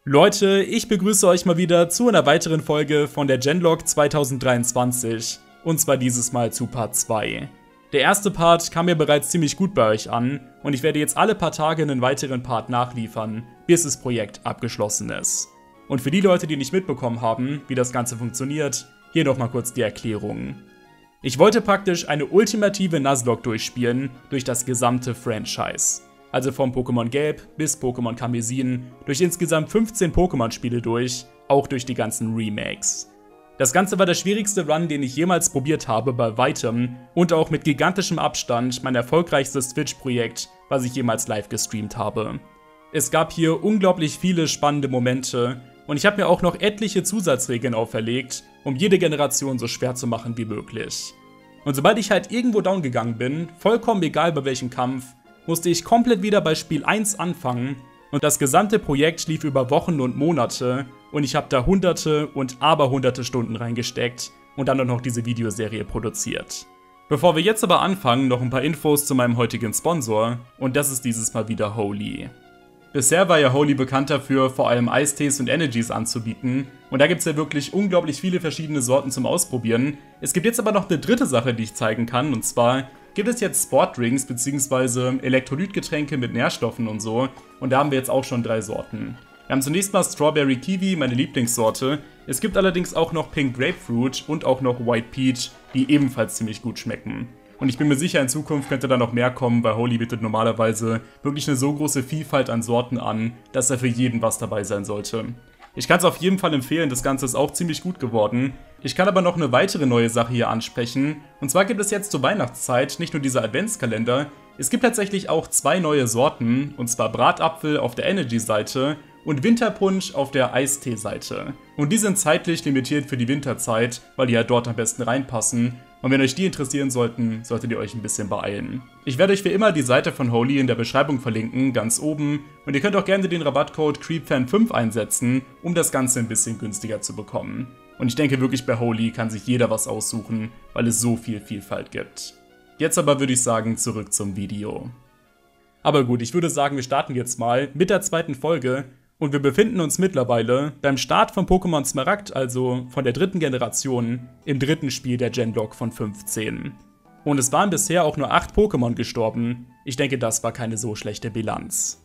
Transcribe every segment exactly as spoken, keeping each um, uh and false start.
Leute, ich begrüße euch mal wieder zu einer weiteren Folge von der Genlog zwanzig dreiundzwanzig. Und zwar dieses Mal zu Part zwei. Der erste Part kam mir bereits ziemlich gut bei euch an und ich werde jetzt alle paar Tage einen weiteren Part nachliefern, bis das Projekt abgeschlossen ist. Und für die Leute, die nicht mitbekommen haben, wie das Ganze funktioniert, hier nochmal kurz die Erklärung. Ich wollte praktisch eine ultimative Nuzlocke durchspielen durch das gesamte Franchise. Also vom Pokémon Gelb bis Pokémon Karmesin, durch insgesamt fünfzehn Pokémon-Spiele durch, auch durch die ganzen Remakes. Das Ganze war der schwierigste Run, den ich jemals probiert habe, bei weitem, und auch mit gigantischem Abstand mein erfolgreichstes Twitch-Projekt, was ich jemals live gestreamt habe. Es gab hier unglaublich viele spannende Momente und ich habe mir auch noch etliche Zusatzregeln auferlegt, um jede Generation so schwer zu machen wie möglich. Und sobald ich halt irgendwo down gegangen bin, vollkommen egal bei welchem Kampf, musste ich komplett wieder bei Spiel eins anfangen und das gesamte Projekt lief über Wochen und Monate und ich habe da hunderte und aberhunderte Stunden reingesteckt und dann auch noch diese Videoserie produziert. Bevor wir jetzt aber anfangen, noch ein paar Infos zu meinem heutigen Sponsor und das ist dieses Mal wieder Holy. Bisher war ja Holy bekannt dafür, vor allem Eistees und Energies anzubieten und da gibt es ja wirklich unglaublich viele verschiedene Sorten zum Ausprobieren. Es gibt jetzt aber noch eine dritte Sache, die ich zeigen kann, und zwar gibt es jetzt Sportdrinks bzw. Elektrolytgetränke mit Nährstoffen und so und da haben wir jetzt auch schon drei Sorten. Wir haben zunächst mal Strawberry Kiwi, meine Lieblingssorte. Es gibt allerdings auch noch Pink Grapefruit und auch noch White Peach, die ebenfalls ziemlich gut schmecken. Und ich bin mir sicher, in Zukunft könnte da noch mehr kommen, weil Holy bietet normalerweise wirklich eine so große Vielfalt an Sorten an, dass da für jeden was dabei sein sollte. Ich kann es auf jeden Fall empfehlen, das Ganze ist auch ziemlich gut geworden. Ich kann aber noch eine weitere neue Sache hier ansprechen. Und zwar gibt es jetzt zur Weihnachtszeit nicht nur diese Adventskalender, es gibt tatsächlich auch zwei neue Sorten, und zwar Bratapfel auf der Energy-Seite und Winterpunsch auf der Eistee-Seite. Und die sind zeitlich limitiert für die Winterzeit, weil die halt dort am besten reinpassen. Und wenn euch die interessieren sollten, solltet ihr euch ein bisschen beeilen. Ich werde euch wie immer die Seite von Holy in der Beschreibung verlinken, ganz oben. Und ihr könnt auch gerne den Rabattcode Creepfan fünf einsetzen, um das Ganze ein bisschen günstiger zu bekommen. Und ich denke wirklich, bei Holy kann sich jeder was aussuchen, weil es so viel Vielfalt gibt. Jetzt aber würde ich sagen, zurück zum Video. Aber gut, ich würde sagen, wir starten jetzt mal mit der zweiten Folge. Und wir befinden uns mittlerweile beim Start von Pokémon Smaragd, also von der dritten Generation, im dritten Spiel der Genlog von fünfzehn. Und es waren bisher auch nur acht Pokémon gestorben. Ich denke, das war keine so schlechte Bilanz.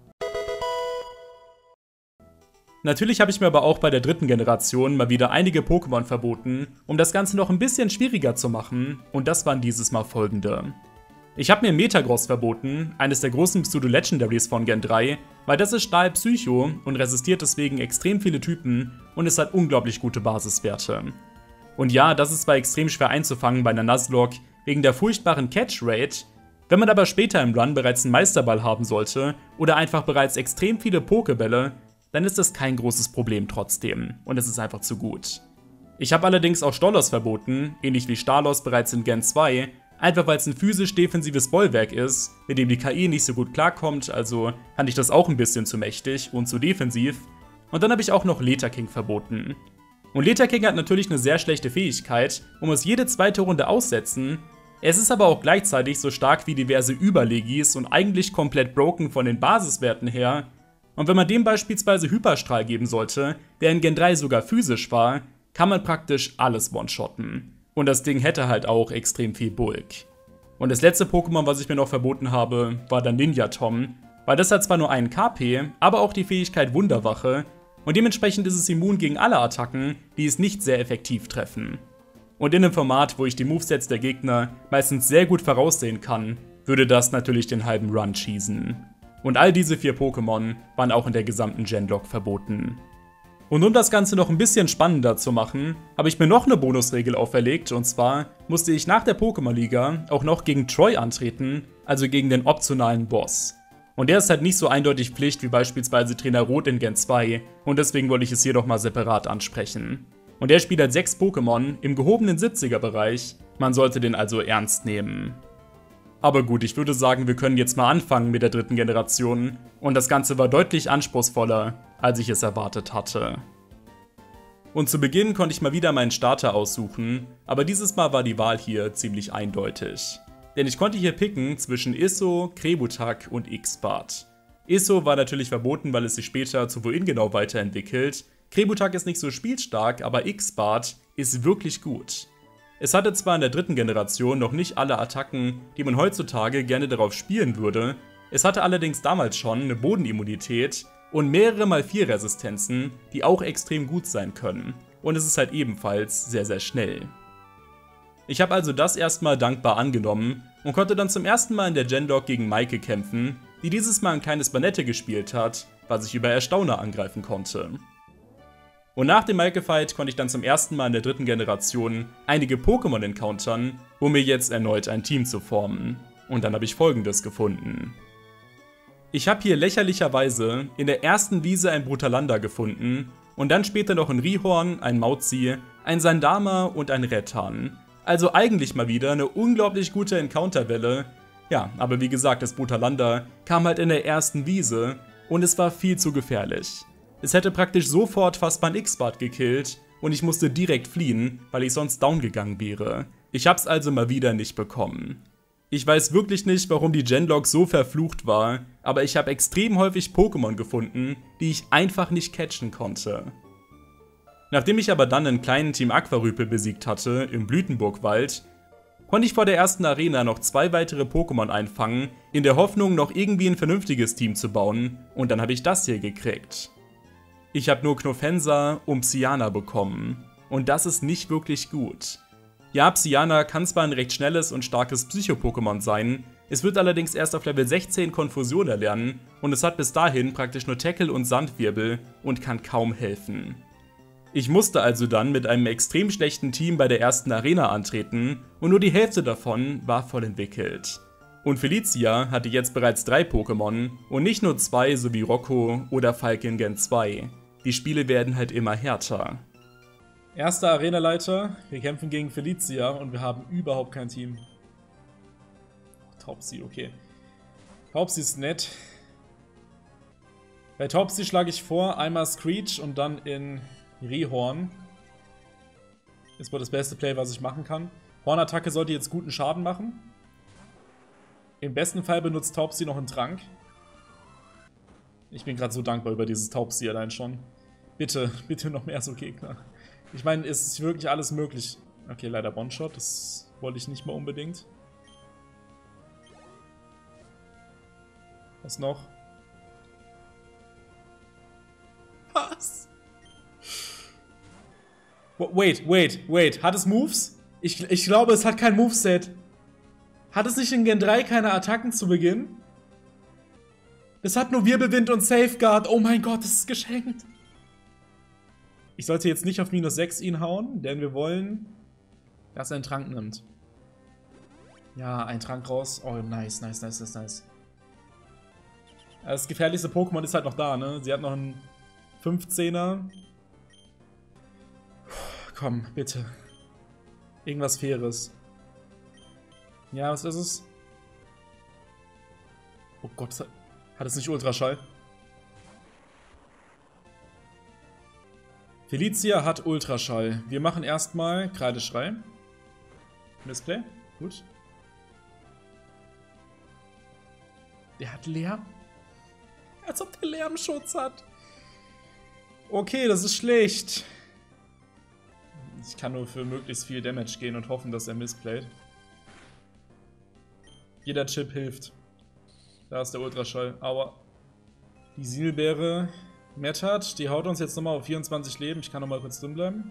Natürlich habe ich mir aber auch bei der dritten Generation mal wieder einige Pokémon verboten, um das Ganze noch ein bisschen schwieriger zu machen, und das waren dieses Mal folgende. Ich habe mir Metagross verboten, eines der großen Pseudo-Legendaries von Gen drei, weil das ist Stahl-Psycho und resistiert deswegen extrem viele Typen und es hat unglaublich gute Basiswerte. Und ja, das ist zwar extrem schwer einzufangen bei einer Nuzlocke wegen der furchtbaren Catch-Rate, wenn man aber später im Run bereits einen Meisterball haben sollte oder einfach bereits extrem viele Pokébälle, dann ist das kein großes Problem trotzdem und es ist einfach zu gut. Ich habe allerdings auch Stolos verboten, ähnlich wie Stalos bereits in Gen zwei, einfach weil es ein physisch-defensives Bollwerk ist, mit dem die K I nicht so gut klarkommt, also fand ich das auch ein bisschen zu mächtig und zu defensiv. Und dann habe ich auch noch Letterking verboten. Und Letterking hat natürlich eine sehr schlechte Fähigkeit und muss jede zweite Runde aussetzen. Es ist aber auch gleichzeitig so stark wie diverse Überlegis und eigentlich komplett broken von den Basiswerten her. Und wenn man dem beispielsweise Hyperstrahl geben sollte, der in Gen drei sogar physisch war, kann man praktisch alles one-shotten. Und das Ding hätte halt auch extrem viel Bulk. Und das letzte Pokémon, was ich mir noch verboten habe, war dann Ninja Tom, weil das hat zwar nur einen K P, aber auch die Fähigkeit Wunderwache und dementsprechend ist es immun gegen alle Attacken, die es nicht sehr effektiv treffen. Und in einem Format, wo ich die Movesets der Gegner meistens sehr gut voraussehen kann, würde das natürlich den halben Run cheesen. Und all diese vier Pokémon waren auch in der gesamten Genlog verboten. Und um das Ganze noch ein bisschen spannender zu machen, habe ich mir noch eine Bonusregel auferlegt, und zwar musste ich nach der Pokémon-Liga auch noch gegen Troy antreten, also gegen den optionalen Boss. Und der ist halt nicht so eindeutig Pflicht wie beispielsweise Trainer Rot in Gen zwei, und deswegen wollte ich es hier doch mal separat ansprechen. Und der spielt halt sechs Pokémon im gehobenen siebziger-Bereich, man sollte den also ernst nehmen. Aber gut, ich würde sagen, wir können jetzt mal anfangen mit der dritten Generation und das Ganze war deutlich anspruchsvoller, als ich es erwartet hatte. Und zu Beginn konnte ich mal wieder meinen Starter aussuchen, aber dieses Mal war die Wahl hier ziemlich eindeutig. Denn ich konnte hier picken zwischen Isso, Krebutak und X-Bart. Eso war natürlich verboten, weil es sich später zu wohin genau weiterentwickelt. Krebutak ist nicht so spielstark, aber X-Bart ist wirklich gut. Es hatte zwar in der dritten Generation noch nicht alle Attacken, die man heutzutage gerne darauf spielen würde, es hatte allerdings damals schon eine Bodenimmunität und mehrere mal vier Resistenzen, die auch extrem gut sein können. Und es ist halt ebenfalls sehr sehr schnell. Ich habe also das erstmal dankbar angenommen und konnte dann zum ersten Mal in der Genlog gegen Maike kämpfen, die dieses Mal ein kleines Banette gespielt hat, was ich über Erstauner angreifen konnte. Und nach dem Maike-Fight konnte ich dann zum ersten Mal in der dritten Generation einige Pokémon encountern, um mir jetzt erneut ein Team zu formen. Und dann habe ich Folgendes gefunden. Ich habe hier lächerlicherweise in der ersten Wiese ein Brutalanda gefunden und dann später noch ein Rihorn, ein Mauzi, ein Sandama und ein Rettan. Also eigentlich mal wieder eine unglaublich gute Encounterwelle. Ja, aber wie gesagt, das Brutalanda kam halt in der ersten Wiese und es war viel zu gefährlich. Es hätte praktisch sofort fast mein X-Bart gekillt und ich musste direkt fliehen, weil ich sonst down gegangen wäre. Ich hab's also mal wieder nicht bekommen. Ich weiß wirklich nicht, warum die Genlog so verflucht war, aber ich habe extrem häufig Pokémon gefunden, die ich einfach nicht catchen konnte. Nachdem ich aber dann einen kleinen Team Aquarüpel besiegt hatte im Blütenburgwald, konnte ich vor der ersten Arena noch zwei weitere Pokémon einfangen, in der Hoffnung, noch irgendwie ein vernünftiges Team zu bauen, und dann habe ich das hier gekriegt. Ich habe nur Knofensa und Psyana bekommen, und das ist nicht wirklich gut. Ja, Psyana kann zwar ein recht schnelles und starkes Psycho-Pokémon sein, es wird allerdings erst auf Level sechzehn Konfusion erlernen und es hat bis dahin praktisch nur Tackle und Sandwirbel und kann kaum helfen. Ich musste also dann mit einem extrem schlechten Team bei der ersten Arena antreten und nur die Hälfte davon war voll entwickelt. Und Felicia hatte jetzt bereits drei Pokémon und nicht nur zwei so wie Rocco oder Falcon Gen zwei. Die Spiele werden halt immer härter. Erster Arenaleiter, wir kämpfen gegen Felicia und wir haben überhaupt kein Team. Taubsi, okay. Taubsi ist nett. Bei Taubsi schlage ich vor, einmal Screech und dann in Rihorn. Ist wohl das beste Play, was ich machen kann. Hornattacke sollte jetzt guten Schaden machen. Im besten Fall benutzt Taubsi noch einen Trank. Ich bin gerade so dankbar über dieses Taubsi allein schon. Bitte, bitte noch mehr so Gegner. Ich meine, es ist wirklich alles möglich. Okay, leider One-Shot, das wollte ich nicht mal unbedingt. Was noch? Was? Wait, wait, wait. Hat es Moves? Ich, ich glaube, es hat kein Moveset. Hat es nicht in Gen drei keine Attacken zu Beginn? Es hat nur Wirbelwind und Safeguard. Oh mein Gott, das ist geschenkt. Ich sollte jetzt nicht auf minus sechs ihn hauen, denn wir wollen, dass er einen Trank nimmt. Ja, ein Trank raus. Oh, nice, nice, nice, nice, nice. Das gefährlichste Pokémon ist halt noch da, ne? Sie hat noch einen fünfzehner. Komm, bitte. Irgendwas Faires. Ja, was ist es? Oh Gott, hat es nicht Ultraschall? Felicia hat Ultraschall. Wir machen erstmal Kreideschrei. Missplay. Gut. Der hat Lärm. Als ob der Lärmschutz hat. Okay, das ist schlecht. Ich kann nur für möglichst viel Damage gehen und hoffen, dass er missplayt. Jeder Chip hilft. Da ist der Ultraschall. Aua. Die Sielbeere Mettert, die haut uns jetzt nochmal auf vierundzwanzig Leben. Ich kann nochmal kurz drin bleiben.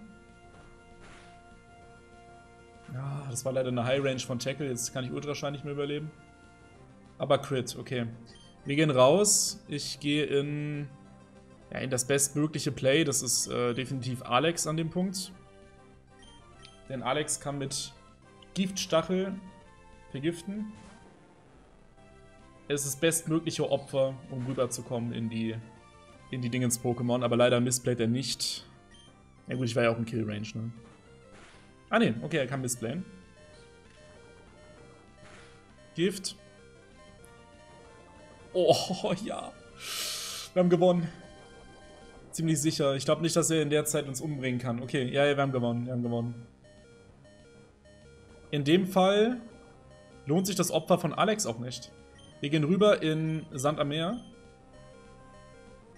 Ja, das war leider eine High Range von Tackle. Jetzt kann ich Ultraschall nicht mehr überleben. Aber Crit, okay. Wir gehen raus. Ich gehe in, ja, in das bestmögliche Play. Das ist äh, definitiv Alex an dem Punkt. Denn Alex kann mit Giftstachel vergiften. Es ist das bestmögliche Opfer, um rüberzukommen in die, in die Dingens-Pokémon. Aber leider missplayt er nicht. Ja gut, ich war ja auch in Kill-Range, ne? Ah ne, okay, er kann missplayen. Gift. Oh, ja. Wir haben gewonnen. Ziemlich sicher. Ich glaube nicht, dass er in der Zeit uns umbringen kann. Okay, ja, ja, wir haben gewonnen. Wir haben gewonnen. In dem Fall lohnt sich das Opfer von Alex auch nicht. Wir gehen rüber in Sand am Meer.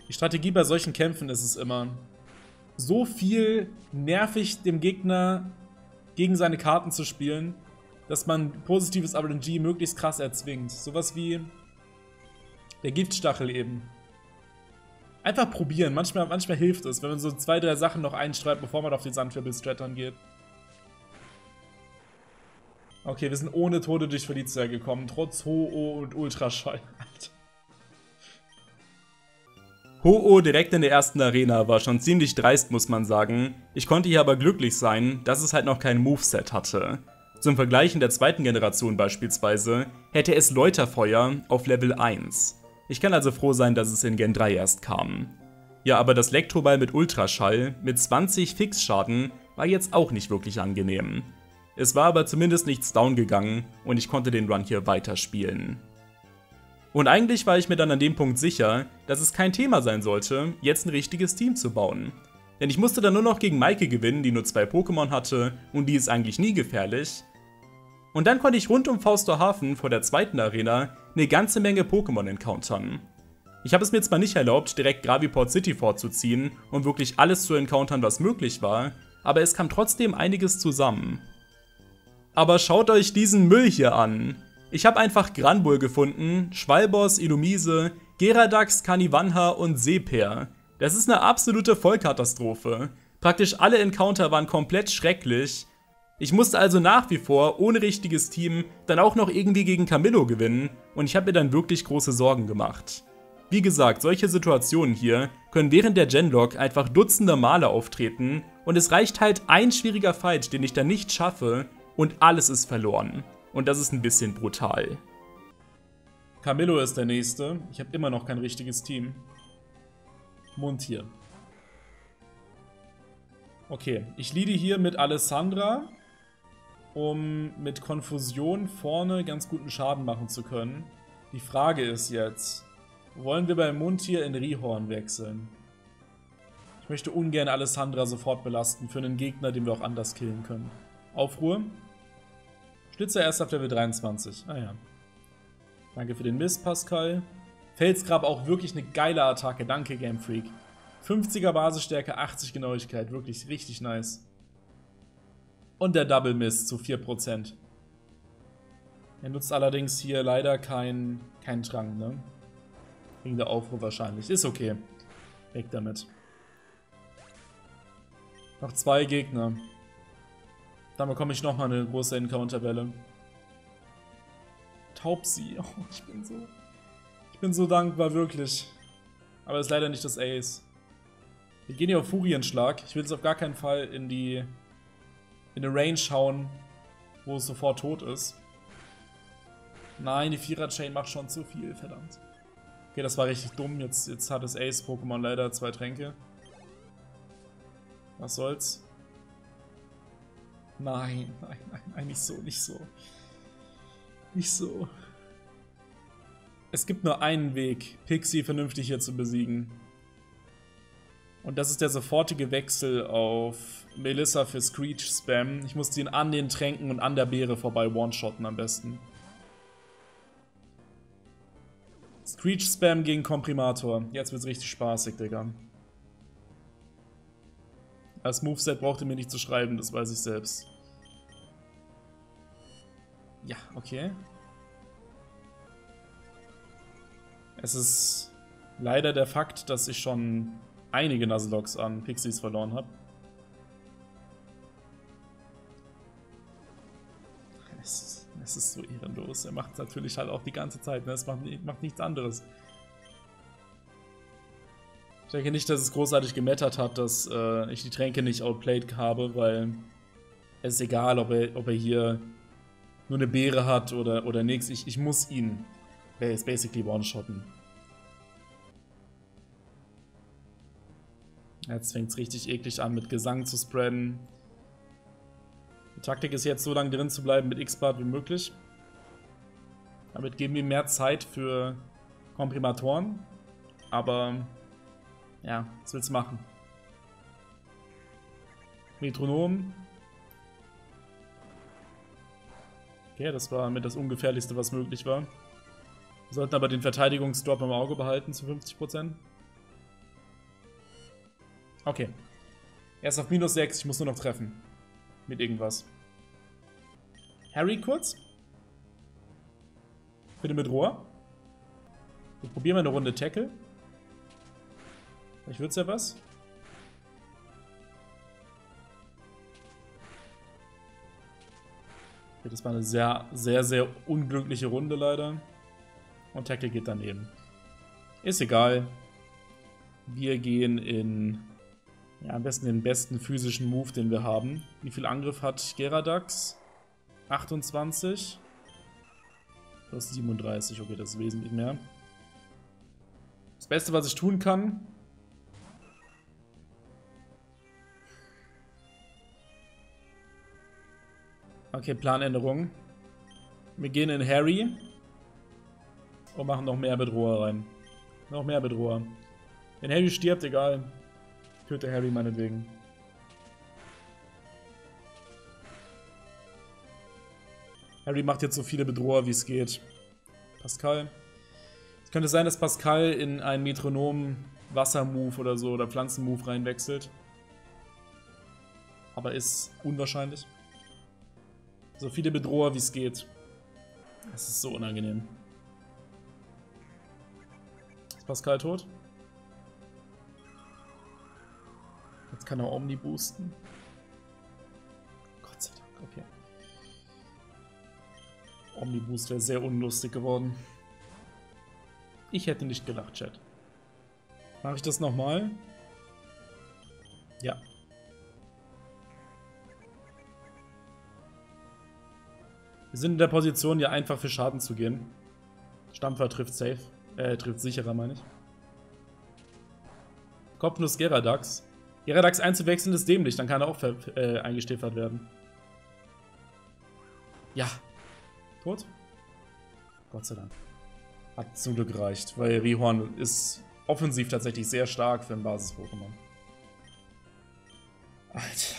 Die Strategie bei solchen Kämpfen ist es immer, so viel nervig dem Gegner gegen seine Karten zu spielen, dass man positives R N G möglichst krass erzwingt. Sowas wie der Giftstachel eben. Einfach probieren. Manchmal, manchmal hilft es, wenn man so zwei, drei Sachen noch einstreut, bevor man auf die Sandwirbelstrattern geht. Okay, wir sind ohne Tode durch Felicia gekommen, trotz Ho-Oh und Ultraschall. Ho-Oh direkt in der ersten Arena war schon ziemlich dreist, muss man sagen. Ich konnte hier aber glücklich sein, dass es halt noch kein Moveset hatte. Zum Vergleich in der zweiten Generation beispielsweise hätte es Läuterfeuer auf Level eins. Ich kann also froh sein, dass es in Gen drei erst kam. Ja, aber das Elektroball mit Ultraschall mit zwanzig Fixschaden war jetzt auch nicht wirklich angenehm. Es war aber zumindest nichts down gegangen und ich konnte den Run hier weiterspielen. Und eigentlich war ich mir dann an dem Punkt sicher, dass es kein Thema sein sollte, jetzt ein richtiges Team zu bauen. Denn ich musste dann nur noch gegen Maike gewinnen, die nur zwei Pokémon hatte und die ist eigentlich nie gefährlich. Und dann konnte ich rund um Faustorhafen vor der zweiten Arena eine ganze Menge Pokémon encountern. Ich habe es mir zwar nicht erlaubt, direkt Graviport City vorzuziehen und wirklich alles zu encountern, was möglich war, aber es kam trotzdem einiges zusammen. Aber schaut euch diesen Müll hier an. Ich habe einfach Granbull gefunden, Schwalbos, Illumise, Geradax, Kanivanha und Seeper. Das ist eine absolute Vollkatastrophe. Praktisch alle Encounter waren komplett schrecklich. Ich musste also nach wie vor, ohne richtiges Team, dann auch noch irgendwie gegen Camillo gewinnen und ich habe mir dann wirklich große Sorgen gemacht. Wie gesagt, solche Situationen hier können während der Genlog einfach dutzende Male auftreten und es reicht halt ein schwieriger Fight, den ich dann nicht schaffe und alles ist verloren. Und das ist ein bisschen brutal. Camillo ist der nächste. Ich habe immer noch kein richtiges Team. Montier. Okay, ich leade hier mit Alessandra, um mit Konfusion vorne ganz guten Schaden machen zu können. Die Frage ist jetzt, wollen wir bei Montier in Rihorn wechseln? Ich möchte ungern Alessandra sofort belasten für einen Gegner, den wir auch anders killen können. Aufruhr. Schlitzer erst auf Level dreiundzwanzig. Ah ja. Danke für den Mist, Pascal. Felsgrab auch wirklich eine geile Attacke. Danke, Game Freak. fünfziger Basisstärke, achtzig Genauigkeit. Wirklich richtig nice. Und der Double Mist zu vier Prozent. Er nutzt allerdings hier leider keinen kein Trank, ne? Wegen der Aufruhr wahrscheinlich. Ist okay. Weg damit. Noch zwei Gegner. Dann bekomme ich nochmal eine große Encounter-Welle. Taubsi. Oh, ich bin so... Ich bin so dankbar, wirklich. Aber ist leider nicht das Ace. Wir gehen hier auf Furienschlag. Ich will jetzt auf gar keinen Fall in die... in eine Range hauen, wo es sofort tot ist. Nein, die Vierer-Chain macht schon zu viel, verdammt. Okay, das war richtig dumm. Jetzt, jetzt hat das Ace-Pokémon leider zwei Tränke. Was soll's? Nein, nein, nein, nein, nicht so, nicht so. Nicht so. Es gibt nur einen Weg, Pixie vernünftig hier zu besiegen. Und das ist der sofortige Wechsel auf Melissa für Screech-Spam. Ich muss ihn an den Tränken und an der Beere vorbei one-shotten am besten. Screech-Spam gegen Komprimator. Jetzt wird's richtig spaßig, Digga. Das Moveset braucht ihr mir nicht zu schreiben, das weiß ich selbst. Ja, okay. Es ist leider der Fakt, dass ich schon einige Nuzlockes an Pixies verloren habe. Es, es ist so ehrenlos. Er macht es natürlich halt auch die ganze Zeit. Ne? Es macht, macht nichts anderes. Ich denke nicht, dass es großartig gemattert hat, dass äh, ich die Tränke nicht outplayed habe, weil es ist egal, ob er, ob er hier nur eine Beere hat oder, oder nichts. Ich, ich muss ihn basically one-shotten. Jetzt fängt es richtig eklig an, mit Gesang zu spreaden. Die Taktik ist jetzt so lange drin zu bleiben mit X-Bart wie möglich. Damit geben wir mehr Zeit für Komprimatoren. Aber ja, was willst du machen? Metronom. Okay, das war mit das Ungefährlichste, was möglich war. Wir sollten aber den Verteidigungsdrop im Auge behalten zu fünfzig Prozent. Okay. Er ist auf minus sechs, ich muss nur noch treffen. Mit irgendwas. Harry kurz. Bitte mit Rohr. Wir probieren mal eine Runde Tackle. Vielleicht wird's ja was. Okay, das war eine sehr, sehr, sehr unglückliche Runde leider. Und Tackle geht daneben. Ist egal. Wir gehen in... Ja, am besten den besten physischen Move, den wir haben. Wie viel Angriff hat Geradax? achtundzwanzig. Das ist siebenunddreißig. Okay, das ist wesentlich mehr. Das Beste, was ich tun kann... Okay, Planänderung. Wir gehen in Harry. Und machen noch mehr Bedroher rein. Noch mehr Bedroher. Wenn Harry stirbt, egal. Töte Harry meinetwegen. Harry macht jetzt so viele Bedroher, wie es geht. Pascal. Es könnte sein, dass Pascal in einen Metronom-Wasser-Move oder so oder Pflanzen-Move reinwechselt. Aber ist unwahrscheinlich. So viele Bedroher, wie es geht. Das ist so unangenehm. Ist Pascal tot? Jetzt kann er Omni boosten. Gott sei Dank, okay. Omni Boost wäre sehr unlustig geworden. Ich hätte nicht gelacht, Chat. Mache ich das nochmal? Ja. Wir sind in der Position, ja einfach für Schaden zu gehen. Stampfer trifft safe. Äh, trifft sicherer, meine ich. Kopfnuss Geradax. Geradax einzuwechseln ist dämlich, dann kann er auch äh, eingestiefert werden. Ja. Tot? Gott sei Dank. Hat zum Glück gereicht, weil Rihorn ist offensiv tatsächlich sehr stark für ein Basis-Pokémon. Alter.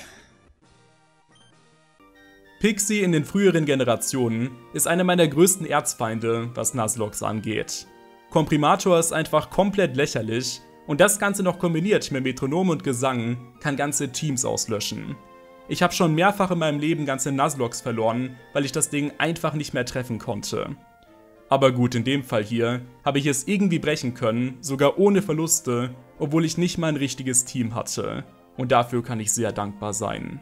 Pixie in den früheren Generationen ist einer meiner größten Erzfeinde, was Nuzlocke angeht. Komprimator ist einfach komplett lächerlich und das Ganze noch kombiniert mit Metronom und Gesang kann ganze Teams auslöschen. Ich habe schon mehrfach in meinem Leben ganze Nuzlocke verloren, weil ich das Ding einfach nicht mehr treffen konnte. Aber gut, in dem Fall hier habe ich es irgendwie brechen können, sogar ohne Verluste, obwohl ich nicht mal ein richtiges Team hatte. Und dafür kann ich sehr dankbar sein.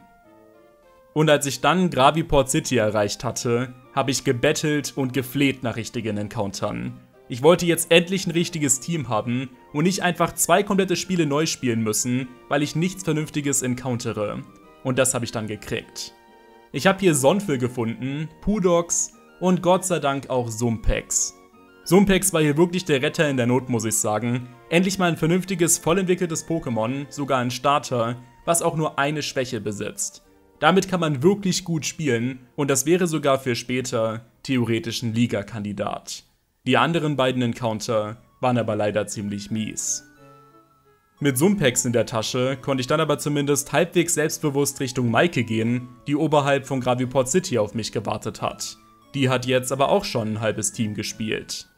Und als ich dann Graviport City erreicht hatte, habe ich gebettelt und gefleht nach richtigen Encountern. Ich wollte jetzt endlich ein richtiges Team haben und nicht einfach zwei komplette Spiele neu spielen müssen, weil ich nichts Vernünftiges encountere. Und das habe ich dann gekriegt. Ich habe hier Sonfil gefunden, Pudox und Gott sei Dank auch Sumpex. Sumpex war hier wirklich der Retter in der Not, muss ich sagen. Endlich mal ein vernünftiges, vollentwickeltes Pokémon, sogar ein Starter, was auch nur eine Schwäche besitzt. Damit kann man wirklich gut spielen und das wäre sogar für später theoretisch ein Liga-Kandidat. Die anderen beiden Encounter waren aber leider ziemlich mies. Mit Sumpex in der Tasche konnte ich dann aber zumindest halbwegs selbstbewusst Richtung Maike gehen, die oberhalb von Graviport City auf mich gewartet hat. Die hat jetzt aber auch schon ein halbes Team gespielt.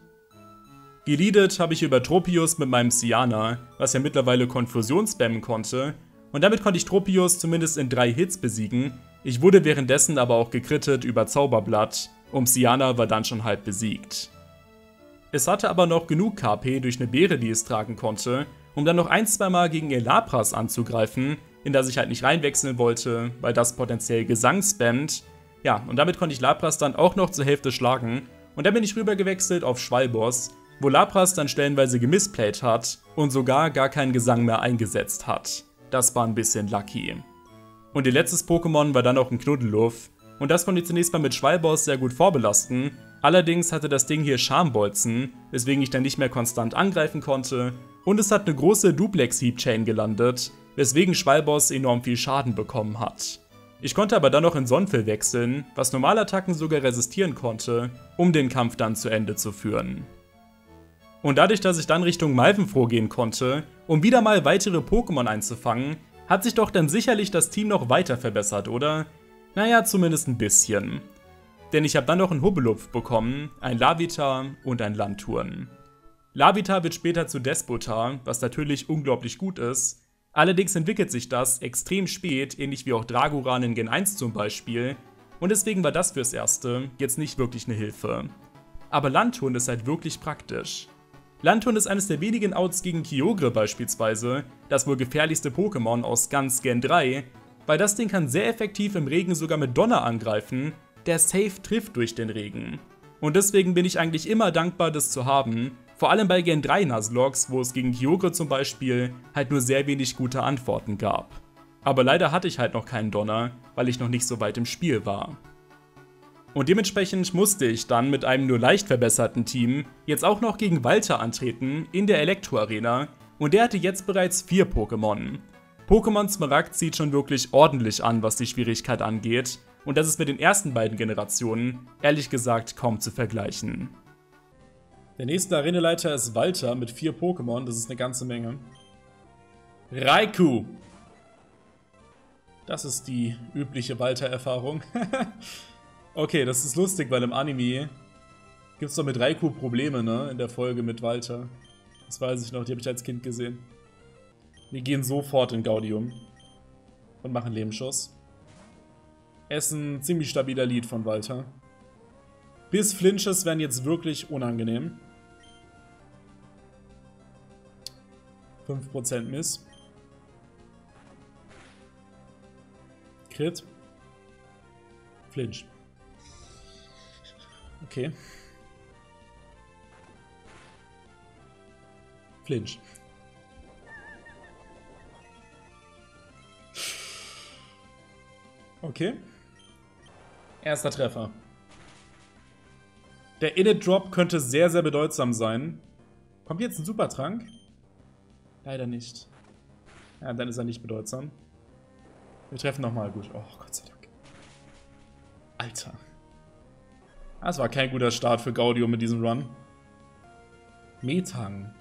Geleadet habe ich über Tropius mit meinem Siana, was ja mittlerweile Konfusion spammen konnte, und damit konnte ich Tropius zumindest in drei Hits besiegen. Ich wurde währenddessen aber auch gekrittet über Zauberblatt und Siana war dann schon halb besiegt. Es hatte aber noch genug K P durch eine Beere, die es tragen konnte, um dann noch ein, zwei Mal gegen ihr Lapras anzugreifen, in das ich halt nicht reinwechseln wollte, weil das potenziell Gesang spammt. Ja, und damit konnte ich Lapras dann auch noch zur Hälfte schlagen und dann bin ich rüber gewechselt auf Schwalbos, wo Lapras dann stellenweise gemisplayt hat und sogar gar keinen Gesang mehr eingesetzt hat. Das war ein bisschen lucky. Und ihr letztes Pokémon war dann auch ein Knuddeluff. Und das konnte ich zunächst mal mit Schwalbos sehr gut vorbelasten. Allerdings hatte das Ding hier Schambolzen, weswegen ich dann nicht mehr konstant angreifen konnte. Und es hat eine große Duplex-Heap-Chain gelandet, weswegen Schwalbos enorm viel Schaden bekommen hat. Ich konnte aber dann noch in Sonfil wechseln, was Normalattacken sogar resistieren konnte, um den Kampf dann zu Ende zu führen. Und dadurch, dass ich dann Richtung Malvenfroh gehen konnte, um wieder mal weitere Pokémon einzufangen, hat sich doch dann sicherlich das Team noch weiter verbessert, oder? Naja, zumindest ein bisschen. Denn ich habe dann noch einen Hubbelupf bekommen, ein Larvitar und ein Lanturn. Larvitar wird später zu Despotar, was natürlich unglaublich gut ist. Allerdings entwickelt sich das extrem spät, ähnlich wie auch Dragoran in Gen eins zum Beispiel, und deswegen war das fürs Erste jetzt nicht wirklich eine Hilfe. Aber Landhund ist halt wirklich praktisch. Landhund ist eines der wenigen Outs gegen Kyogre beispielsweise, das wohl gefährlichste Pokémon aus ganz Gen drei, weil das Ding kann sehr effektiv im Regen sogar mit Donner angreifen, der safe trifft durch den Regen. Und deswegen bin ich eigentlich immer dankbar, das zu haben, vor allem bei Gen drei Nuzlocke, wo es gegen Kyogre zum Beispiel halt nur sehr wenig gute Antworten gab. Aber leider hatte ich halt noch keinen Donner, weil ich noch nicht so weit im Spiel war. Und dementsprechend musste ich dann mit einem nur leicht verbesserten Team jetzt auch noch gegen Walter antreten in der Elektro-Arena und der hatte jetzt bereits vier Pokémon. Pokémon Smaragd sieht schon wirklich ordentlich an, was die Schwierigkeit angeht und das ist mit den ersten beiden Generationen ehrlich gesagt kaum zu vergleichen. Der nächste Arenaleiter ist Walter mit vier Pokémon, das ist eine ganze Menge. Raikou! Das ist die übliche Walter-Erfahrung. Okay, das ist lustig, weil im Anime gibt es doch mit Raikou Probleme, ne? In der Folge mit Walter. Das weiß ich noch, die habe ich als Kind gesehen. Wir gehen sofort in Gaudium und machen Lebensschuss. Es ist ein ziemlich stabiler Lead von Walter. Bis Flinches werden jetzt wirklich unangenehm. fünf Prozent Miss. Crit. Flinch. Okay. Flinch. Okay. Erster Treffer. Der Init Drop könnte sehr, sehr bedeutsam sein. Kommt jetzt ein Supertrank? Leider nicht. Ja, dann ist er nicht bedeutsam. Wir treffen nochmal gut. Oh, Gott sei Dank. Alter. Das war kein guter Start für Gaudium mit diesem Run. Metang.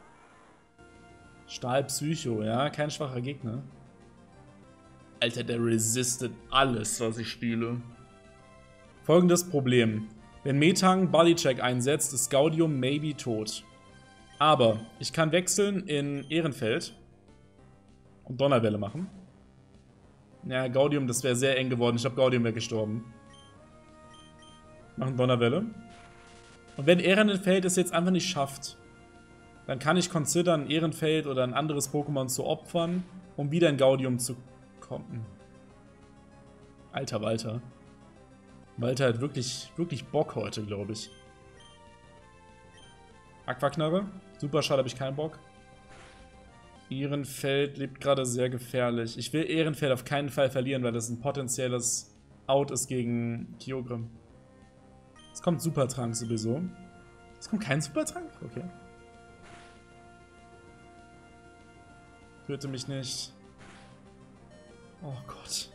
Stahl Psycho, ja, kein schwacher Gegner. Alter, der resistet alles, was ich spiele. Folgendes Problem. Wenn Metang Bodycheck einsetzt, ist Gaudium maybe tot. Aber ich kann wechseln in Ehrenfeld und Donnerwelle machen. Ja, Gaudium, das wäre sehr eng geworden. Ich glaube, Gaudium wäre gestorben. Machen Donnerwelle. Und wenn Ehrenfeld es jetzt einfach nicht schafft, dann kann ich considern, Ehrenfeld oder ein anderes Pokémon zu opfern, um wieder in Gaudium zu kommen. Alter Walter. Walter hat wirklich, wirklich Bock heute, glaube ich. Aquaknarre. Super schade, habe ich keinen Bock. Ehrenfeld lebt gerade sehr gefährlich. Ich will Ehrenfeld auf keinen Fall verlieren, weil das ein potenzielles Out ist gegen Kyogre. Es kommt Supertrank sowieso. Es kommt kein Supertrank? Okay. Töte mich nicht. Oh Gott.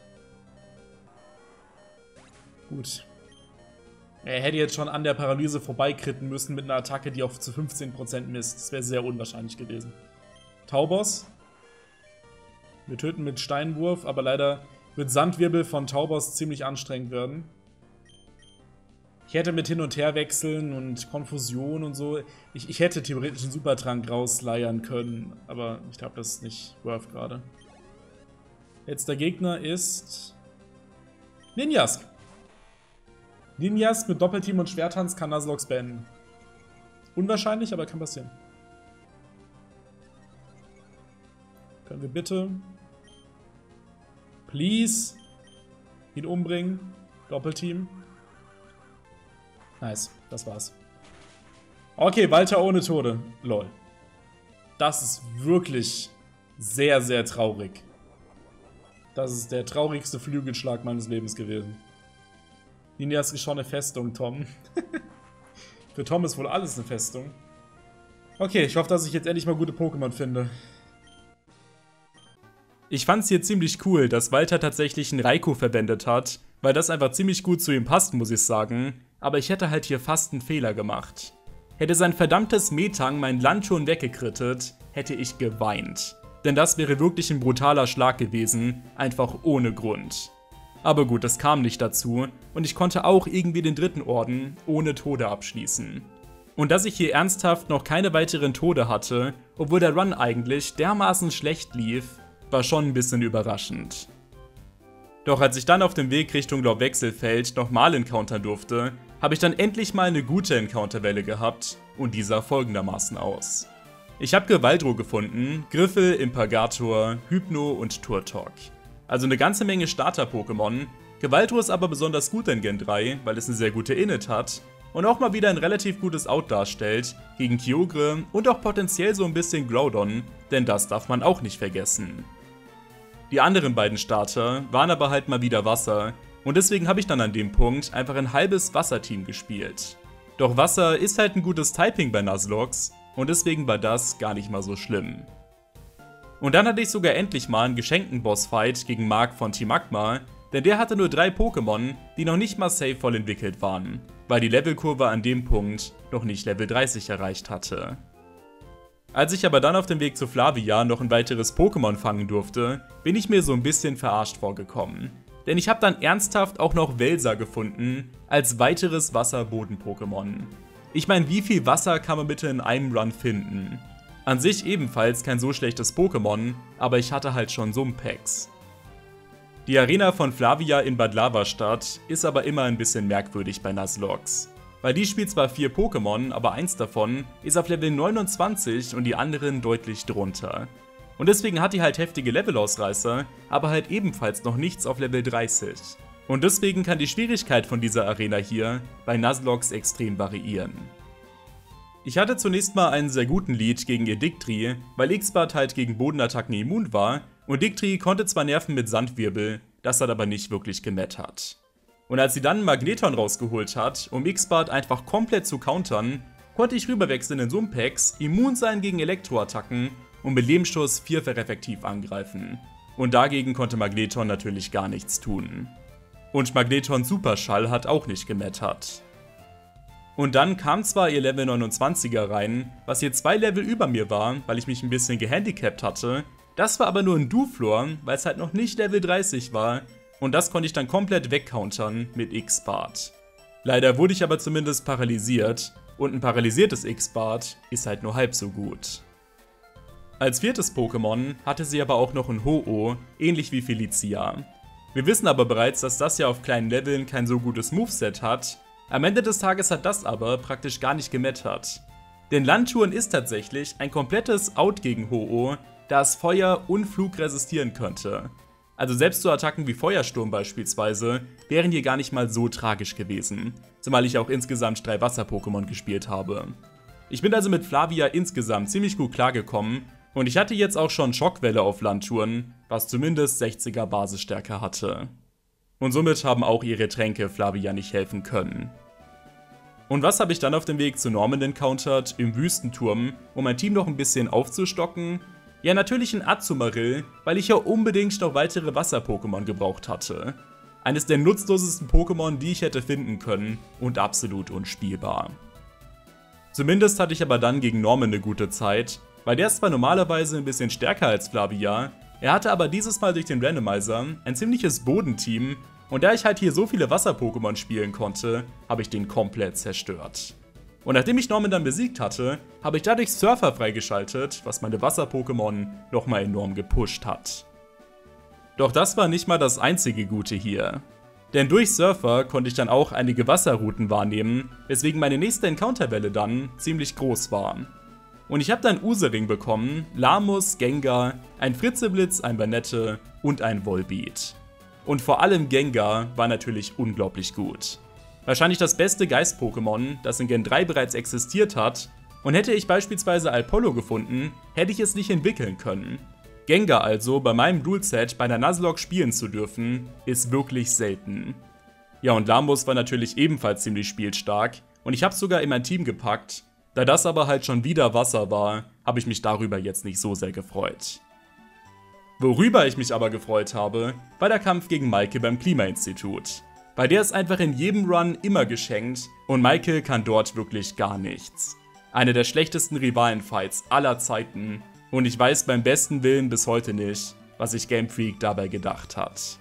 Gut. Er hätte jetzt schon an der Paralyse vorbeikritten müssen mit einer Attacke, die auf zu fünfzehn Prozent misst. Das wäre sehr unwahrscheinlich gewesen. Taubos. Wir töten mit Steinwurf, aber leider wird Sandwirbel von Taubos ziemlich anstrengend werden. Ich hätte mit Hin- und Herwechseln und Konfusion und so, ich, ich hätte theoretisch einen Supertrank rausleiern können, aber ich glaube, das ist nicht worth gerade. Letzter Gegner ist Ninjask. Ninjask mit Doppelteam und Schwertanz kann Nuzlocke beenden. Unwahrscheinlich, aber kann passieren. Können wir bitte, please, ihn umbringen? Doppelteam. Nice, das war's. Okay, Walter ohne Tode. Lol. Das ist wirklich sehr, sehr traurig. Das ist der traurigste Flügelschlag meines Lebens gewesen. Ninjask ist schon eine Festung, Tom. Für Tom ist wohl alles eine Festung. Okay, ich hoffe, dass ich jetzt endlich mal gute Pokémon finde. Ich fand's hier ziemlich cool, dass Walter tatsächlich einen Raikou verwendet hat, weil das einfach ziemlich gut zu ihm passt, muss ich sagen. Aber ich hätte halt hier fast einen Fehler gemacht. Hätte sein verdammtes Metang mein Land schon weggekrittet, hätte ich geweint. Denn das wäre wirklich ein brutaler Schlag gewesen, einfach ohne Grund. Aber gut, das kam nicht dazu und ich konnte auch irgendwie den dritten Orden ohne Tode abschließen. Und dass ich hier ernsthaft noch keine weiteren Tode hatte, obwohl der Run eigentlich dermaßen schlecht lief, war schon ein bisschen überraschend. Doch als ich dann auf dem Weg Richtung Laubwechselfeld nochmal encountern durfte, habe ich dann endlich mal eine gute Encounterwelle gehabt und die sah folgendermaßen aus. Ich habe Gevaldro gefunden, Griffel, Impagator, Hypno und Turtok. Also eine ganze Menge Starter-Pokémon. Gevaldro ist aber besonders gut in Gen drei, weil es eine sehr gute Init hat und auch mal wieder ein relativ gutes Out darstellt gegen Kyogre und auch potenziell so ein bisschen Groudon, denn das darf man auch nicht vergessen. Die anderen beiden Starter waren aber halt mal wieder Wasser und deswegen habe ich dann an dem Punkt einfach ein halbes Wasserteam gespielt. Doch Wasser ist halt ein gutes Typing bei Nuzlocke und deswegen war das gar nicht mal so schlimm. Und dann hatte ich sogar endlich mal einen geschenkten Bossfight gegen Mark von Team Magma, denn der hatte nur drei Pokémon, die noch nicht mal safe voll entwickelt waren, weil die Levelkurve an dem Punkt noch nicht Level dreißig erreicht hatte. Als ich aber dann auf dem Weg zu Flavia noch ein weiteres Pokémon fangen durfte, bin ich mir so ein bisschen verarscht vorgekommen. Denn ich habe dann ernsthaft auch noch Welser gefunden, als weiteres Wasser-Boden-Pokémon. Ich meine, wie viel Wasser kann man bitte in einem Run finden? An sich ebenfalls kein so schlechtes Pokémon, aber ich hatte halt schon Sumpacks. Die Arena von Flavia in Bad Lavastadt ist aber immer ein bisschen merkwürdig bei Nuzlocke. Weil die spielt zwar vier Pokémon, aber eins davon ist auf Level neunundzwanzig und die anderen deutlich drunter. Und deswegen hat die halt heftige Levelausreißer, aber halt ebenfalls noch nichts auf Level dreißig. Und deswegen kann die Schwierigkeit von dieser Arena hier bei Nuzlocke extrem variieren. Ich hatte zunächst mal einen sehr guten Lead gegen Edictri, weil X-Bart halt gegen Bodenattacken immun war und Dictri konnte zwar nerven mit Sandwirbel, das hat aber nicht wirklich gemettert. Und als sie dann Magneton rausgeholt hat, um X-Bart einfach komplett zu countern, konnte ich rüberwechseln in Sumpacks, immun sein gegen Elektroattacken und mit Lebensschuss vierfach effektiv angreifen. Und dagegen konnte Magneton natürlich gar nichts tun. Und Magnetons Superschall hat auch nicht gemettert. Und dann kam zwar ihr Level neunundzwanziger rein, was hier zwei Level über mir war, weil ich mich ein bisschen gehandicapt hatte. Das war aber nur ein Duflor, weil es halt noch nicht Level dreißig war. Und das konnte ich dann komplett wegcountern mit X-Bart. Leider wurde ich aber zumindest paralysiert und ein paralysiertes X-Bart ist halt nur halb so gut. Als viertes Pokémon hatte sie aber auch noch ein Ho-Oh, ähnlich wie Felicia. Wir wissen aber bereits, dass das ja auf kleinen Leveln kein so gutes Moveset hat. Am Ende des Tages hat das aber praktisch gar nicht gemettert. Denn Landtouren ist tatsächlich ein komplettes Out gegen Ho-Oh, da es Feuer und Flug resistieren könnte. Also selbst so Attacken wie Feuersturm beispielsweise wären hier gar nicht mal so tragisch gewesen, zumal ich auch insgesamt drei Wasser-Pokémon gespielt habe. Ich bin also mit Flavia insgesamt ziemlich gut klargekommen und ich hatte jetzt auch schon Schockwelle auf Landtouren, was zumindest sechziger Basisstärke hatte. Und somit haben auch ihre Tränke Flavia nicht helfen können. Und was habe ich dann auf dem Weg zu Norman encountert im Wüstenturm, um mein Team noch ein bisschen aufzustocken? Ja, natürlich ein Azumarill, weil ich ja unbedingt noch weitere Wasser-Pokémon gebraucht hatte. Eines der nutzlosesten Pokémon, die ich hätte finden können und absolut unspielbar. Zumindest hatte ich aber dann gegen Norman eine gute Zeit, weil der ist zwar normalerweise ein bisschen stärker als Flavia, er hatte aber dieses Mal durch den Randomizer ein ziemliches Bodenteam und da ich halt hier so viele Wasser-Pokémon spielen konnte, habe ich den komplett zerstört. Und nachdem ich Norman dann besiegt hatte, habe ich dadurch Surfer freigeschaltet, was meine Wasser-Pokémon nochmal enorm gepusht hat. Doch das war nicht mal das einzige Gute hier. Denn durch Surfer konnte ich dann auch einige Wasserrouten wahrnehmen, weswegen meine nächste Encounterwelle dann ziemlich groß war. Und ich habe dann Usering bekommen, Lamus, Gengar, ein Fritzeblitz, ein Banette und ein Volbeat. Und vor allem Gengar war natürlich unglaublich gut. Wahrscheinlich das beste Geist-Pokémon, das in Gen drei bereits existiert hat, und hätte ich beispielsweise Alpollo gefunden, hätte ich es nicht entwickeln können. Gengar also bei meinem Dual-Set bei der Nuzlocke spielen zu dürfen, ist wirklich selten. Ja, und Lamus war natürlich ebenfalls ziemlich spielstark, und ich habe es sogar in mein Team gepackt. Da das aber halt schon wieder Wasser war, habe ich mich darüber jetzt nicht so sehr gefreut. Worüber ich mich aber gefreut habe, war der Kampf gegen Maike beim Klimainstitut. Bei der ist einfach in jedem Run immer geschenkt und Maike kann dort wirklich gar nichts. Eine der schlechtesten Rivalen-Fights aller Zeiten und ich weiß beim besten Willen bis heute nicht, was sich Game Freak dabei gedacht hat.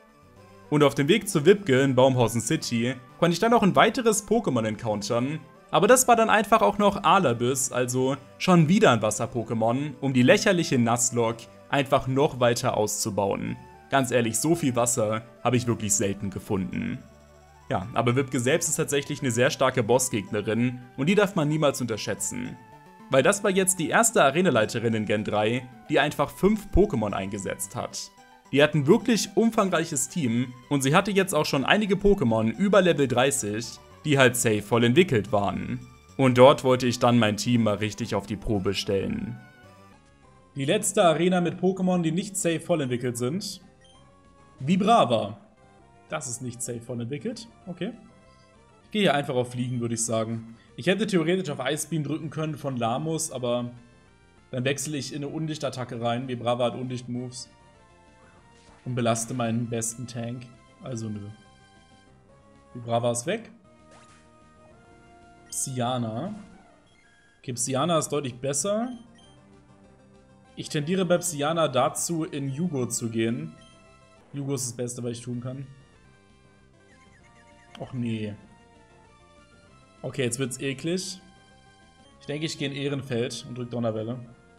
Und auf dem Weg zu Wipke in Baumhausen City konnte ich dann noch ein weiteres Pokémon encountern, aber das war dann einfach auch noch Alabis, also schon wieder ein Wasser-Pokémon, um die lächerliche Nuzlocke einfach noch weiter auszubauen. Ganz ehrlich, so viel Wasser habe ich wirklich selten gefunden. Ja, aber Wiebke selbst ist tatsächlich eine sehr starke Bossgegnerin und die darf man niemals unterschätzen. Weil das war jetzt die erste Arenaleiterin in Gen drei, die einfach fünf Pokémon eingesetzt hat. Die hat ein wirklich umfangreiches Team und sie hatte jetzt auch schon einige Pokémon über Level dreißig, die halt safe voll entwickelt waren. Und dort wollte ich dann mein Team mal richtig auf die Probe stellen. Die letzte Arena mit Pokémon, die nicht safe voll entwickelt sind. Vibrava. Das ist nicht safe voll entwickelt. Okay. Ich gehe hier einfach auf Fliegen, würde ich sagen. Ich hätte theoretisch auf Ice Beam drücken können von Lamus, aber dann wechsle ich in eine Undicht-Attacke rein. Vibrava hat Undicht-Moves. Und belaste meinen besten Tank. Also nö. Vibrava ist weg. Psyana. Okay, Psyana ist deutlich besser. Ich tendiere bei Psyana dazu, in Yugo zu gehen. Yugo ist das Beste, was ich tun kann. Och nee. Okay, jetzt wird's eklig. Ich denke, ich gehe in Ehrenfeld und drück Donnerwelle.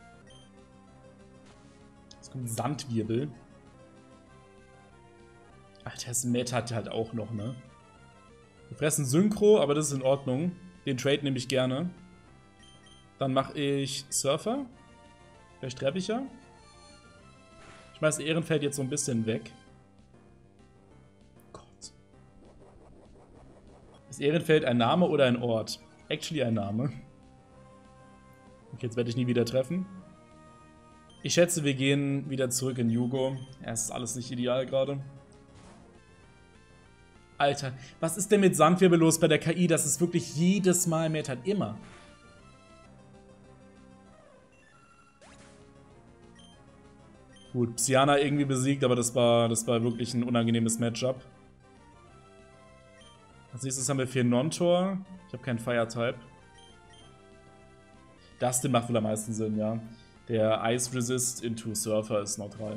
Jetzt kommt Sandwirbel. Alter, das Meta hat halt auch noch, ne? Wir fressen Synchro, aber das ist in Ordnung. Den Trade nehme ich gerne. Dann mache ich Surfer. Vielleicht treffe ich ja. Ich schmeiß Ehrenfeld jetzt so ein bisschen weg. Gott. Ist Ehrenfeld ein Name oder ein Ort? Actually ein Name. Okay, jetzt werde ich nie wieder treffen. Ich schätze, wir gehen wieder zurück in Yugo. Ja, es ist alles nicht ideal gerade. Alter, was ist denn mit Sandwirbel los bei der K I? Das ist wirklich jedes Mal Meta. Immer. Gut, Psyana irgendwie besiegt, aber das war, das war wirklich ein unangenehmes Matchup. Als nächstes haben wir vier Non-Tor. Ich habe keinen Fire-Type. Das macht wohl am meisten Sinn, ja. Der Ice Resist into Surfer ist neutral.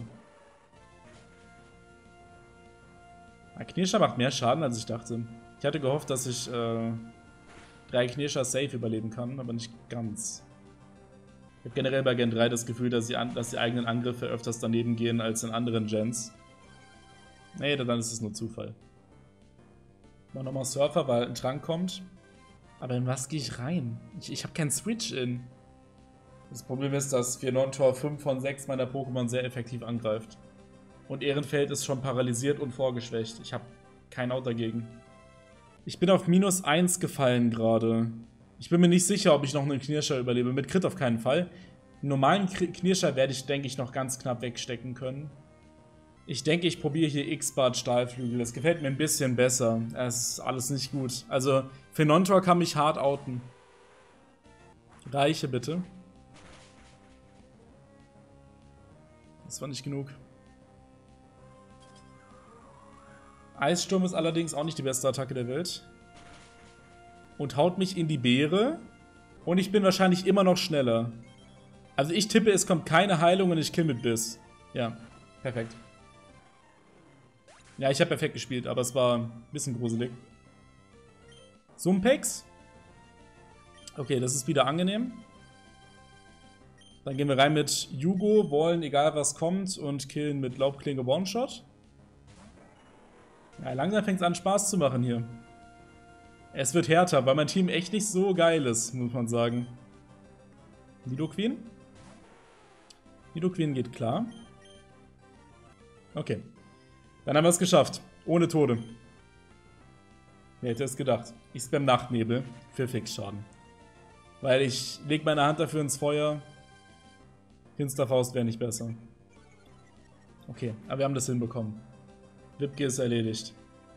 Knirscher macht mehr Schaden, als ich dachte. Ich hatte gehofft, dass ich äh, drei Knirscher safe überleben kann, aber nicht ganz. Ich habe generell bei Gen drei das Gefühl, dass die, dass die eigenen Angriffe öfters daneben gehen als in anderen Gens. Nee, dann ist es nur Zufall. Mal nochmal Surfer, weil ein Trank kommt. Aber in was gehe ich rein? Ich, ich habe keinen Switch-In. Das Problem ist, dass vier Non-Tor fünf von sechs meiner Pokémon sehr effektiv angreift. Und Ehrenfeld ist schon paralysiert und vorgeschwächt. Ich habe kein Out dagegen. Ich bin auf minus eins gefallen gerade. Ich bin mir nicht sicher, ob ich noch einen Knirscher überlebe. Mit Crit auf keinen Fall. Einen normalen Knirscher werde ich, denke ich, noch ganz knapp wegstecken können. Ich denke, ich probiere hier X-Bart Stahlflügel. Das gefällt mir ein bisschen besser. Es ist alles nicht gut. Also, für Non-Tor kann mich hart outen. Reiche bitte. Das war nicht genug. Eissturm ist allerdings auch nicht die beste Attacke der Welt. Und haut mich in die Beere. Und ich bin wahrscheinlich immer noch schneller. Also ich tippe, es kommt keine Heilung und ich kill mit Biss. Ja, perfekt. Ja, ich habe perfekt gespielt, aber es war ein bisschen gruselig. Sumpex. Okay, das ist wieder angenehm. Dann gehen wir rein mit Yugo, wollen, egal was kommt, und killen mit Laubklinge One-Shot. Ja, langsam fängt es an, Spaß zu machen hier. Es wird härter, weil mein Team echt nicht so geil ist, muss man sagen. Nidoqueen? Nidoqueen geht klar. Okay. Dann haben wir es geschafft. Ohne Tode. Wer hätte es gedacht? Ich spam Nachtnebel für Fixschaden. Weil ich leg meine Hand dafür ins Feuer. Finsterfaust wäre nicht besser. Okay, aber wir haben das hinbekommen. Wiebke ist erledigt.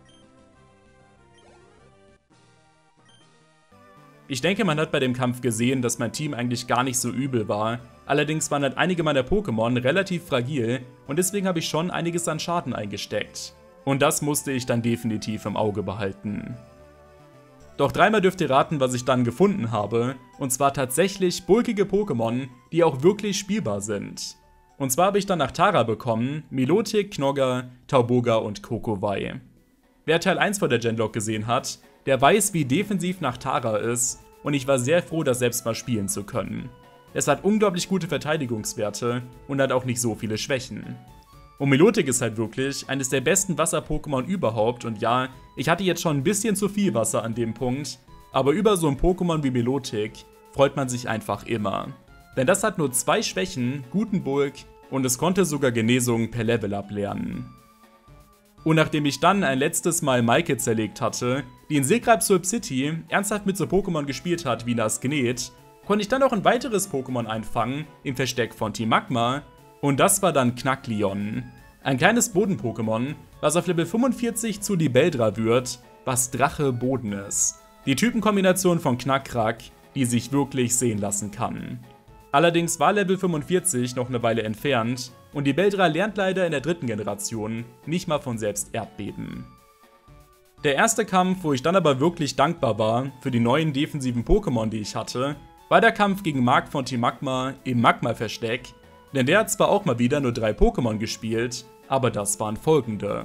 Ich denke, man hat bei dem Kampf gesehen, dass mein Team eigentlich gar nicht so übel war. Allerdings waren halt einige meiner Pokémon relativ fragil und deswegen habe ich schon einiges an Schaden eingesteckt. Und das musste ich dann definitiv im Auge behalten. Doch dreimal dürft ihr raten, was ich dann gefunden habe, und zwar tatsächlich bulkige Pokémon, die auch wirklich spielbar sind. Und zwar habe ich dann nach Tara bekommen, Milotic, Knogger, Tauboga und Kokowai. Wer Teil eins von der Genlog gesehen hat, der weiß, wie defensiv nach Tara ist, und ich war sehr froh, das selbst mal spielen zu können. Es hat unglaublich gute Verteidigungswerte und hat auch nicht so viele Schwächen. Und Milotic ist halt wirklich eines der besten Wasser-Pokémon überhaupt und ja, ich hatte jetzt schon ein bisschen zu viel Wasser an dem Punkt, aber über so ein Pokémon wie Milotic freut man sich einfach immer. Denn das hat nur zwei Schwächen, guten Bulk und es konnte sogar Genesung per Level-Up lernen. Und nachdem ich dann ein letztes Mal Maike zerlegt hatte, die in Seegrab Swirp City ernsthaft mit so Pokémon gespielt hat wie Nasgnet, konnte ich dann noch ein weiteres Pokémon einfangen im Versteck von Team Magma und das war dann Knackleon. Ein kleines Boden-Pokémon, was auf Level fünfundvierzig zu Libeldra wird, was Drache Boden ist. Die Typenkombination von Knackrack, die sich wirklich sehen lassen kann. Allerdings war Level fünfundvierzig noch eine Weile entfernt und Libeldra lernt leider in der dritten Generation nicht mal von selbst Erdbeben. Der erste Kampf, wo ich dann aber wirklich dankbar war für die neuen defensiven Pokémon, die ich hatte, war der Kampf gegen Mark von Team Magma im Magma-Versteck, denn der hat zwar auch mal wieder nur drei Pokémon gespielt, aber das waren folgende.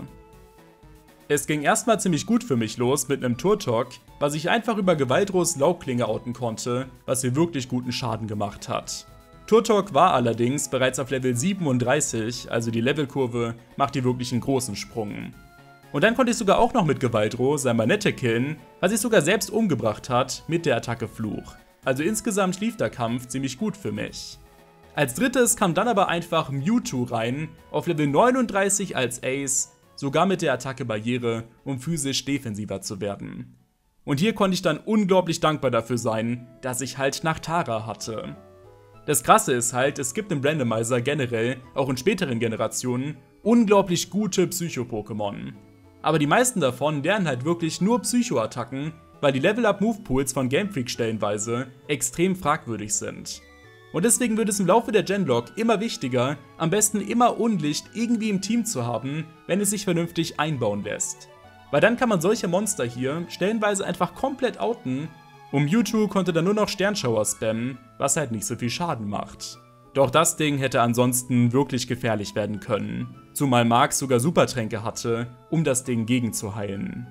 Es ging erstmal ziemlich gut für mich los mit einem Turtok, was ich einfach über Gewaltros Laubklinge outen konnte, was mir wirklich guten Schaden gemacht hat. Turtok war allerdings bereits auf Level siebenunddreißig, also die Levelkurve macht hier wirklich einen großen Sprung. Und dann konnte ich sogar auch noch mit Gewaltro sein Manette killen, was sich sogar selbst umgebracht hat mit der Attacke Fluch. Also insgesamt lief der Kampf ziemlich gut für mich. Als drittes kam dann aber einfach Mewtwo rein, auf Level neununddreißig als Ace, sogar mit der Attacke Barriere, um physisch defensiver zu werden. Und hier konnte ich dann unglaublich dankbar dafür sein, dass ich halt Nachtara hatte. Das Krasse ist halt, es gibt im Randomizer generell, auch in späteren Generationen, unglaublich gute Psycho-Pokémon. Aber die meisten davon lernen halt wirklich nur Psycho-Attacken, weil die Level-Up-Move-Pools von Game Freak stellenweise extrem fragwürdig sind. Und deswegen wird es im Laufe der Genlog immer wichtiger, am besten immer Unlicht irgendwie im Team zu haben, wenn es sich vernünftig einbauen lässt. Weil dann kann man solche Monster hier stellenweise einfach komplett outen und Mewtwo konnte dann nur noch Sternschauer spammen, was halt nicht so viel Schaden macht. Doch das Ding hätte ansonsten wirklich gefährlich werden können, zumal Mark sogar Supertränke hatte, um das Ding gegenzuheilen.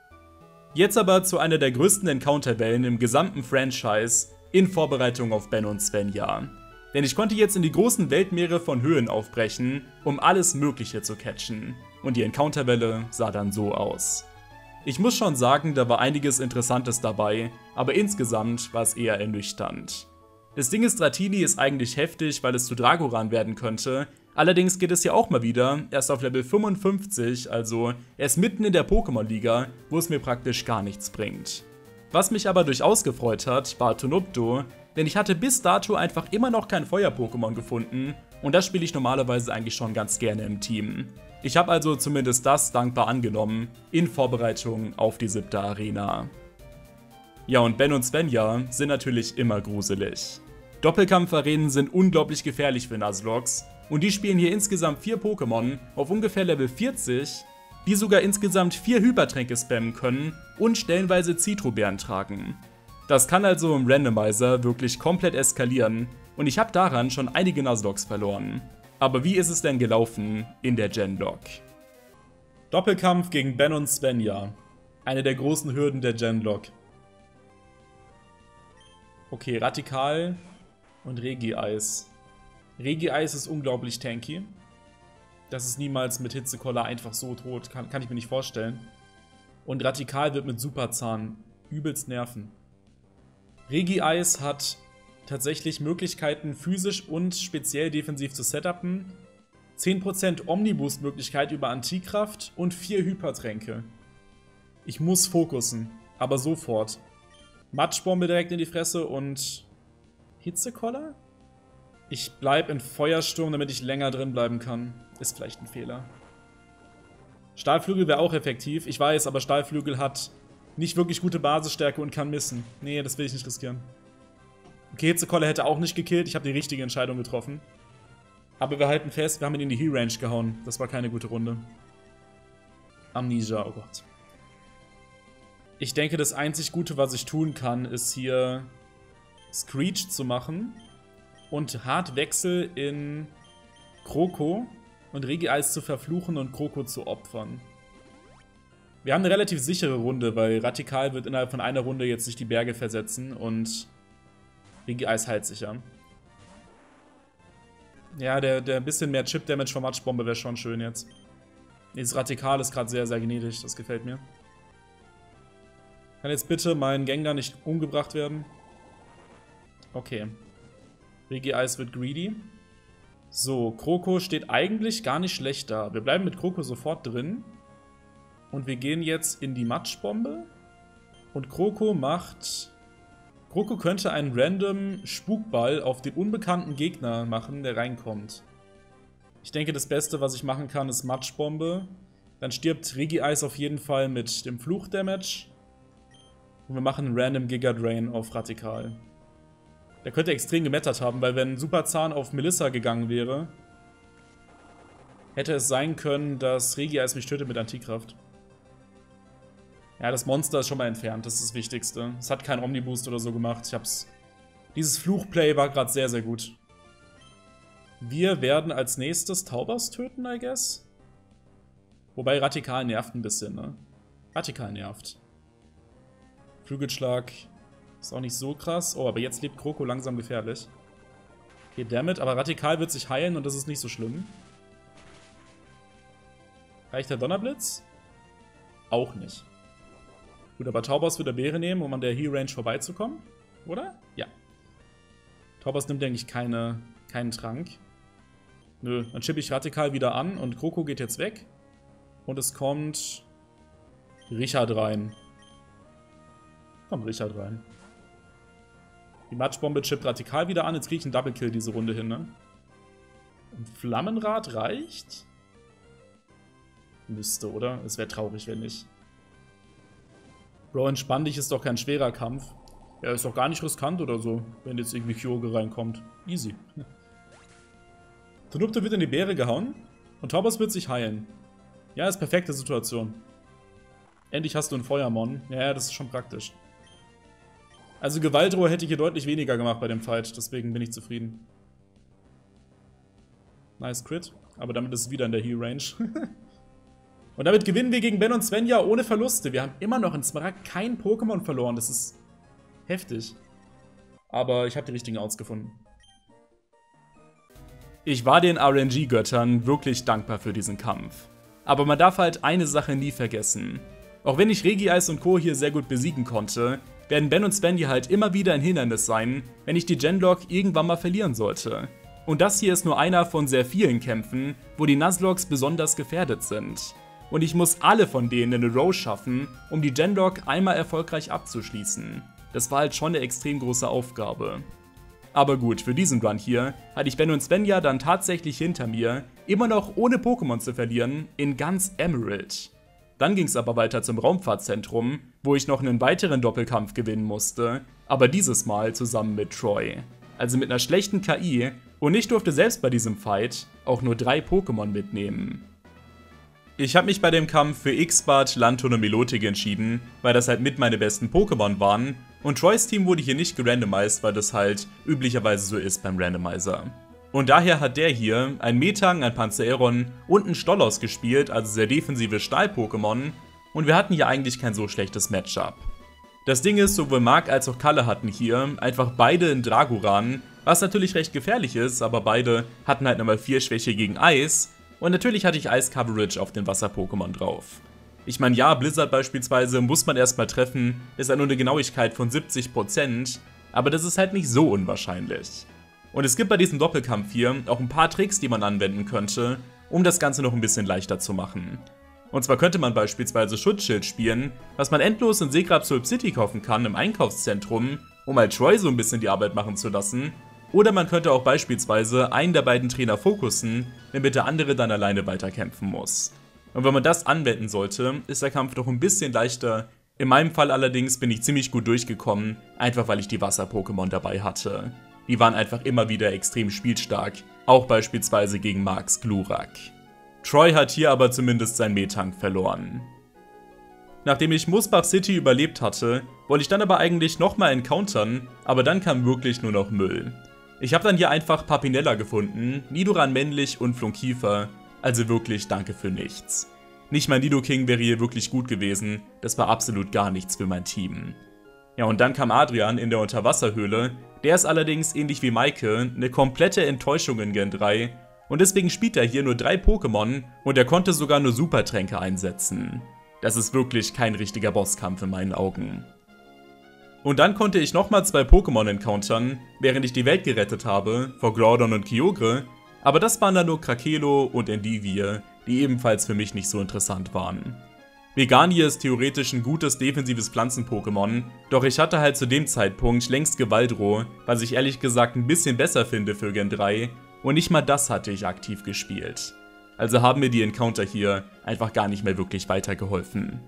Jetzt aber zu einer der größten Encounterwellen im gesamten Franchise, in Vorbereitung auf Ben und Svenja. Denn ich konnte jetzt in die großen Weltmeere von Höhen aufbrechen, um alles Mögliche zu catchen. Und die Encounterwelle sah dann so aus. Ich muss schon sagen, da war einiges Interessantes dabei, aber insgesamt war es eher ernüchternd. Das Ding ist, Dratini ist eigentlich heftig, weil es zu Dragoran werden könnte, allerdings geht es ja auch mal wieder erst auf Level fünfundfünfzig, also erst mitten in der Pokémon-Liga, wo es mir praktisch gar nichts bringt. Was mich aber durchaus gefreut hat, war Tonopto, denn ich hatte bis dato einfach immer noch kein Feuer-Pokémon gefunden und das spiele ich normalerweise eigentlich schon ganz gerne im Team. Ich habe also zumindest das dankbar angenommen, in Vorbereitung auf die siebte Arena. Ja, und Ben und Svenja sind natürlich immer gruselig. Doppelkampf-Arenen sind unglaublich gefährlich für Nuzlocke und die spielen hier insgesamt vier Pokémon auf ungefähr Level vierzig, die sogar insgesamt vier Hypertränke spammen können und stellenweise Zitrobeeren tragen. Das kann also im Randomizer wirklich komplett eskalieren und ich habe daran schon einige Nuzlocke verloren. Aber wie ist es denn gelaufen in der Genlog? Doppelkampf gegen Ben und Svenja. Eine der großen Hürden der Genlog. Okay, Radikal und Regi-Eis. Regi-Eis ist unglaublich tanky. Das ist niemals mit Hitzekoller einfach so tot, kann, kann ich mir nicht vorstellen. Und Radikal wird mit Superzahn übelst nerven. Regi-Eis hat tatsächlich Möglichkeiten, physisch und speziell defensiv zu setupen. zehn Prozent Omniboost-Möglichkeit über Antikraft und vier Hypertränke. Ich muss fokussen, aber sofort. Matschbombe direkt in die Fresse und Hitzekoller? Ich bleib in Feuersturm, damit ich länger drin bleiben kann. Ist vielleicht ein Fehler. Stahlflügel wäre auch effektiv. Ich weiß, aber Stahlflügel hat nicht wirklich gute Basisstärke und kann missen. Nee, das will ich nicht riskieren. Okay, Hitzekoller hätte auch nicht gekillt. Ich habe die richtige Entscheidung getroffen. Aber wir halten fest, wir haben ihn in die Heal-Range gehauen. Das war keine gute Runde. Amnesia, oh Gott. Ich denke, das einzig Gute, was ich tun kann, ist hier Screech zu machen und Hartwechsel in Kroko und Regi-Eis zu verfluchen und Kroko zu opfern. Wir haben eine relativ sichere Runde, weil Radikal wird innerhalb von einer Runde jetzt sich die Berge versetzen und Regi-Eis heilt sicher. Ja, der, der bisschen mehr Chip-Damage von Matschbombe wäre schon schön jetzt. Dieses Radikal ist gerade sehr, sehr gnädig. Das gefällt mir. Kann jetzt bitte mein Gengar nicht umgebracht werden? Okay. Regice wird greedy. So, Kroko steht eigentlich gar nicht schlecht da. Wir bleiben mit Kroko sofort drin. Und wir gehen jetzt in die Matschbombe. Und Kroko macht... Kroko könnte einen random Spukball auf den unbekannten Gegner machen, der reinkommt. Ich denke, das Beste, was ich machen kann, ist Matschbombe. Dann stirbt Regice auf jeden Fall mit dem Fluch-Damage. Und wir machen einen random Giga Drain auf Radikal. Der könnte extrem gemettert haben, weil wenn Superzahn auf Melissa gegangen wäre, hätte es sein können, dass Regice mich tötet mit Antikraft. Ja, das Monster ist schon mal entfernt, das ist das Wichtigste. Es hat keinen Omniboost oder so gemacht. Ich hab's. Dieses Fluchplay war gerade sehr, sehr gut. Wir werden als nächstes Taubers töten, I guess. Wobei Radikal nervt ein bisschen, ne? Radikal nervt. Flügelschlag ist auch nicht so krass. Oh, aber jetzt lebt Kroko langsam gefährlich. Okay, damit, aber Radikal wird sich heilen und das ist nicht so schlimm. Reicht der Donnerblitz? Auch nicht. Gut, aber Taubers wird der Beere nehmen, um an der Heal-Range vorbeizukommen. Oder? Ja. Taubers nimmt, denke ich, keine, keinen Trank. Nö, dann chippe ich Radikal wieder an und Kroko geht jetzt weg. Und es kommt Richard rein. Kommt Richard rein. Die Matschbombe chippt Radikal wieder an. Jetzt kriege ich einen Double-Kill diese Runde hin, ne? Und Flammenrad reicht? Müsste, oder? Es wäre traurig, wenn nicht. Bro, entspann dich, ist doch kein schwerer Kampf. Ja, ist doch gar nicht riskant oder so, wenn jetzt irgendwie Kyogre reinkommt. Easy. Tanupte wird in die Beere gehauen und Taubers wird sich heilen. Ja, ist perfekte Situation. Endlich hast du einen Feuermon. Ja, das ist schon praktisch. Also Gewaltrohr hätte ich hier deutlich weniger gemacht bei dem Fight, deswegen bin ich zufrieden. Nice Crit, aber damit ist es wieder in der Heal-Range. Und damit gewinnen wir gegen Ben und Svenja ohne Verluste. Wir haben immer noch in Smaragd kein Pokémon verloren. Das ist heftig. Aber ich habe die richtigen Outs gefunden. Ich war den R N G-Göttern wirklich dankbar für diesen Kampf. Aber man darf halt eine Sache nie vergessen. Auch wenn ich Regice und Co. hier sehr gut besiegen konnte, werden Ben und Svenja halt immer wieder ein Hindernis sein, wenn ich die Genlock irgendwann mal verlieren sollte. Und das hier ist nur einer von sehr vielen Kämpfen, wo die Nuzlockes besonders gefährdet sind. Und ich muss alle von denen in eine Row schaffen, um die Genlock einmal erfolgreich abzuschließen. Das war halt schon eine extrem große Aufgabe. Aber gut, für diesen Run hier hatte ich Ben und Svenja dann tatsächlich hinter mir, immer noch ohne Pokémon zu verlieren, in ganz Emerald. Dann ging es aber weiter zum Raumfahrtzentrum, wo ich noch einen weiteren Doppelkampf gewinnen musste, aber dieses Mal zusammen mit Troy. Also mit einer schlechten K I, und ich durfte selbst bei diesem Fight auch nur drei Pokémon mitnehmen. Ich habe mich bei dem Kampf für X-Bart, Lanturn und Milotic entschieden, weil das halt mit meine besten Pokémon waren, und Troys Team wurde hier nicht gerandomized, weil das halt üblicherweise so ist beim Randomizer. Und daher hat der hier ein Metang, ein Panzeron und ein Stollos gespielt, also sehr defensive Stahl-Pokémon, und wir hatten hier eigentlich kein so schlechtes Matchup. Das Ding ist, sowohl Mark als auch Kalle hatten hier einfach beide in Dragoran, was natürlich recht gefährlich ist, aber beide hatten halt nochmal vier Schwäche gegen Eis, und natürlich hatte ich Ice Coverage auf den Wasser-Pokémon drauf. Ich meine, ja, Blizzard beispielsweise muss man erstmal treffen, ist ja nur eine Genauigkeit von siebzig Prozent, aber das ist halt nicht so unwahrscheinlich. Und es gibt bei diesem Doppelkampf hier auch ein paar Tricks, die man anwenden könnte, um das Ganze noch ein bisschen leichter zu machen. Und zwar könnte man beispielsweise Schutzschild spielen, was man endlos in Segrabsulp City kaufen kann im Einkaufszentrum, um halt Troy so ein bisschen die Arbeit machen zu lassen. Oder man könnte auch beispielsweise einen der beiden Trainer fokussen, damit der andere dann alleine weiterkämpfen muss. Und wenn man das anwenden sollte, ist der Kampf doch ein bisschen leichter. In meinem Fall allerdings bin ich ziemlich gut durchgekommen, einfach weil ich die Wasser-Pokémon dabei hatte. Die waren einfach immer wieder extrem spielstark, auch beispielsweise gegen Marks Glurak. Troy hat hier aber zumindest sein Metang verloren. Nachdem ich Musbach City überlebt hatte, wollte ich dann aber eigentlich nochmal encountern, aber dann kam wirklich nur noch Müll. Ich habe dann hier einfach Papinella gefunden, Nidoran männlich und Flunkiefer, also wirklich danke für nichts. Nicht mal Nidoking wäre hier wirklich gut gewesen, das war absolut gar nichts für mein Team. Ja, und dann kam Adrian in der Unterwasserhöhle. Der ist allerdings, ähnlich wie Maike, eine komplette Enttäuschung in Gen drei. Und deswegen spielt er hier nur drei Pokémon und er konnte sogar nur Supertränke einsetzen. Das ist wirklich kein richtiger Bosskampf in meinen Augen. Und dann konnte ich nochmal zwei Pokémon encountern, während ich die Welt gerettet habe, vor Groudon und Kyogre. Aber das waren dann nur Krakelo und Endivie, die ebenfalls für mich nicht so interessant waren. Meganier ist theoretisch ein gutes defensives Pflanzen-Pokémon, doch ich hatte halt zu dem Zeitpunkt längst Gewaldro, was ich ehrlich gesagt ein bisschen besser finde für Gen drei, und nicht mal das hatte ich aktiv gespielt. Also haben mir die Encounter hier einfach gar nicht mehr wirklich weitergeholfen.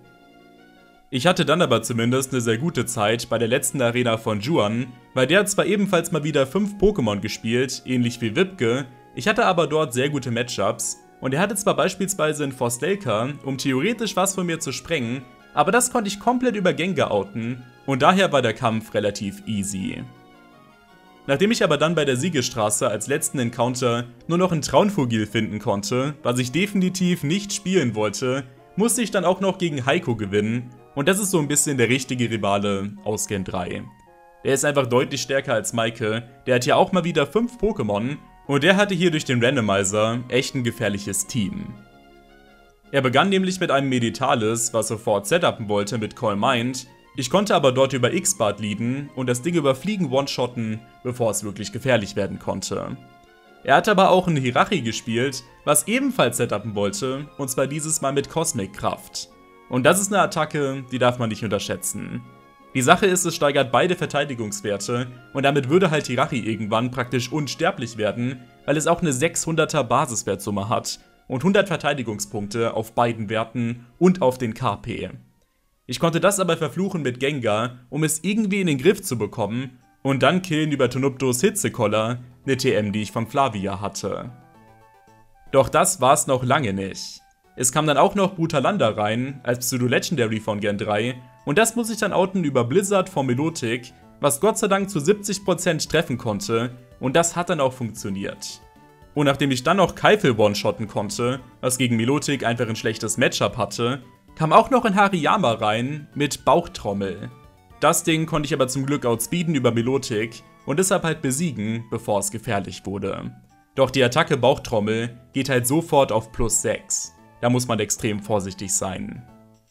Ich hatte dann aber zumindest eine sehr gute Zeit bei der letzten Arena von Juan, weil der hat zwar ebenfalls mal wieder fünf Pokémon gespielt, ähnlich wie Wipke, ich hatte aber dort sehr gute Matchups. Und er hatte zwar beispielsweise einen Forstelka, um theoretisch was von mir zu sprengen, aber das konnte ich komplett über Gengar outen und daher war der Kampf relativ easy. Nachdem ich aber dann bei der Siegestraße als letzten Encounter nur noch einen Traunfugil finden konnte, was ich definitiv nicht spielen wollte, musste ich dann auch noch gegen Heiko gewinnen und das ist so ein bisschen der richtige Rivale aus Gen drei. Der ist einfach deutlich stärker als Maike, der hat ja auch mal wieder fünf Pokémon. Und er hatte hier durch den Randomizer echt ein gefährliches Team. Er begann nämlich mit einem Meditalis, was sofort setupen wollte mit Call Mind. Ich konnte aber dort über X-Bart leaden und das Ding überfliegen one-shotten, bevor es wirklich gefährlich werden konnte. Er hat aber auch einen Hirachi gespielt, was ebenfalls setupen wollte, und zwar dieses Mal mit Cosmic Kraft. Und das ist eine Attacke, die darf man nicht unterschätzen. Die Sache ist, es steigert beide Verteidigungswerte und damit würde halt Hirachi irgendwann praktisch unsterblich werden, weil es auch eine sechshunderter Basiswertsumme hat und hundert Verteidigungspunkte auf beiden Werten und auf den K P. Ich konnte das aber verfluchen mit Gengar, um es irgendwie in den Griff zu bekommen und dann killen über Tonuptos Hitzekoller, eine T M, die ich von Flavia hatte. Doch das war's noch lange nicht. Es kam dann auch noch Brutalanda rein, als Pseudo-Legendary von Gen drei, und das muss ich dann outen über Blizzard von Milotic, was Gott sei Dank zu siebzig Prozent treffen konnte, und das hat dann auch funktioniert. Und nachdem ich dann noch Keifel one-shotten konnte, was gegen Milotic einfach ein schlechtes Matchup hatte, kam auch noch ein Hariyama rein mit Bauchtrommel. Das Ding konnte ich aber zum Glück outspeeden über Milotic und deshalb halt besiegen, bevor es gefährlich wurde. Doch die Attacke Bauchtrommel geht halt sofort auf plus sechs. Da muss man extrem vorsichtig sein.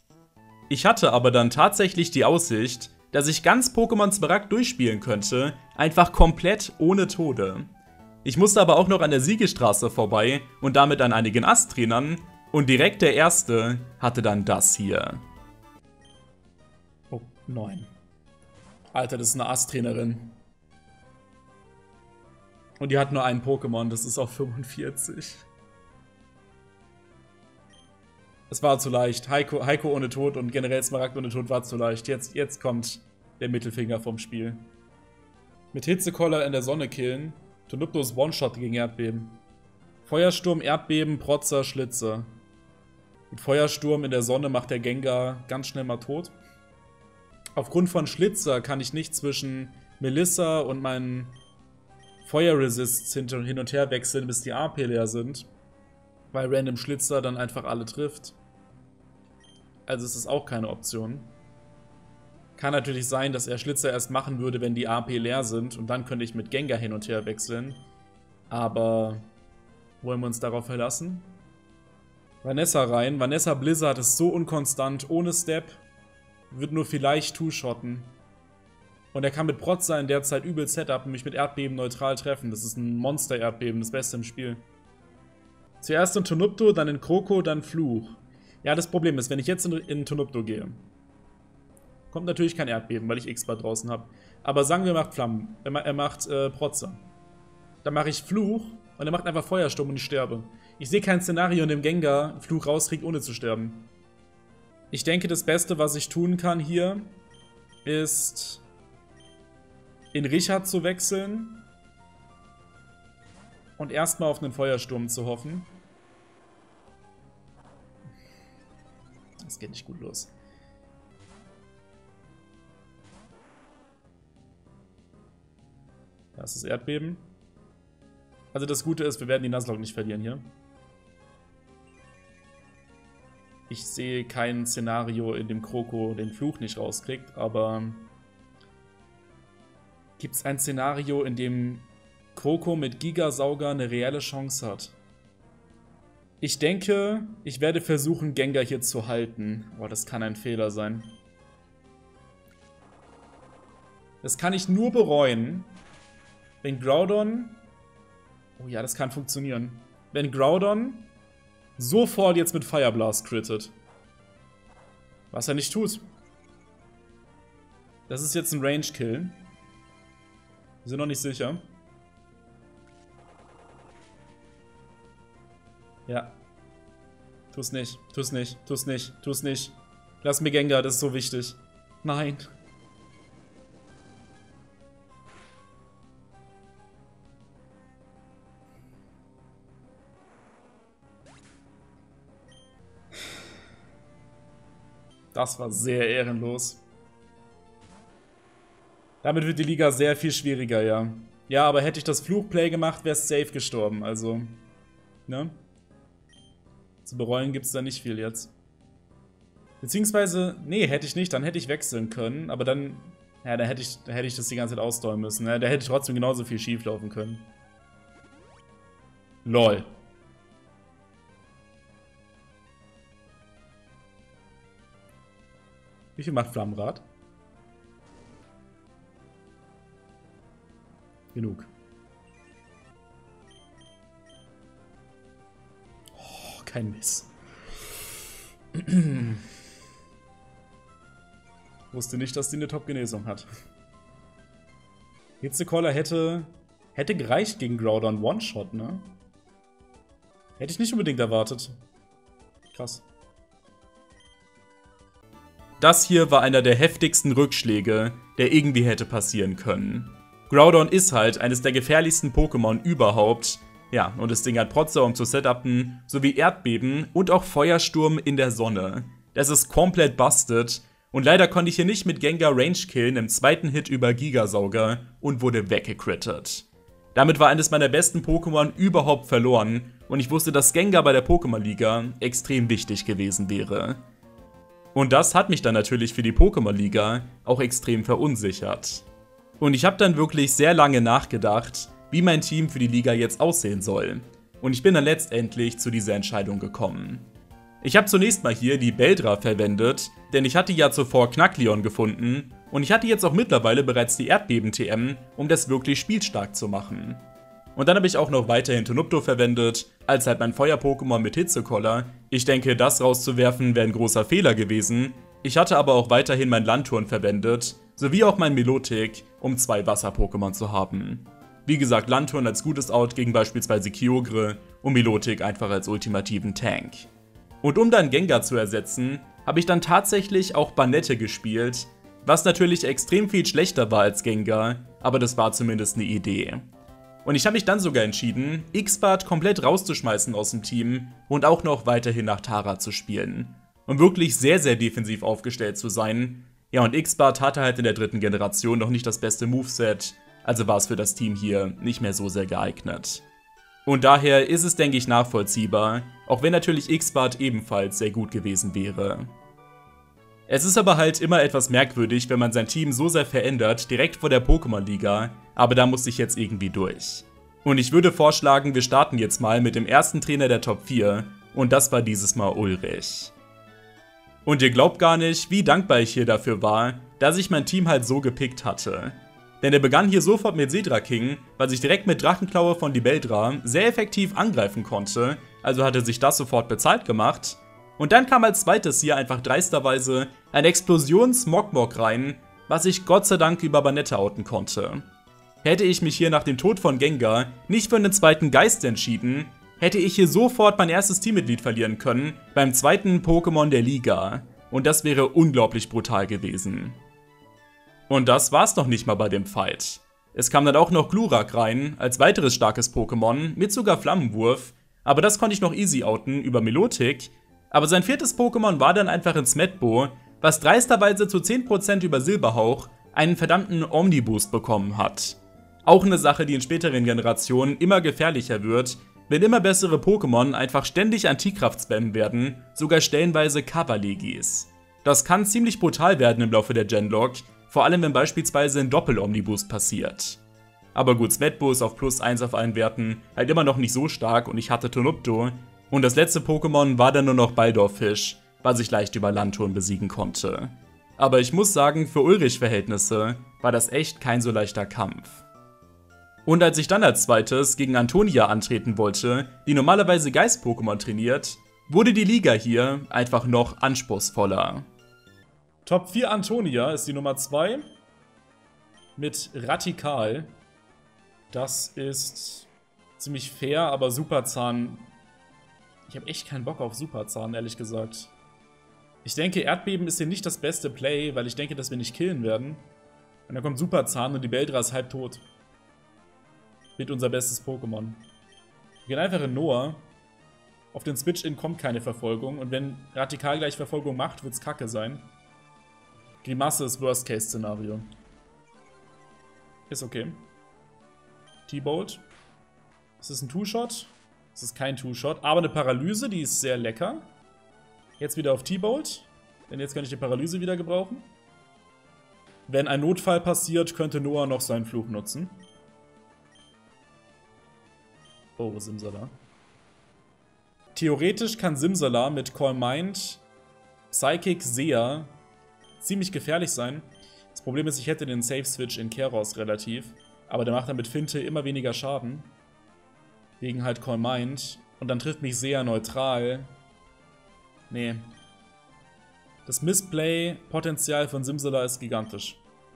Ich hatte aber dann tatsächlich die Aussicht, dass ich ganz Pokémon Smaragd durchspielen könnte, einfach komplett ohne Tode. Ich musste aber auch noch an der Siegestraße vorbei und damit an einigen Ast-Trainern und direkt der erste hatte dann das hier. Oh, neun. Alter, das ist eine Ast-Trainerin. Und die hat nur einen Pokémon, das ist auf fünfundvierzig. Es war zu leicht. Heiko, Heiko ohne Tod und generell Smaragd ohne Tod war zu leicht. Jetzt, jetzt kommt der Mittelfinger vom Spiel. Mit Hitzekoller in der Sonne killen. Tonuptos One-Shot gegen Erdbeben. Feuersturm, Erdbeben, Protzer, Schlitze. Mit Feuersturm in der Sonne macht der Gengar ganz schnell mal tot. Aufgrund von Schlitzer kann ich nicht zwischen Melissa und meinen Feuerresists hin und her wechseln, bis die A P leer sind. Weil Random Schlitzer dann einfach alle trifft. Also es ist auch keine Option. Kann natürlich sein, dass er Schlitzer erst machen würde, wenn die A P leer sind. Und dann könnte ich mit Gengar hin und her wechseln. Aber wollen wir uns darauf verlassen? Vanessa rein. Vanessa Blizzard ist so unkonstant, ohne Step. Wird nur vielleicht two-shotten. Und er kann mit Protzer in der Zeit übel Setup und mich mit Erdbeben neutral treffen. Das ist ein Monster-Erdbeben, das Beste im Spiel. Zuerst in Tonupto, dann in Kroko, dann Fluch. Ja, das Problem ist, wenn ich jetzt in, in Tonupto gehe, kommt natürlich kein Erdbeben, weil ich X-Bart draußen habe. Aber sagen wir, er macht Flammen. Er, er macht äh, Protzer. Dann mache ich Fluch und er macht einfach Feuersturm und ich sterbe. Ich sehe kein Szenario, in dem Gengar Fluch rauskriegt, ohne zu sterben. Ich denke, das Beste, was ich tun kann hier, ist in Richard zu wechseln und erstmal auf einen Feuersturm zu hoffen. Das geht nicht gut los. Das ist Erdbeben. Also das Gute ist, wir werden die Nuzlocke nicht verlieren hier. Ich sehe kein Szenario, in dem Kroko den Fluch nicht rauskriegt, aber Gibt es ein Szenario, in dem Kroko mit Gigasauger eine reelle Chance hat? Ich denke, ich werde versuchen, Gengar hier zu halten. Boah, das kann ein Fehler sein. Das kann ich nur bereuen, wenn Groudon... Oh ja, das kann funktionieren. Wenn Groudon sofort jetzt mit Fire Blast crittet. Was er nicht tut. Das ist jetzt ein Range-Kill. Wir sind noch nicht sicher. Ja. Tu's nicht, tu's nicht, tu's nicht, tu's nicht. Lass mir Gengar, das ist so wichtig. Nein. Das war sehr ehrenlos. Damit wird die Liga sehr viel schwieriger, ja. Ja, aber hätte ich das Fluchplay gemacht, wäre es safe gestorben, also... Ne? Zu bereuen gibt es da nicht viel jetzt. Beziehungsweise, nee, hätte ich nicht, dann hätte ich wechseln können, aber dann... Ja, da hätte ich, da hätte ich das die ganze Zeit ausdauern müssen, ne? Da hätte trotzdem genauso viel schief laufen können. Lol. Wie viel macht Flammenrad? Genug. Oh, kein Miss. Wusste nicht, dass die eine Top-Genesung hat. Hitzekoller hätte, hätte gereicht gegen Groudon One-Shot, ne? Hätte ich nicht unbedingt erwartet. Krass. Das hier war einer der heftigsten Rückschläge, der irgendwie hätte passieren können. Groudon ist halt eines der gefährlichsten Pokémon überhaupt. Ja, und das Ding hat Protzer, um zu setupen, sowie Erdbeben und auch Feuersturm in der Sonne. Das ist komplett busted. Und leider konnte ich hier nicht mit Gengar Range killen im zweiten Hit über Gigasauger und wurde weggecrittet. Damit war eines meiner besten Pokémon überhaupt verloren und ich wusste, dass Gengar bei der Pokémon-Liga extrem wichtig gewesen wäre. Und das hat mich dann natürlich für die Pokémon-Liga auch extrem verunsichert. Und ich habe dann wirklich sehr lange nachgedacht, wie mein Team für die Liga jetzt aussehen soll. Und ich bin dann letztendlich zu dieser Entscheidung gekommen. Ich habe zunächst mal hier die Beldra verwendet, denn ich hatte ja zuvor Knackleon gefunden und ich hatte jetzt auch mittlerweile bereits die Erdbeben-T M, um das wirklich spielstark zu machen. Und dann habe ich auch noch weiterhin Tonupto verwendet, als halt mein Feuer-Pokémon mit Hitzekoller. Ich denke, das rauszuwerfen wäre ein großer Fehler gewesen. Ich hatte aber auch weiterhin mein Landturn verwendet, sowie auch mein Milotic, um zwei Wasser-Pokémon zu haben. Wie gesagt, Landturn als gutes Out gegen beispielsweise Kyogre und Milotic einfach als ultimativen Tank. Und um dann Gengar zu ersetzen, habe ich dann tatsächlich auch Banette gespielt, was natürlich extrem viel schlechter war als Gengar, aber das war zumindest eine Idee. Und ich habe mich dann sogar entschieden, X-Bart komplett rauszuschmeißen aus dem Team und auch noch weiterhin nach Tara zu spielen. Und wirklich sehr, sehr defensiv aufgestellt zu sein. Ja, und X-Bart hatte halt in der dritten Generation noch nicht das beste Moveset, also war es für das Team hier nicht mehr so sehr geeignet. Und daher ist es, denke ich, nachvollziehbar, auch wenn natürlich X-Bart ebenfalls sehr gut gewesen wäre. Es ist aber halt immer etwas merkwürdig, wenn man sein Team so sehr verändert, direkt vor der Pokémon-Liga, aber da muss ich jetzt irgendwie durch. Und ich würde vorschlagen, wir starten jetzt mal mit dem ersten Trainer der Top vier, und das war dieses Mal Ulrich. Und ihr glaubt gar nicht, wie dankbar ich hier dafür war, dass ich mein Team halt so gepickt hatte. Denn er begann hier sofort mit Sedra King, weil sich direkt mit Drachenklaue von Beldra sehr effektiv angreifen konnte, also hatte sich das sofort bezahlt gemacht. Und dann kam als zweites hier einfach dreisterweise ein Explosions-Mokmok rein, was ich Gott sei Dank über Banette outen konnte. Hätte ich mich hier nach dem Tod von Gengar nicht für einen zweiten Geist entschieden, hätte ich hier sofort mein erstes Teammitglied verlieren können beim zweiten Pokémon der Liga. Und das wäre unglaublich brutal gewesen. Und das war's noch nicht mal bei dem Fight. Es kam dann auch noch Glurak rein, als weiteres starkes Pokémon, mit sogar Flammenwurf, aber das konnte ich noch easy outen über Milotic. Aber sein viertes Pokémon war dann einfach in Smetbo, was dreisterweise zu zehn Prozent über Silberhauch einen verdammten Omniboost bekommen hat. Auch eine Sache, die in späteren Generationen immer gefährlicher wird, wenn immer bessere Pokémon einfach ständig Antikraft spammen werden, sogar stellenweise Coverlegis. Das kann ziemlich brutal werden im Laufe der Genlog, vor allem wenn beispielsweise ein Doppel-Omniboost passiert. Aber gut, Smetbo ist auf plus eins auf allen Werten halt immer noch nicht so stark und ich hatte Tonupto. Und das letzte Pokémon war dann nur noch Baldorfisch, was ich leicht über Landturm besiegen konnte. Aber ich muss sagen, für Ulrich-Verhältnisse war das echt kein so leichter Kampf. Und als ich dann als zweites gegen Antonia antreten wollte, die normalerweise Geist-Pokémon trainiert, wurde die Liga hier einfach noch anspruchsvoller. Top vier Antonia ist die Nummer zwei mit Radikal. Das ist ziemlich fair, aber Superzahn. Ich habe echt keinen Bock auf Superzahn, ehrlich gesagt. Ich denke, Erdbeben ist hier nicht das beste Play, weil ich denke, dass wir nicht killen werden. Und dann kommt Superzahn und die Beldra ist halb tot. Mit unser bestes Pokémon. Wir gehen einfach in Noah. Auf den Switch-In kommt keine Verfolgung. Und wenn Radikal gleich Verfolgung macht, wird's kacke sein. Grimasse ist Worst-Case-Szenario. Ist okay. T-Bolt. Ist das ein Two-Shot? Das ist kein Two-Shot, aber eine Paralyse, die ist sehr lecker. Jetzt wieder auf T-Bolt, denn jetzt kann ich die Paralyse wieder gebrauchen. Wenn ein Notfall passiert, könnte Noah noch seinen Fluch nutzen. Oh, Simsala. Theoretisch kann Simsala mit Calm Mind, Psychic, Sea ziemlich gefährlich sein. Das Problem ist, ich hätte den Safe-Switch in Keros relativ, aber der macht dann mit Finte immer weniger Schaden. Wegen halt Calm Mind. Und dann trifft mich sehr neutral. Nee. Das Missplay-Potenzial von Simsala ist gigantisch.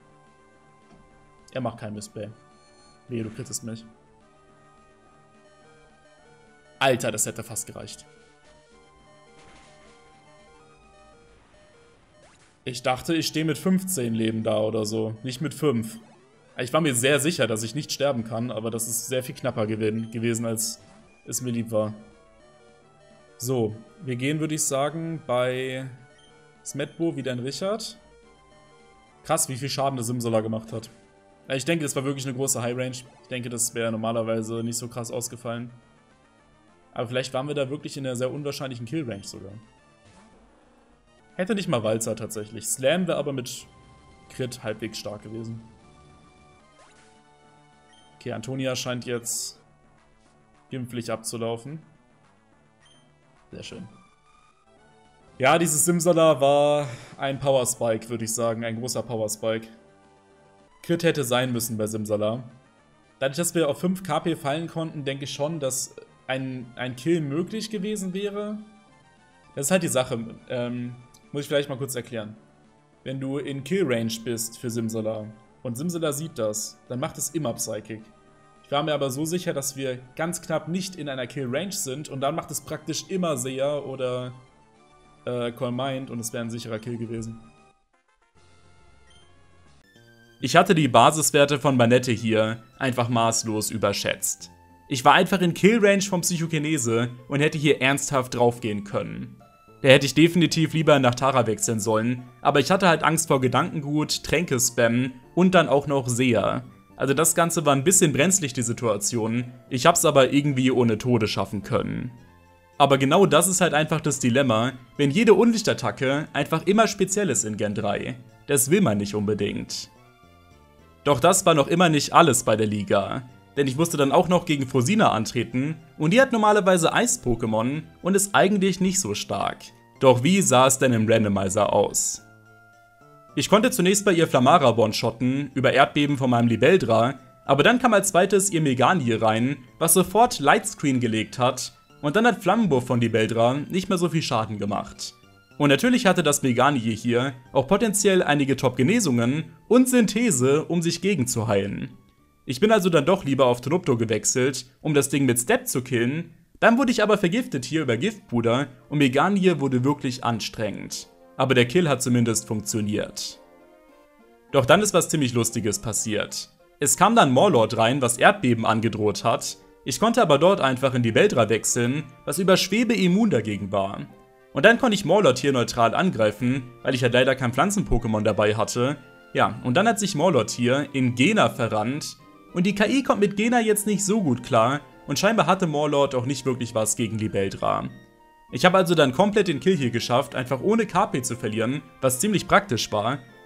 Er macht kein Missplay. Wehe, du krittest mich. Alter, das hätte fast gereicht. Ich dachte, ich stehe mit fünfzehn Leben da oder so. Nicht mit fünf. Ich war mir sehr sicher, dass ich nicht sterben kann, aber das ist sehr viel knapper gewesen, als es mir lieb war. So, wir gehen, würde ich sagen, bei Smetbo wieder in Richard. Krass, wie viel Schaden der Simsala gemacht hat. Ich denke, das war wirklich eine große High Range. Ich denke, das wäre normalerweise nicht so krass ausgefallen. Aber vielleicht waren wir da wirklich in einer sehr unwahrscheinlichen Kill-Range sogar. Hätte nicht mal Walzer tatsächlich. Slam wäre aber mit Crit halbwegs stark gewesen. Okay, Antonia scheint jetzt glimpflich abzulaufen. Sehr schön. Ja, dieses Simsala war ein Power Spike, würde ich sagen. Ein großer Power Spike. Crit hätte sein müssen bei Simsala. Dadurch, dass wir auf fünf K P fallen konnten, denke ich schon, dass ein, ein Kill möglich gewesen wäre. Das ist halt die Sache. Ähm, muss ich vielleicht mal kurz erklären. Wenn du in Kill-Range bist für Simsala und Simsala sieht das, dann macht es immer Psychic. Ich war mir aber so sicher, dass wir ganz knapp nicht in einer Kill-Range sind und dann macht es praktisch immer Sea oder äh, Calm Mind und es wäre ein sicherer Kill gewesen. Ich hatte die Basiswerte von Manette hier einfach maßlos überschätzt. Ich war einfach in Kill-Range vom Psychokinese und hätte hier ernsthaft draufgehen können. Da hätte ich definitiv lieber nach Tara wechseln sollen, aber ich hatte halt Angst vor Gedankengut, Tränke-Spam und dann auch noch Sea. Also das Ganze war ein bisschen brenzlig, die Situation. Ich hab's aber irgendwie ohne Tode schaffen können. Aber genau das ist halt einfach das Dilemma, wenn jede Unlichtattacke einfach immer speziell ist in Gen drei. Das will man nicht unbedingt. Doch das war noch immer nicht alles bei der Liga. Denn ich musste dann auch noch gegen Frosina antreten und die hat normalerweise Eis-Pokémon und ist eigentlich nicht so stark. Doch wie sah es denn im Randomizer aus? Ich konnte zunächst bei ihr Flamara one-shotten über Erdbeben von meinem Libeldra, aber dann kam als zweites ihr Megani rein, was sofort Lightscreen gelegt hat und dann hat Flammenwurf von Libeldra nicht mehr so viel Schaden gemacht. Und natürlich hatte das Megani hier auch potenziell einige Top-Genesungen und Synthese, um sich gegen zu heilen. Ich bin also dann doch lieber auf Tonupto gewechselt, um das Ding mit Step zu killen, dann wurde ich aber vergiftet hier über Giftpuder und Megani wurde wirklich anstrengend. Aber der Kill hat zumindest funktioniert. Doch dann ist was ziemlich Lustiges passiert. Es kam dann Morlord rein, was Erdbeben angedroht hat, ich konnte aber dort einfach in die Beldra wechseln, was über Schwebe immun dagegen war. Und dann konnte ich Morlord hier neutral angreifen, weil ich halt leider kein Pflanzen-Pokémon dabei hatte. Ja, und dann hat sich Morlord hier in Gena verrannt. Und die K I kommt mit Gena jetzt nicht so gut klar und scheinbar hatte Morlord auch nicht wirklich was gegen Libeldra. Ich habe also dann komplett den Kill hier geschafft, einfach ohne K P zu verlieren, was ziemlich praktisch war.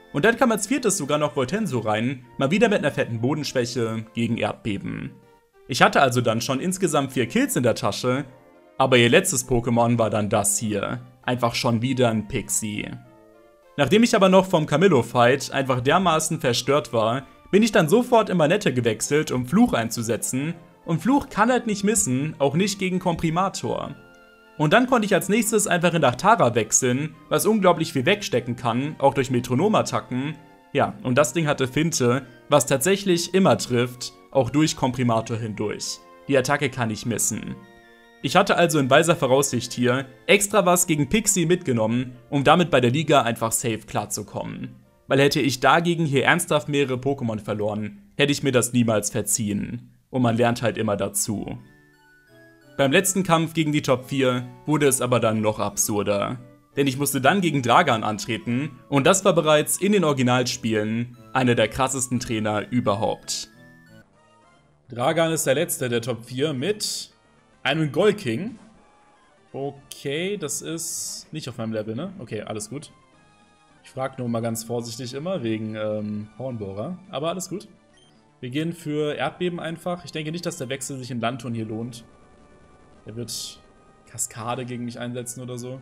Und dann kam als viertes sogar noch Voltenso rein, mal wieder mit einer fetten Bodenschwäche gegen Erdbeben. Ich hatte also dann schon insgesamt vier Kills in der Tasche, aber ihr letztes Pokémon war dann das hier. Einfach schon wieder ein Pixie. Nachdem ich aber noch vom Camillo-Fight einfach dermaßen verstört war, bin ich dann sofort in Manette gewechselt, um Fluch einzusetzen. Und Fluch kann halt nicht missen, auch nicht gegen Komprimator. Und dann konnte ich als nächstes einfach in Nachtara wechseln, was unglaublich viel wegstecken kann, auch durch Metronomattacken. Ja, und das Ding hatte Finte, was tatsächlich immer trifft, auch durch Komprimator hindurch. Die Attacke kann ich missen. Ich hatte also in weiser Voraussicht hier extra was gegen Pixie mitgenommen, um damit bei der Liga einfach safe klarzukommen. Weil hätte ich dagegen hier ernsthaft mehrere Pokémon verloren, hätte ich mir das niemals verziehen. Und man lernt halt immer dazu. Beim letzten Kampf gegen die Top vier wurde es aber dann noch absurder. Denn ich musste dann gegen Dragan antreten und das war bereits in den Originalspielen einer der krassesten Trainer überhaupt. Dragan ist der letzte der Top vier mit einem Golking. Okay, das ist nicht auf meinem Level, ne? Okay, alles gut. Ich frage nur mal ganz vorsichtig immer wegen ähm, Hornbohrer, aber alles gut. Wir gehen für Erdbeben einfach. Ich denke nicht, dass der Wechsel sich in Landton hier lohnt. Er wird Kaskade gegen mich einsetzen oder so.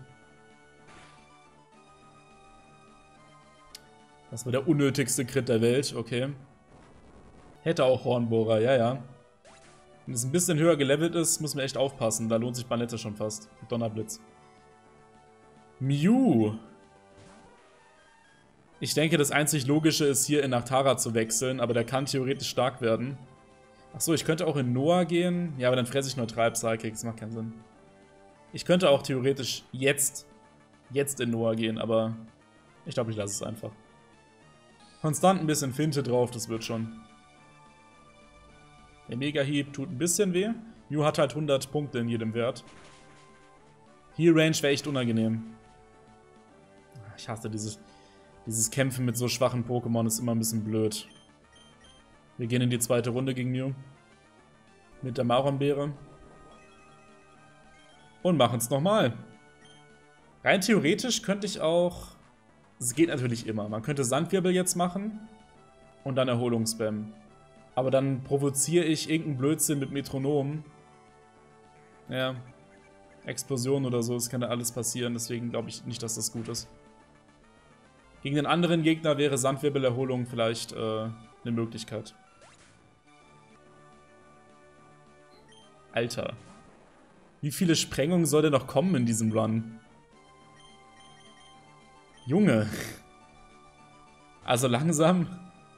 Das war der unnötigste Crit der Welt, okay. Hätte auch Hornbohrer, ja, ja. Wenn es ein bisschen höher gelevelt ist, muss man echt aufpassen. Da lohnt sich Banette schon fast. Donnerblitz. Mew. Ich denke, das einzig Logische ist, hier in Nachtara zu wechseln, aber der kann theoretisch stark werden. Achso, ich könnte auch in Noah gehen. Ja, aber dann fresse ich neutral Psychic. Das macht keinen Sinn. Ich könnte auch theoretisch jetzt, jetzt in Noah gehen, aber ich glaube, ich lasse es einfach. Konstant ein bisschen Finte drauf, das wird schon. Der Mega-Hieb tut ein bisschen weh. Mew hat halt hundert Punkte in jedem Wert. Heal-Range wäre echt unangenehm. Ich hasse dieses, dieses Kämpfen mit so schwachen Pokémon, ist immer ein bisschen blöd. Wir gehen in die zweite Runde gegen Mew. Mit der Maronbeere. Und machen es nochmal. Rein theoretisch könnte ich auch... Es geht natürlich immer. Man könnte Sandwirbel jetzt machen. Und dann Erholungsspam. Aber dann provoziere ich irgendeinen Blödsinn mit Metronom. Ja. Explosion oder so, es kann ja alles passieren. Deswegen glaube ich nicht, dass das gut ist. Gegen den anderen Gegner wäre Sandwirbelerholung vielleicht äh, eine Möglichkeit. Alter. Wie viele Sprengungen soll denn noch kommen in diesem Run? Junge. Also langsam.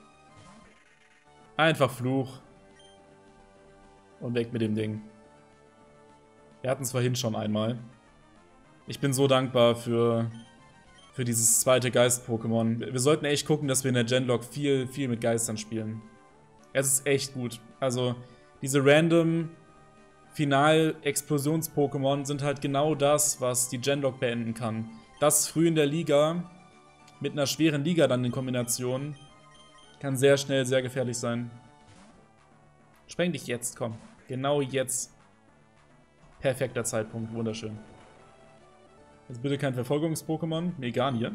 Einfach Fluch. Und weg mit dem Ding. Wir hatten es vorhin schon einmal. Ich bin so dankbar für, für dieses zweite Geist-Pokémon. Wir sollten echt gucken, dass wir in der Genlock viel, viel mit Geistern spielen. Es ist echt gut. Also, diese random Final-Explosions-Pokémon sind halt genau das, was die Genlock beenden kann. Das früh in der Liga, mit einer schweren Liga dann in Kombination, kann sehr schnell sehr gefährlich sein. Spreng dich jetzt, komm. Genau jetzt. Perfekter Zeitpunkt, wunderschön. Jetzt bitte kein Verfolgungs-Pokémon. Meganier.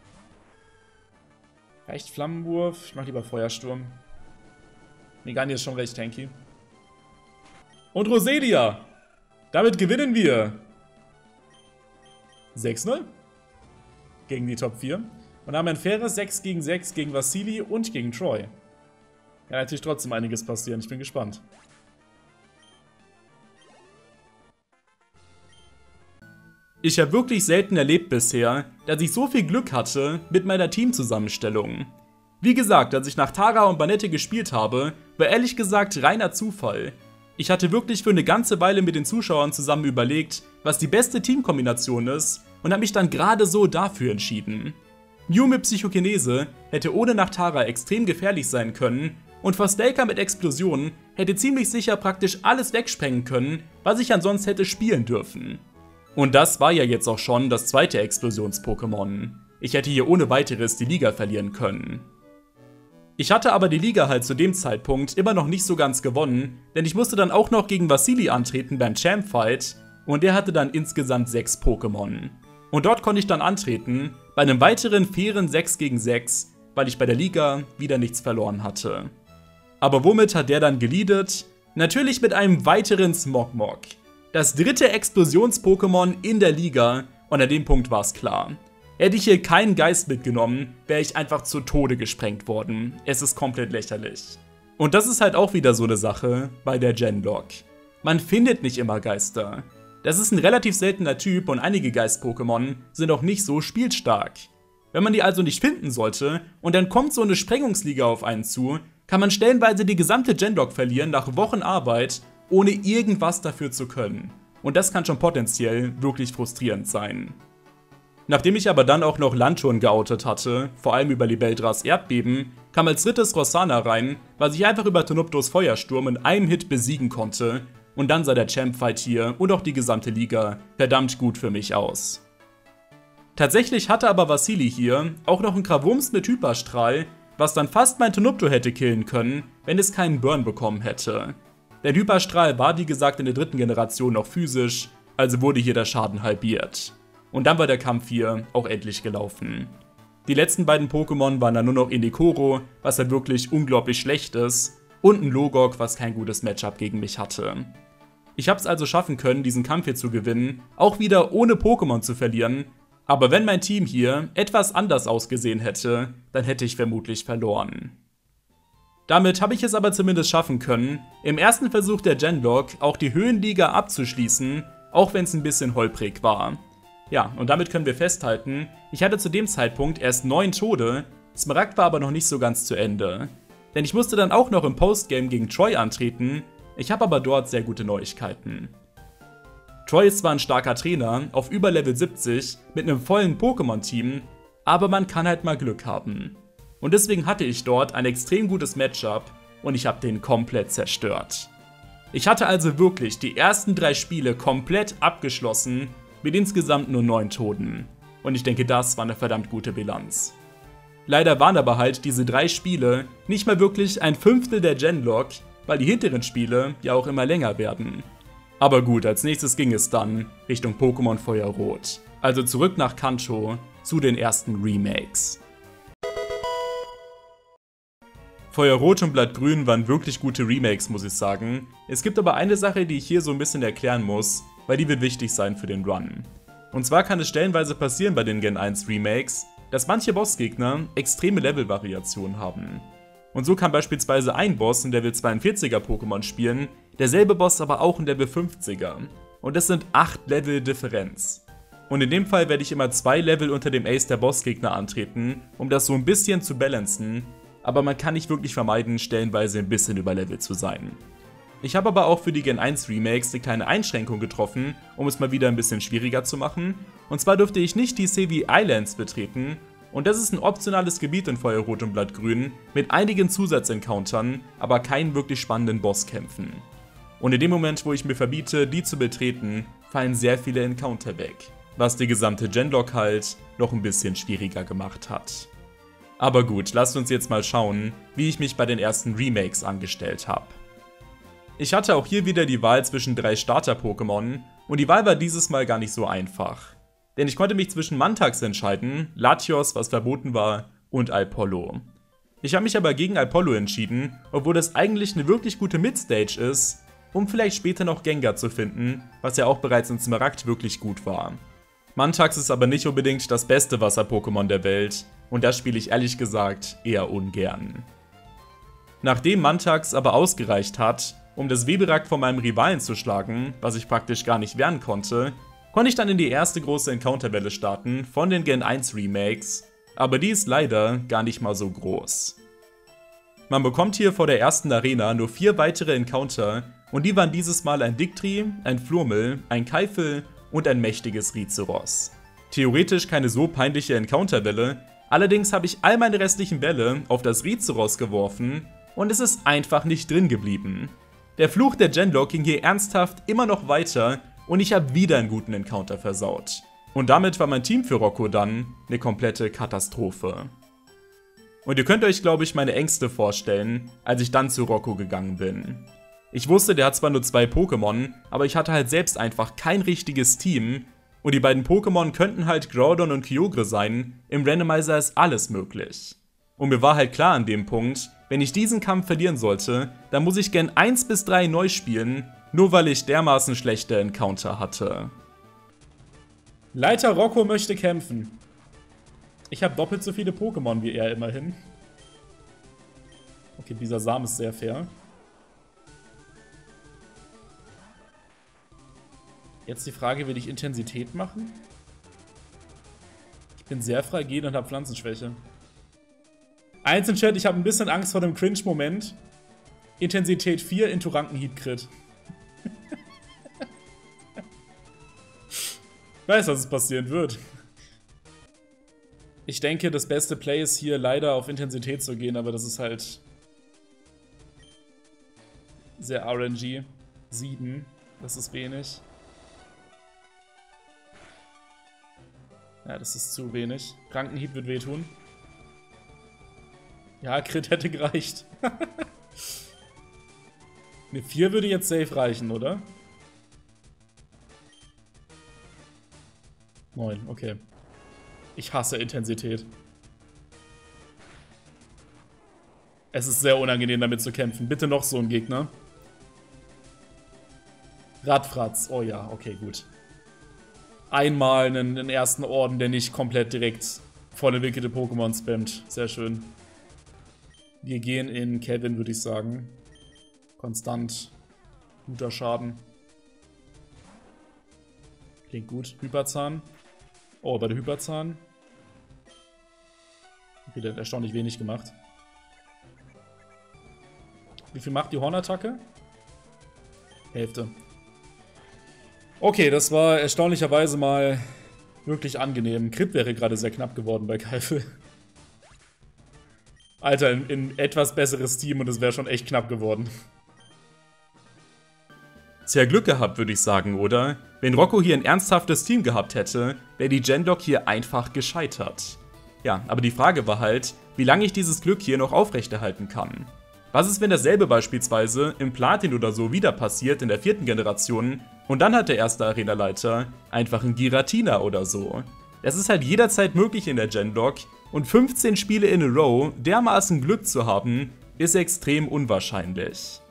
Reicht Flammenwurf? Ich mach lieber Feuersturm. Meganier ist schon recht tanky. Und Roselia! Damit gewinnen wir! sechs null. Gegen die Top vier. Und haben ein faires sechs gegen sechs gegen Vasili und gegen Troy. Ja, natürlich trotzdem einiges passieren. Ich bin gespannt. Ich habe wirklich selten erlebt bisher, dass ich so viel Glück hatte mit meiner Teamzusammenstellung. Wie gesagt, als ich Nachtara und Banette gespielt habe, war ehrlich gesagt reiner Zufall. Ich hatte wirklich für eine ganze Weile mit den Zuschauern zusammen überlegt, was die beste Teamkombination ist und habe mich dann gerade so dafür entschieden. Mew mit Psychokinese hätte ohne Nachtara extrem gefährlich sein können und Frostalker mit Explosion hätte ziemlich sicher praktisch alles wegsprengen können, was ich ansonsten hätte spielen dürfen. Und das war ja jetzt auch schon das zweite Explosions-Pokémon. Ich hätte hier ohne weiteres die Liga verlieren können. Ich hatte aber die Liga halt zu dem Zeitpunkt immer noch nicht so ganz gewonnen, denn ich musste dann auch noch gegen Vasili antreten beim Champ-Fight und der hatte dann insgesamt sechs Pokémon. Und dort konnte ich dann antreten, bei einem weiteren fairen sechs gegen sechs weil ich bei der Liga wieder nichts verloren hatte. Aber womit hat der dann geleadet? Natürlich mit einem weiteren Smogmog. Das dritte Explosions-Pokémon in der Liga und an dem Punkt war es klar. Hätte ich hier keinen Geist mitgenommen, wäre ich einfach zu Tode gesprengt worden. Es ist komplett lächerlich. Und das ist halt auch wieder so eine Sache bei der Genlog. Man findet nicht immer Geister. Das ist ein relativ seltener Typ und einige Geist-Pokémon sind auch nicht so spielstark. Wenn man die also nicht finden sollte und dann kommt so eine Sprengungsliga auf einen zu, kann man stellenweise die gesamte Genlog verlieren nach Wochen Arbeit, ohne irgendwas dafür zu können. Und das kann schon potenziell wirklich frustrierend sein. Nachdem ich aber dann auch noch Lanturn geoutet hatte, vor allem über Libeldras Erdbeben, kam als drittes Rossana rein, was ich einfach über Tonuptos Feuersturm in einem Hit besiegen konnte, und dann sah der Champ-Fight hier und auch die gesamte Liga verdammt gut für mich aus. Tatsächlich hatte aber Vasili hier auch noch einen Gravums mit Hyperstrahl, was dann fast mein Tonupto hätte killen können, wenn es keinen Burn bekommen hätte. Der Hyperstrahl war wie gesagt in der dritten Generation noch physisch, also wurde hier der Schaden halbiert. Und dann war der Kampf hier auch endlich gelaufen. Die letzten beiden Pokémon waren dann nur noch Indikoro, was halt wirklich unglaublich schlecht ist, und ein Logok, was kein gutes Matchup gegen mich hatte. Ich habe es also schaffen können, diesen Kampf hier zu gewinnen, auch wieder ohne Pokémon zu verlieren, aber wenn mein Team hier etwas anders ausgesehen hätte, dann hätte ich vermutlich verloren. Damit habe ich es aber zumindest schaffen können, im ersten Versuch der Genlog auch die Höhenliga abzuschließen, auch wenn es ein bisschen holprig war. Ja, und damit können wir festhalten, ich hatte zu dem Zeitpunkt erst neun Tode, Smaragd war aber noch nicht so ganz zu Ende. Denn ich musste dann auch noch im Postgame gegen Troy antreten, ich habe aber dort sehr gute Neuigkeiten. Troy ist zwar ein starker Trainer, auf über Level siebzig, mit einem vollen Pokémon-Team, aber man kann halt mal Glück haben. Und deswegen hatte ich dort ein extrem gutes Matchup und ich habe den komplett zerstört. Ich hatte also wirklich die ersten drei Spiele komplett abgeschlossen, mit insgesamt nur neun Toten. Und ich denke, das war eine verdammt gute Bilanz. Leider waren aber halt diese drei Spiele nicht mal wirklich ein Fünftel der Genlog, weil die hinteren Spiele ja auch immer länger werden. Aber gut, als nächstes ging es dann Richtung Pokémon Feuerrot. Also zurück nach Kanto zu den ersten Remakes. Feuerrot und Blattgrün waren wirklich gute Remakes, muss ich sagen. Es gibt aber eine Sache, die ich hier so ein bisschen erklären muss, weil die wird wichtig sein für den Run. Und zwar kann es stellenweise passieren bei den Gen eins Remakes, dass manche Bossgegner extreme Levelvariationen haben. Und so kann beispielsweise ein Boss ein Level zweiundvierziger Pokémon spielen, derselbe Boss aber auch ein Level fünfziger. Und das sind acht Level Differenz. Und in dem Fall werde ich immer zwei Level unter dem Ace der Bossgegner antreten, um das so ein bisschen zu balancen, aber man kann nicht wirklich vermeiden, stellenweise ein bisschen überlevelt zu sein. Ich habe aber auch für die Gen eins Remakes eine kleine Einschränkung getroffen, um es mal wieder ein bisschen schwieriger zu machen. Und zwar durfte ich nicht die Sevi Islands betreten, und das ist ein optionales Gebiet in Feuerrot und Blattgrün mit einigen Zusatzencountern, aber keinen wirklich spannenden Bosskämpfen. Und in dem Moment, wo ich mir verbiete, die zu betreten, fallen sehr viele Encounter weg, was die gesamte Genlog halt noch ein bisschen schwieriger gemacht hat. Aber gut, lasst uns jetzt mal schauen, wie ich mich bei den ersten Remakes angestellt habe. Ich hatte auch hier wieder die Wahl zwischen drei Starter-Pokémon und die Wahl war dieses Mal gar nicht so einfach. Denn ich konnte mich zwischen Mantax entscheiden, Latios, was verboten war, und Alpollo. Ich habe mich aber gegen Alpollo entschieden, obwohl das eigentlich eine wirklich gute Midstage ist, um vielleicht später noch Gengar zu finden, was ja auch bereits in Smaragd wirklich gut war. Mantax ist aber nicht unbedingt das beste Wasser-Pokémon der Welt und das spiele ich ehrlich gesagt eher ungern. Nachdem Mantax aber ausgereicht hat, um das Weberak von meinem Rivalen zu schlagen, was ich praktisch gar nicht wehren konnte, konnte ich dann in die erste große Encounterwelle starten von den Gen eins Remakes, aber die ist leider gar nicht mal so groß. Man bekommt hier vor der ersten Arena nur vier weitere Encounter und die waren dieses Mal ein Dictri, ein Flurmel, ein Keifel und ein mächtiges Rizeros. Theoretisch keine so peinliche Encounterwelle, allerdings habe ich all meine restlichen Bälle auf das Rizeros geworfen und es ist einfach nicht drin geblieben. Der Fluch der Genlog ging hier ernsthaft immer noch weiter und ich habe wieder einen guten Encounter versaut. Und damit war mein Team für Rocco dann eine komplette Katastrophe. Und ihr könnt euch, glaube ich, meine Ängste vorstellen, als ich dann zu Rocco gegangen bin. Ich wusste, der hat zwar nur zwei Pokémon, aber ich hatte halt selbst einfach kein richtiges Team und die beiden Pokémon könnten halt Groudon und Kyogre sein, im Randomizer ist alles möglich. Und mir war halt klar an dem Punkt, wenn ich diesen Kampf verlieren sollte, dann muss ich gern eins bis drei neu spielen, nur weil ich dermaßen schlechte Encounter hatte. Leiter Rocco möchte kämpfen. Ich habe doppelt so viele Pokémon wie er immerhin. Okay, dieser Samen ist sehr fair. Jetzt die Frage, will ich Intensität machen? Ich bin sehr fragil und habe Pflanzenschwäche. Eins im Chat, ich habe ein bisschen Angst vor dem Cringe-Moment. Intensität vier into Rankenhieb-Crit. Ich weiß, dass es passieren wird. Ich denke, das beste Play ist hier leider auf Intensität zu gehen, aber das ist halt sehr R N G. sieben, das ist wenig. Ja, das ist zu wenig. Rankenhieb wird wehtun. Ja, Crit hätte gereicht. Eine vier würde jetzt safe reichen, oder? neun, okay. Ich hasse Intensität. Es ist sehr unangenehm, damit zu kämpfen. Bitte noch so ein Gegner. Radfratz. Oh ja, okay, gut. Einmal einen, einen ersten Orden, der nicht komplett direkt volle wickede Pokémon spammt. Sehr schön. Wir gehen in Kevin, würde ich sagen. Konstant. Guter Schaden. Klingt gut. Hyperzahn. Oh, bei der Hyperzahn. Okay, der hat erstaunlich wenig gemacht. Wie viel macht die Hornattacke? Hälfte. Okay, das war erstaunlicherweise mal wirklich angenehm. Crit wäre gerade sehr knapp geworden bei Keifel. Alter, in, in etwas besseres Team und es wäre schon echt knapp geworden. Sehr Glück gehabt, würde ich sagen, oder? Wenn Rocco hier ein ernsthaftes Team gehabt hätte, wäre die Genlock hier einfach gescheitert. Ja, aber die Frage war halt, wie lange ich dieses Glück hier noch aufrechterhalten kann. Was ist, wenn dasselbe beispielsweise im Platin oder so wieder passiert in der vierten Generation und dann hat der erste Arenaleiter einfach einen Giratina oder so? Das ist halt jederzeit möglich in der Genlock und fünfzehn Spiele in a row dermaßen Glück zu haben, ist extrem unwahrscheinlich.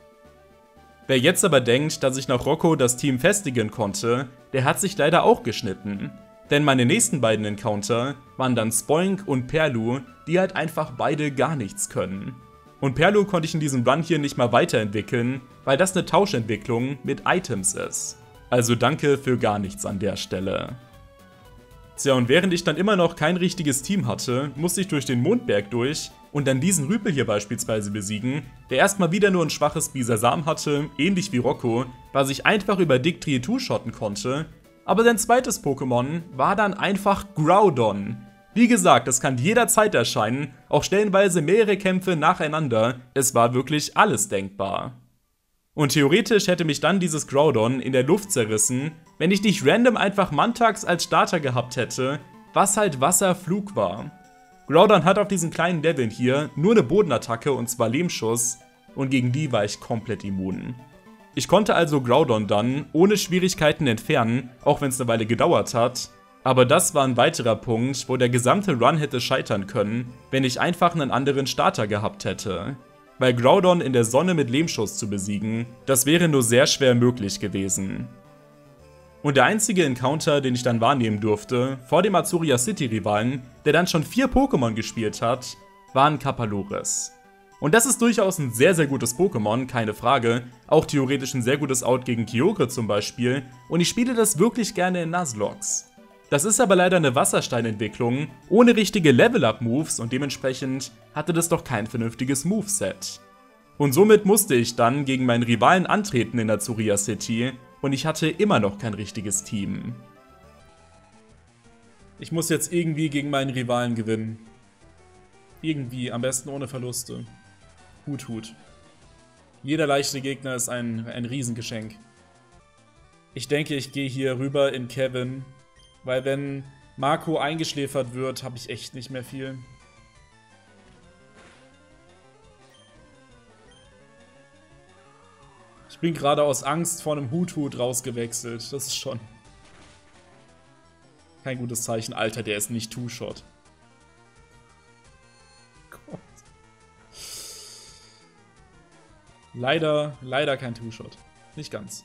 Wer jetzt aber denkt, dass ich nach Rocco das Team festigen konnte, der hat sich leider auch geschnitten. Denn meine nächsten beiden Encounter waren dann Spoink und Perlu, die halt einfach beide gar nichts können. Und Perlu konnte ich in diesem Run hier nicht mal weiterentwickeln, weil das eine Tauschentwicklung mit Items ist. Also danke für gar nichts an der Stelle. Tja, und während ich dann immer noch kein richtiges Team hatte, musste ich durch den Mondberg durch und dann diesen Rüpel hier beispielsweise besiegen, der erstmal wieder nur ein schwaches Bisasam hatte, ähnlich wie Rocco, was ich einfach über Dictrie two-shotten konnte, aber sein zweites Pokémon war dann einfach Groudon. Wie gesagt, das kann jederzeit erscheinen, auch stellenweise mehrere Kämpfe nacheinander, es war wirklich alles denkbar. Und theoretisch hätte mich dann dieses Groudon in der Luft zerrissen, wenn ich nicht random einfach Mantax als Starter gehabt hätte, was halt Wasserflug war. Groudon hat auf diesen kleinen Leveln hier nur eine Bodenattacke und zwar Lehmschuss und gegen die war ich komplett immun. Ich konnte also Groudon dann ohne Schwierigkeiten entfernen, auch wenn es eine Weile gedauert hat, aber das war ein weiterer Punkt, wo der gesamte Run hätte scheitern können, wenn ich einfach einen anderen Starter gehabt hätte. Weil Groudon in der Sonne mit Lehmschuss zu besiegen, das wäre nur sehr schwer möglich gewesen. Und der einzige Encounter, den ich dann wahrnehmen durfte, vor dem Azuria City-Rivalen, der dann schon vier Pokémon gespielt hat, war ein Kapaloris. Und das ist durchaus ein sehr, sehr gutes Pokémon, keine Frage, auch theoretisch ein sehr gutes Out gegen Kyogre zum Beispiel, und ich spiele das wirklich gerne in Nuzlocke. Das ist aber leider eine Wassersteinentwicklung, ohne richtige Level-Up-Moves und dementsprechend hatte das doch kein vernünftiges Moveset. Und somit musste ich dann gegen meinen Rivalen antreten in Azuria City und ich hatte immer noch kein richtiges Team. Ich muss jetzt irgendwie gegen meinen Rivalen gewinnen. Irgendwie, am besten ohne Verluste. Hut, Hut. Jeder leichte Gegner ist ein, ein Riesengeschenk. Ich denke, ich gehe hier rüber in Kevin. Weil wenn Marco eingeschläfert wird, habe ich echt nicht mehr viel. Ich bin gerade aus Angst vor einem Hut-Hut rausgewechselt. Das ist schon kein gutes Zeichen. Alter, der ist nicht Two-Shot. Gott. Leider, leider kein Two-Shot. Nicht ganz.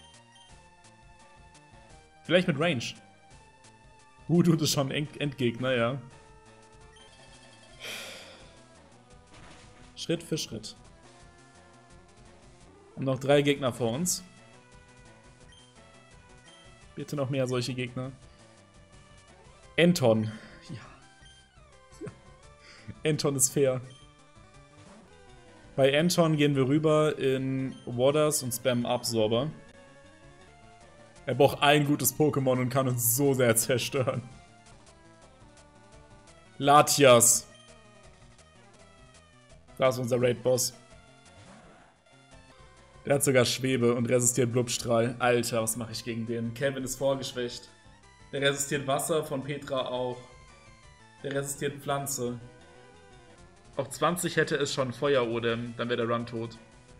Vielleicht mit Range. Hoothoot ist schon ein Endgegner, ja. Schritt für Schritt. Und noch drei Gegner vor uns. Bitte noch mehr solche Gegner. Anton. Ja. Ja. Anton ist fair. Bei Anton gehen wir rüber in Waters und spammen Absorber. Er braucht ein gutes Pokémon und kann uns so sehr zerstören. Latias. Da ist unser Raid-Boss. Der hat sogar Schwebe und resistiert Blubstrahl. Alter, was mache ich gegen den? Kevin ist vorgeschwächt. Der resistiert Wasser, von Petra auch. Der resistiert Pflanze. Auf zwanzig hätte es schon Feuer-Odem, dann wäre der Run tot.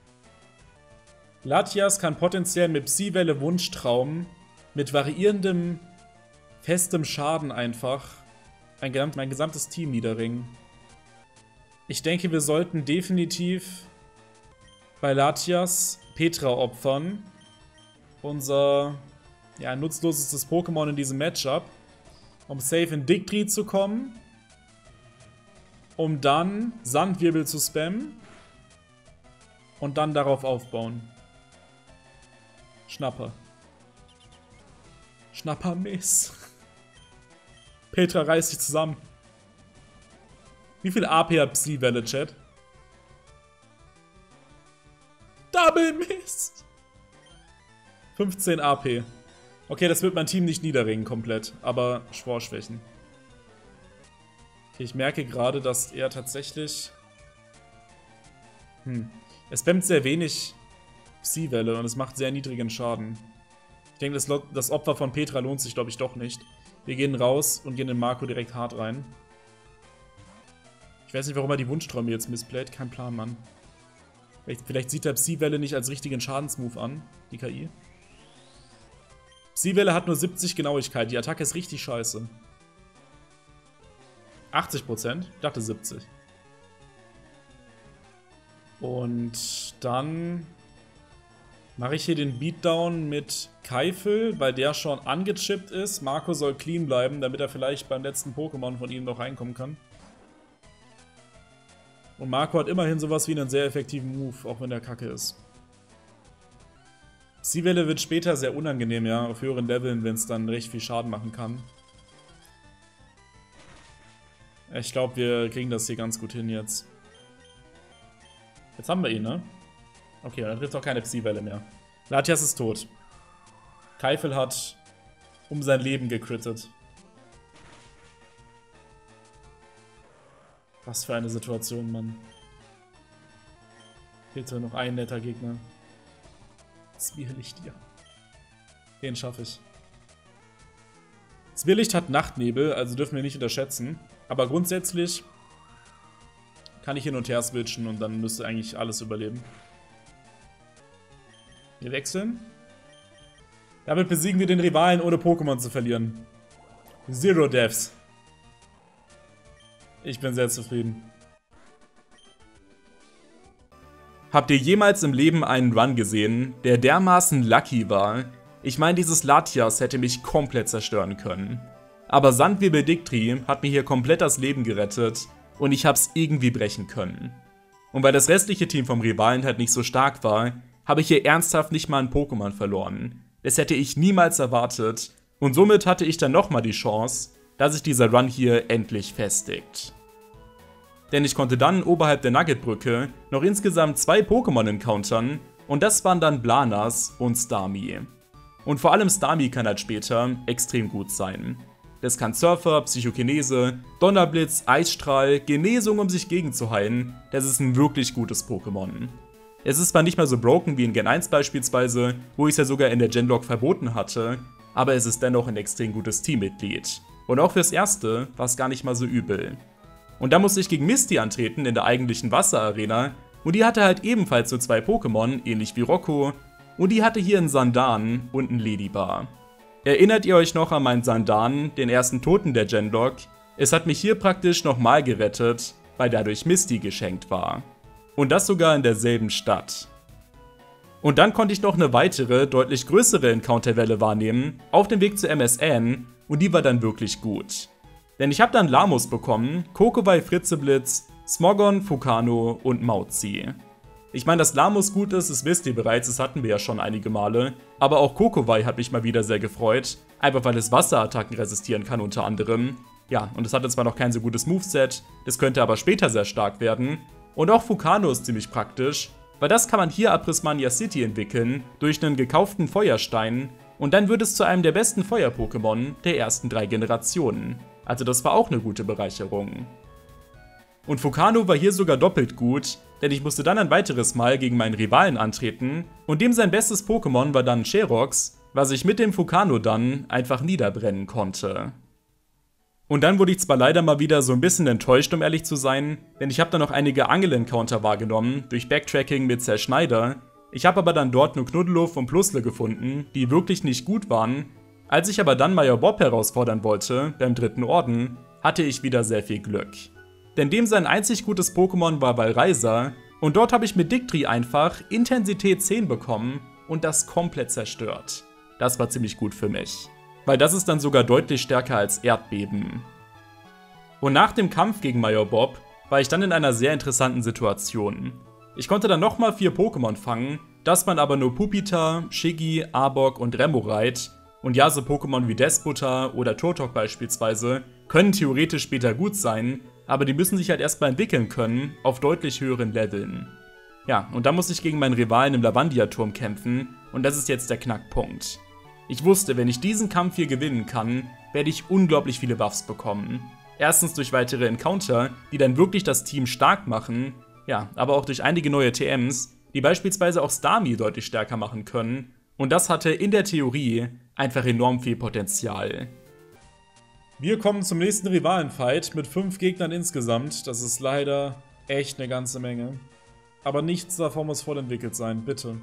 Latias kann potenziell mit Psy-Welle Wunschtraum mit variierendem, festem Schaden einfach ein, mein gesamtes Team niederringen. Ich denke, wir sollten definitiv bei Latias Petra opfern. Unser ja, nutzlosestes Pokémon in diesem Matchup. Um safe in Dicktree zu kommen. Um dann Sandwirbel zu spammen. Und dann darauf aufbauen. Schnapper. Schnapper Miss. Petra reißt sich zusammen. Wie viel A P hat Psy-Welle, Chat? Double Miss. fünfzehn A P. Okay, das wird mein Team nicht niederringen komplett, aber Sporschwächen. Okay, ich merke gerade, dass er tatsächlich... Hm. Er spammt sehr wenig Psy-Welle und es macht sehr niedrigen Schaden. Ich denke, das, das Opfer von Petra lohnt sich, glaube ich, doch nicht. Wir gehen raus und gehen in Marco direkt hart rein. Ich weiß nicht, warum er die Wunschträume jetzt missplayt. Kein Plan, Mann. Vielleicht, vielleicht sieht er Psy-Welle nicht als richtigen Schadensmove an, die K I. Psy-Welle hat nur siebzig Genauigkeit. Die Attacke ist richtig scheiße. achtzig Prozent? Ich dachte siebzig. Und dann mache ich hier den Beatdown mit Keifel, weil der schon angechippt ist. Marco soll clean bleiben, damit er vielleicht beim letzten Pokémon von ihm noch reinkommen kann. Und Marco hat immerhin sowas wie einen sehr effektiven Move, auch wenn der kacke ist. Psy-Welle wird später sehr unangenehm, ja, auf höheren Leveln, wenn es dann recht viel Schaden machen kann. Ich glaube, wir kriegen das hier ganz gut hin jetzt. Jetzt haben wir ihn, ne? Okay, dann trifft auch keine Psy-Welle mehr. Latias ist tot. Keifel hat um sein Leben gecrittet. Was für eine Situation, Mann. Bitte noch ein netter Gegner. Zwirlicht, ja. Den schaffe ich. Zwirlicht hat Nachtnebel, also dürfen wir nicht unterschätzen. Aber grundsätzlich kann ich hin und her switchen und dann müsste eigentlich alles überleben. Wir wechseln. Damit besiegen wir den Rivalen, ohne Pokémon zu verlieren. Zero Deaths. Ich bin sehr zufrieden. Habt ihr jemals im Leben einen Run gesehen, der dermaßen lucky war? Ich meine, dieses Latias hätte mich komplett zerstören können. Aber Sandwirbel Dicktree hat mir hier komplett das Leben gerettet und ich hab's irgendwie brechen können. Und weil das restliche Team vom Rivalen halt nicht so stark war, habe ich hier ernsthaft nicht mal ein Pokémon verloren. Das hätte ich niemals erwartet und somit hatte ich dann nochmal die Chance, dass sich dieser Run hier endlich festigt. Denn ich konnte dann oberhalb der Nuggetbrücke noch insgesamt zwei Pokémon encountern und das waren dann Blanas und Starmie. Und vor allem Starmie kann halt später extrem gut sein. Das kann Surfer, Psychokinese, Donnerblitz, Eisstrahl, Genesung, um sich gegenzuheilen. Das ist ein wirklich gutes Pokémon. Es ist zwar nicht mehr so broken wie in Gen eins beispielsweise, wo ich es ja sogar in der Genlock verboten hatte, aber es ist dennoch ein extrem gutes Teammitglied. Und auch fürs Erste war es gar nicht mal so übel. Und da musste ich gegen Misty antreten in der eigentlichen Wasserarena und die hatte halt ebenfalls so zwei Pokémon, ähnlich wie Rocco, und die hatte hier einen Sandan und einen Ladybar. Erinnert ihr euch noch an meinen Sandan, den ersten Toten der Genlock? Es hat mich hier praktisch nochmal gerettet, weil dadurch Misty geschenkt war. Und das sogar in derselben Stadt. Und dann konnte ich noch eine weitere, deutlich größere Encounterwelle wahrnehmen, auf dem Weg zu M S N, und die war dann wirklich gut. Denn ich habe dann Lamos bekommen, Kokowai Fritzeblitz, Smogon, Fukano und Mauzi. Ich meine, dass Lamos gut ist, das wisst ihr bereits, das hatten wir ja schon einige Male. Aber auch Kokowai hat mich mal wieder sehr gefreut, einfach weil es Wasserattacken resistieren kann unter anderem. Ja, und es hatte zwar noch kein so gutes Moveset, das könnte aber später sehr stark werden. Und auch Fukano ist ziemlich praktisch, weil das kann man hier ab Prismania City entwickeln, durch einen gekauften Feuerstein. Und dann wird es zu einem der besten Feuer-Pokémon der ersten drei Generationen. Also das war auch eine gute Bereicherung. Und Fukano war hier sogar doppelt gut, denn ich musste dann ein weiteres Mal gegen meinen Rivalen antreten und dem sein bestes Pokémon war dann Sherox, was ich mit dem Fukano dann einfach niederbrennen konnte. Und dann wurde ich zwar leider mal wieder so ein bisschen enttäuscht, um ehrlich zu sein, denn ich habe dann noch einige Angel-Encounter wahrgenommen, durch Backtracking mit Zerschneider. Ich habe aber dann dort nur Knuddeluff und Plusle gefunden, die wirklich nicht gut waren. Als ich aber dann Major Bob herausfordern wollte, beim dritten Orden, hatte ich wieder sehr viel Glück. Denn dem sein einzig gutes Pokémon war Valraiser, und dort habe ich mit Dictri einfach Intensität zehn bekommen und das komplett zerstört. Das war ziemlich gut für mich. Weil das ist dann sogar deutlich stärker als Erdbeben. Und nach dem Kampf gegen Major Bob war ich dann in einer sehr interessanten Situation. Ich konnte dann nochmal vier Pokémon fangen, das waren aber nur Pupita, Shiggy, Arbok und Remoraid. Und ja, so Pokémon wie Despotar oder Turtok beispielsweise können theoretisch später gut sein, aber die müssen sich halt erstmal entwickeln können auf deutlich höheren Leveln. Ja, und da muss ich gegen meinen Rivalen im Lavandia-Turm kämpfen und das ist jetzt der Knackpunkt. Ich wusste, wenn ich diesen Kampf hier gewinnen kann, werde ich unglaublich viele Buffs bekommen. Erstens durch weitere Encounter, die dann wirklich das Team stark machen, ja, aber auch durch einige neue T Ms, die beispielsweise auch Starmie deutlich stärker machen können. Und das hatte in der Theorie einfach enorm viel Potenzial. Wir kommen zum nächsten Rivalen-Fight mit fünf Gegnern insgesamt. Das ist leider echt eine ganze Menge. Aber nichts davon muss voll entwickelt sein, bitte.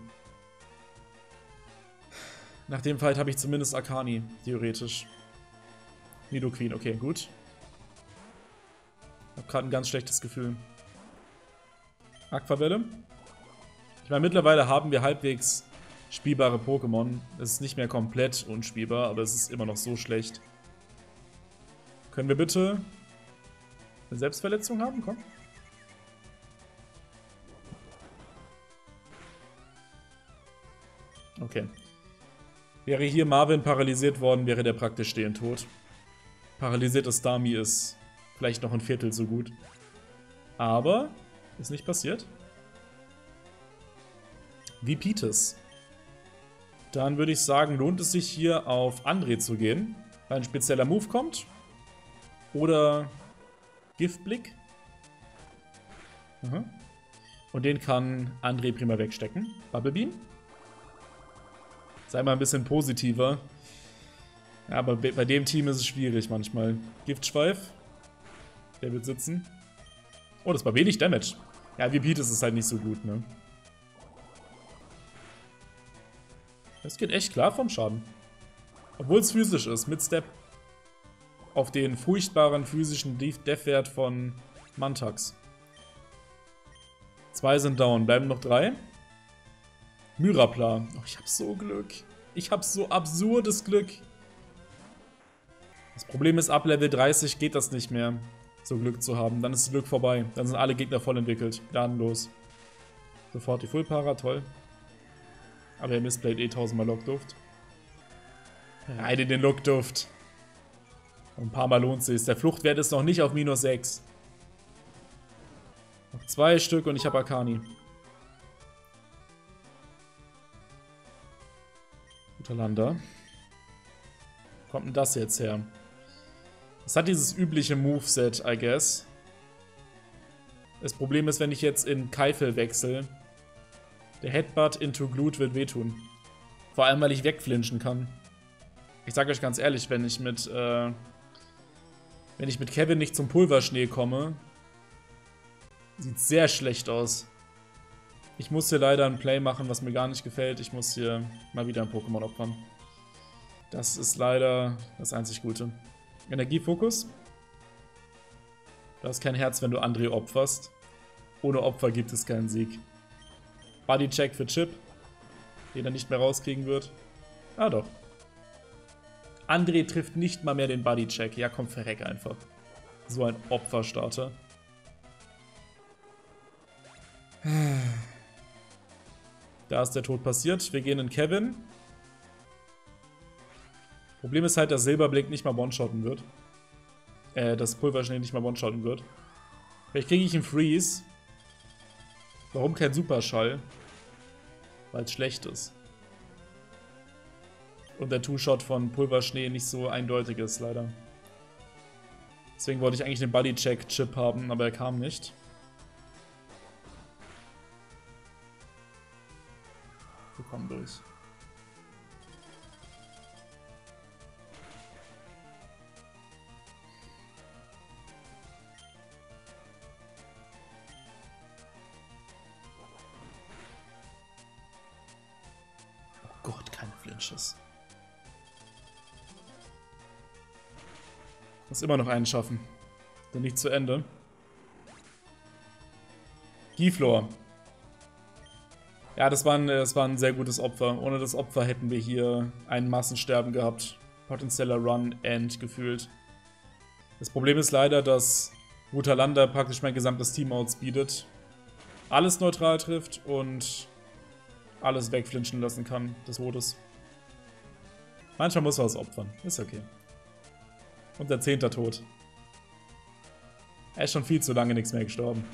Nach dem Fight habe ich zumindest Akani, theoretisch. Nidoqueen, okay, gut. Ich habe gerade ein ganz schlechtes Gefühl. Aquavelle. Ich meine, mittlerweile haben wir halbwegs spielbare Pokémon. Es ist nicht mehr komplett unspielbar, aber es ist immer noch so schlecht. Können wir bitte eine Selbstverletzung haben? Komm. Okay. Wäre hier Marvin paralysiert worden, wäre der praktisch stehend tot. Paralysierter Starmie ist vielleicht noch ein Viertel so gut. Aber ist nicht passiert. Wie Pites. Dann würde ich sagen, lohnt es sich hier auf André zu gehen, weil ein spezieller Move kommt. Oder Giftblick. Aha. Und den kann André prima wegstecken. Bubble Beam. Sei mal ein bisschen positiver. Ja, aber bei dem Team ist es schwierig manchmal. Giftschweif. Der wird sitzen. Oh, das war wenig Damage. Ja, wie Pete ist es halt nicht so gut, ne? Das geht echt klar vom Schaden. Obwohl es physisch ist, mit Step. Auf den furchtbaren physischen Death-Wert von Mantax. Zwei sind down, bleiben noch drei. Myrapla. Oh, ich hab so Glück. Ich hab so absurdes Glück. Das Problem ist, ab Level dreißig geht das nicht mehr, so Glück zu haben. Dann ist das Glück vorbei. Dann sind alle Gegner voll entwickelt. Gnadenlos. Sofort die Fullpara, toll. Aber er missplayt eh tausendmal Lockduft. Rein in den Lockduft. Ein paar Mal lohnt sich. Der Fluchtwert ist noch nicht auf minus sechs. Noch zwei Stück und ich habe Akani. Guter Lander. Wo kommt denn das jetzt her? Es hat dieses übliche Moveset, I guess. Das Problem ist, wenn ich jetzt in Keifel wechsle, der Headbutt into Glut wird wehtun. Vor allem, weil ich wegflinchen kann. Ich sage euch ganz ehrlich, wenn ich mit äh, wenn ich mit Kevin nicht zum Pulverschnee komme, sieht sehr schlecht aus. Ich muss hier leider ein Play machen, was mir gar nicht gefällt. Ich muss hier mal wieder ein Pokémon opfern. Das ist leider das einzig Gute. Energiefokus. Du hast kein Herz, wenn du André opferst. Ohne Opfer gibt es keinen Sieg. Bodycheck für Chip. den er nicht mehr rauskriegen wird. Ah doch. André trifft nicht mal mehr den Buddy-Check. Ja, komm, verreck einfach. So ein Opferstarter. Da ist der Tod passiert. Wir gehen in Kevin. Problem ist halt, dass Silberblick nicht mal one-shotten wird. Äh, dass Pulverschnee nicht mal one-shotten wird. Vielleicht kriege ich einen Freeze. Warum kein Superschall? Weil es schlecht ist. Und der Two-Shot von Pulverschnee nicht so eindeutig ist, leider. Deswegen wollte ich eigentlich den Buddy-Check-Chip haben, aber er kam nicht. Wir kommen durch. Oh Gott, keine Flinches. Muss immer noch einen schaffen. Dann nicht zu Ende. Giflor. Ja, das war, ein, das war ein sehr gutes Opfer. Ohne das Opfer hätten wir hier ein Massensterben gehabt. Potenzieller Run-End gefühlt. Das Problem ist leider, dass Rutalanda praktisch mein gesamtes Team outspeedet. Alles neutral trifft und alles wegflinchen lassen kann des Todes. Manchmal muss man was opfern. Ist okay. Und der zehnte Tod. Er ist schon viel zu lange nichts mehr gestorben.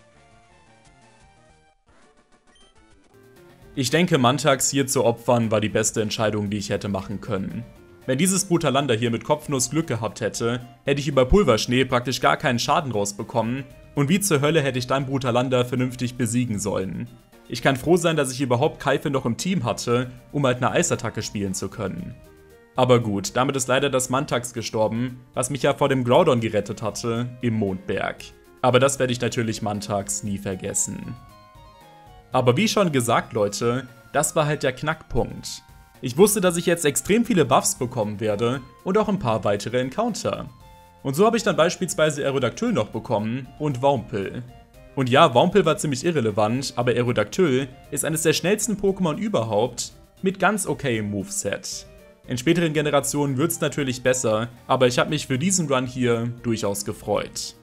Ich denke, Mantax hier zu opfern war die beste Entscheidung, die ich hätte machen können. Wenn dieses Brutalanda hier mit Kopfnuss Glück gehabt hätte, hätte ich über Pulverschnee praktisch gar keinen Schaden rausbekommen und wie zur Hölle hätte ich dann Brutalanda vernünftig besiegen sollen. Ich kann froh sein, dass ich überhaupt Keife noch im Team hatte, um halt eine Eisattacke spielen zu können. Aber gut, damit ist leider das Mantax gestorben, was mich ja vor dem Groudon gerettet hatte, im Mondberg. Aber das werde ich natürlich Mantax nie vergessen. Aber wie schon gesagt, Leute, das war halt der Knackpunkt. Ich wusste, dass ich jetzt extrem viele Buffs bekommen werde und auch ein paar weitere Encounter. Und so habe ich dann beispielsweise Aerodactyl noch bekommen und Waumpel. Und ja, Waumpel war ziemlich irrelevant, aber Aerodactyl ist eines der schnellsten Pokémon überhaupt mit ganz okayem Moveset. In späteren Generationen wird es natürlich besser, aber ich habe mich für diesen Run hier durchaus gefreut.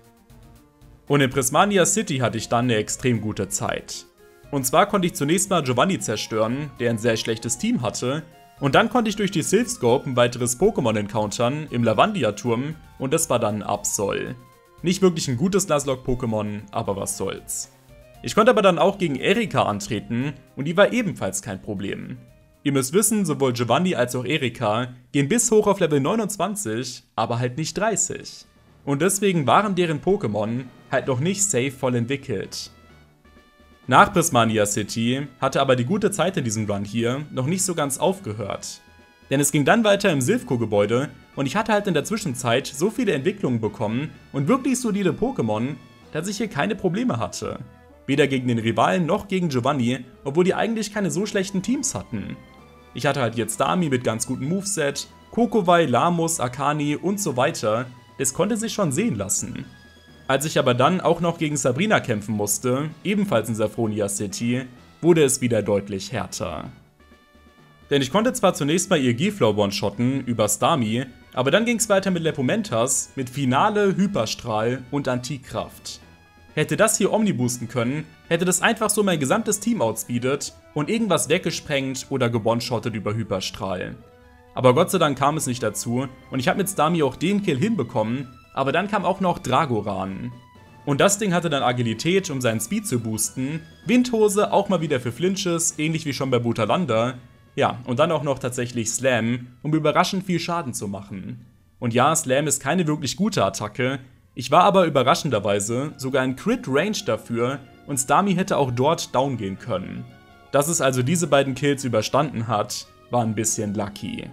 Und in Prismania City hatte ich dann eine extrem gute Zeit. Und zwar konnte ich zunächst mal Giovanni zerstören, der ein sehr schlechtes Team hatte, und dann konnte ich durch die Silph Scope ein weiteres Pokémon encountern im Lavandia-Turm und das war dann Absol. Nicht wirklich ein gutes Nuzlocke-Pokémon, aber was soll's. Ich konnte aber dann auch gegen Erika antreten und die war ebenfalls kein Problem. Ihr müsst wissen, sowohl Giovanni als auch Erika gehen bis hoch auf Level neunundzwanzig, aber halt nicht dreißig. Und deswegen waren deren Pokémon halt noch nicht safe voll entwickelt. Nach Prismania City hatte aber die gute Zeit in diesem Run hier noch nicht so ganz aufgehört. Denn es ging dann weiter im Silphco-Gebäude und ich hatte halt in der Zwischenzeit so viele Entwicklungen bekommen und wirklich solide Pokémon, dass ich hier keine Probleme hatte. Weder gegen den Rivalen noch gegen Giovanni, obwohl die eigentlich keine so schlechten Teams hatten. Ich hatte halt jetzt Starmie mit ganz gutem Moveset, Kokowai, Lamus, Akani und so weiter, es konnte sich schon sehen lassen. Als ich aber dann auch noch gegen Sabrina kämpfen musste, ebenfalls in Saphronia City, wurde es wieder deutlich härter. Denn ich konnte zwar zunächst mal ihr Giflor one-shotten über Starmie, aber dann ging es weiter mit Lepomentas, mit Finale, Hyperstrahl und Antikraft. Hätte das hier Omniboosten können, hätte das einfach so mein gesamtes Team outspeedet und irgendwas weggesprengt oder gewone-shottet über Hyperstrahl. Aber Gott sei Dank kam es nicht dazu und ich habe mit Starmie auch den Kill hinbekommen, aber dann kam auch noch Dragoran. Und das Ding hatte dann Agilität, um seinen Speed zu boosten, Windhose auch mal wieder für Flinches, ähnlich wie schon bei Brutalanda, ja, und dann auch noch tatsächlich Slam, um überraschend viel Schaden zu machen. Und ja, Slam ist keine wirklich gute Attacke, ich war aber überraschenderweise sogar in Crit-Range dafür und Starmie hätte auch dort down gehen können. Dass es also diese beiden Kills überstanden hat, war ein bisschen lucky.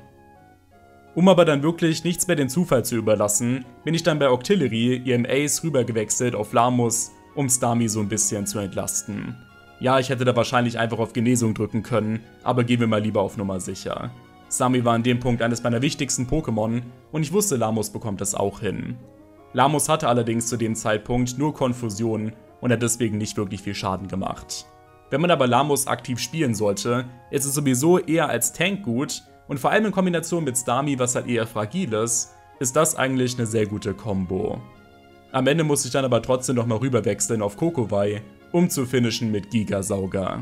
Um aber dann wirklich nichts mehr dem Zufall zu überlassen, bin ich dann bei Octillery, ihrem Ace, rübergewechselt auf Lamus, um Starmie so ein bisschen zu entlasten. Ja, ich hätte da wahrscheinlich einfach auf Genesung drücken können, aber gehen wir mal lieber auf Nummer sicher. Starmie war an dem Punkt eines meiner wichtigsten Pokémon und ich wusste, Lamus bekommt es auch hin. Lamus hatte allerdings zu dem Zeitpunkt nur Konfusion und hat deswegen nicht wirklich viel Schaden gemacht. Wenn man aber Lamos aktiv spielen sollte, ist es sowieso eher als Tank gut und vor allem in Kombination mit Starmie, was halt eher fragil ist, ist das eigentlich eine sehr gute Kombo. Am Ende muss ich dann aber trotzdem nochmal rüberwechseln auf Kokowai, um zu finishen mit Gigasauger.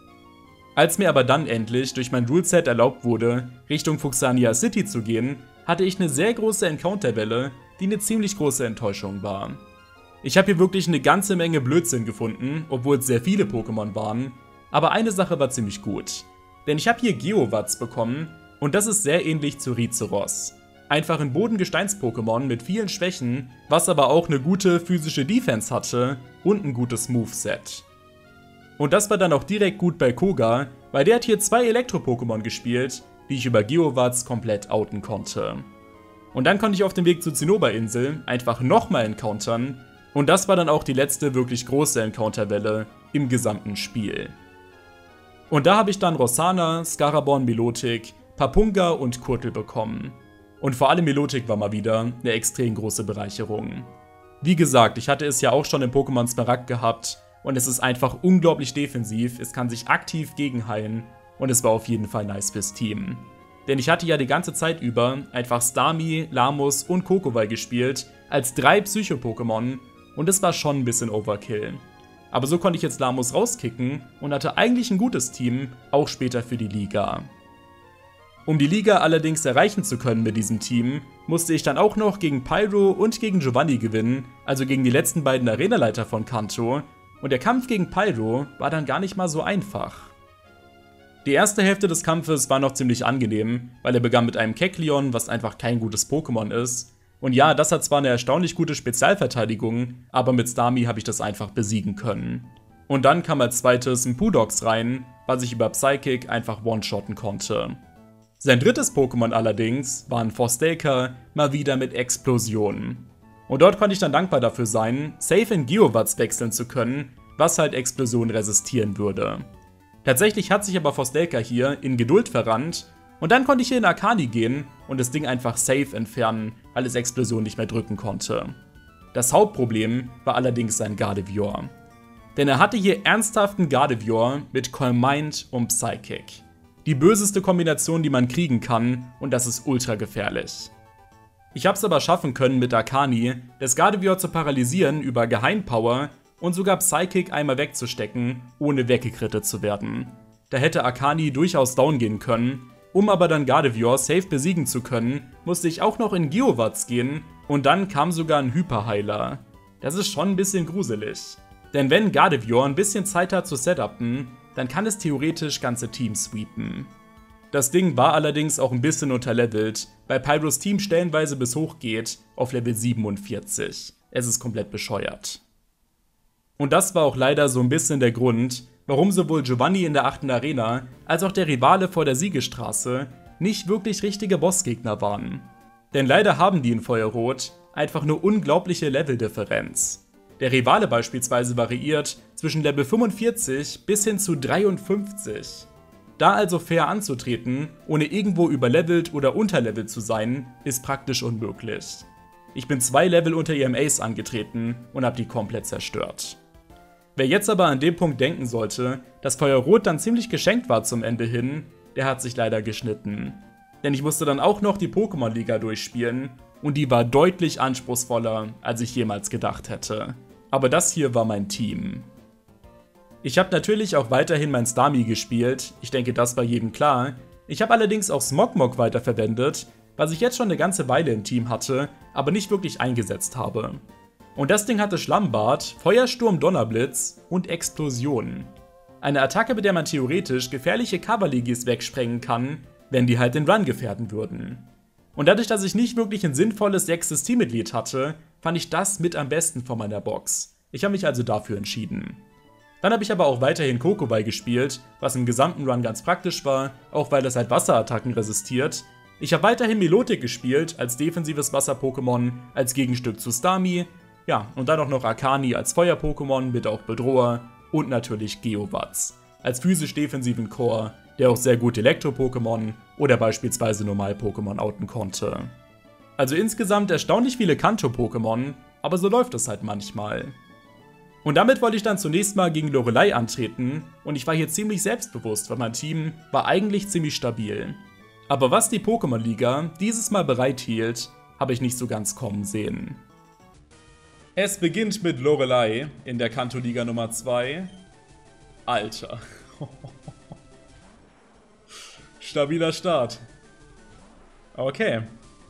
Als mir aber dann endlich durch mein Ruleset erlaubt wurde, Richtung Fuxania City zu gehen, hatte ich eine sehr große Encounterwelle, die eine ziemlich große Enttäuschung war. Ich habe hier wirklich eine ganze Menge Blödsinn gefunden, obwohl es sehr viele Pokémon waren, aber eine Sache war ziemlich gut. Denn ich habe hier Geowatz bekommen und das ist sehr ähnlich zu Rizeros. Einfach ein Bodengesteins-Pokémon mit vielen Schwächen, was aber auch eine gute physische Defense hatte und ein gutes Moveset. Und das war dann auch direkt gut bei Koga, weil der hat hier zwei Elektro-Pokémon gespielt, die ich über Geowatz komplett outen konnte. Und dann konnte ich auf dem Weg zur Zinnoberinsel einfach nochmal encountern und das war dann auch die letzte wirklich große Encounterwelle im gesamten Spiel. Und da habe ich dann Rossana, Scaraborn, Milotic, Papunga und Kurtel bekommen. Und vor allem Milotic war mal wieder eine extrem große Bereicherung. Wie gesagt, ich hatte es ja auch schon in Pokémon Smaragd gehabt und es ist einfach unglaublich defensiv, es kann sich aktiv gegenheilen und es war auf jeden Fall nice fürs Team. Denn ich hatte ja die ganze Zeit über einfach Starmie, Lamos und Kokowai gespielt als drei Psycho-Pokémon und es war schon ein bisschen Overkill. Aber so konnte ich jetzt Lamos rauskicken und hatte eigentlich ein gutes Team, auch später für die Liga. Um die Liga allerdings erreichen zu können mit diesem Team, musste ich dann auch noch gegen Pyro und gegen Giovanni gewinnen, also gegen die letzten beiden Arenaleiter von Kanto, und der Kampf gegen Pyro war dann gar nicht mal so einfach. Die erste Hälfte des Kampfes war noch ziemlich angenehm, weil er begann mit einem Kecleon, was einfach kein gutes Pokémon ist. Und ja, das hat zwar eine erstaunlich gute Spezialverteidigung, aber mit Starmie habe ich das einfach besiegen können. Und dann kam als zweites ein Pudox rein, was ich über Psychic einfach one-shotten konnte. Sein drittes Pokémon allerdings war ein Forstelka, mal wieder mit Explosion. Und dort konnte ich dann dankbar dafür sein, safe in Geowatz wechseln zu können, was halt Explosion resistieren würde. Tatsächlich hat sich aber Forstelka hier in Geduld verrannt und dann konnte ich hier in Akani gehen und das Ding einfach safe entfernen, weil es Explosion nicht mehr drücken konnte. Das Hauptproblem war allerdings sein Gardevoir. Denn er hatte hier ernsthaften Gardevoir mit Calm Mind und Psychic. Die böseste Kombination, die man kriegen kann und das ist ultra gefährlich. Ich hab's aber schaffen können mit Akani, das Gardevoir zu paralysieren über Geheimpower und sogar Psychic einmal wegzustecken, ohne weggekrittet zu werden. Da hätte Akani durchaus down gehen können, um aber dann Gardevoir safe besiegen zu können, musste ich auch noch in Geowatz gehen und dann kam sogar ein Hyperheiler. Das ist schon ein bisschen gruselig. Denn wenn Gardevoir ein bisschen Zeit hat zu setupen, dann kann es theoretisch ganze Teams sweepen. Das Ding war allerdings auch ein bisschen unterlevelt, weil Pyros Team stellenweise bis hoch geht auf Level siebenundvierzig. Es ist komplett bescheuert. Und das war auch leider so ein bisschen der Grund, warum sowohl Giovanni in der achten Arena als auch der Rivale vor der Siegesstraße nicht wirklich richtige Bossgegner waren. Denn leider haben die in Feuerrot einfach eine unglaubliche Leveldifferenz. Der Rivale beispielsweise variiert zwischen Level fünfundvierzig bis hin zu dreiundfünfzig. Da also fair anzutreten, ohne irgendwo überlevelt oder unterlevelt zu sein, ist praktisch unmöglich. Ich bin zwei Level unter ihrem Ace angetreten und habe die komplett zerstört. Wer jetzt aber an dem Punkt denken sollte, dass Feuerrot dann ziemlich geschenkt war zum Ende hin, der hat sich leider geschnitten. Denn ich musste dann auch noch die Pokémon-Liga durchspielen und die war deutlich anspruchsvoller, als ich jemals gedacht hätte. Aber das hier war mein Team. Ich habe natürlich auch weiterhin mein Starmie gespielt, ich denke, das war jedem klar. Ich habe allerdings auch Smogmog weiterverwendet, was ich jetzt schon eine ganze Weile im Team hatte, aber nicht wirklich eingesetzt habe. Und das Ding hatte Schlammbad, Feuersturm, Donnerblitz und Explosion. Eine Attacke, mit der man theoretisch gefährliche Cavaliers wegsprengen kann, wenn die halt den Run gefährden würden. Und dadurch, dass ich nicht wirklich ein sinnvolles sechstes Teammitglied hatte, fand ich das mit am besten von meiner Box. Ich habe mich also dafür entschieden. Dann habe ich aber auch weiterhin Kokowai gespielt, was im gesamten Run ganz praktisch war, auch weil es halt Wasserattacken resistiert. Ich habe weiterhin Milotic gespielt, als defensives Wasser-Pokémon, als Gegenstück zu Starmie. Ja, und dann auch noch Akani als Feuer-Pokémon mit auch Bedroher und natürlich Geowatz als physisch-defensiven Core, der auch sehr gut Elektro-Pokémon oder beispielsweise Normal-Pokémon outen konnte. Also insgesamt erstaunlich viele Kanto-Pokémon, aber so läuft es halt manchmal. Und damit wollte ich dann zunächst mal gegen Lorelei antreten und ich war hier ziemlich selbstbewusst, weil mein Team war eigentlich ziemlich stabil. Aber was die Pokémon-Liga dieses Mal bereithielt, habe ich nicht so ganz kommen sehen. Es beginnt mit Lorelei in der Kanto-Liga Nummer zwei. Alter. Stabiler Start. Okay.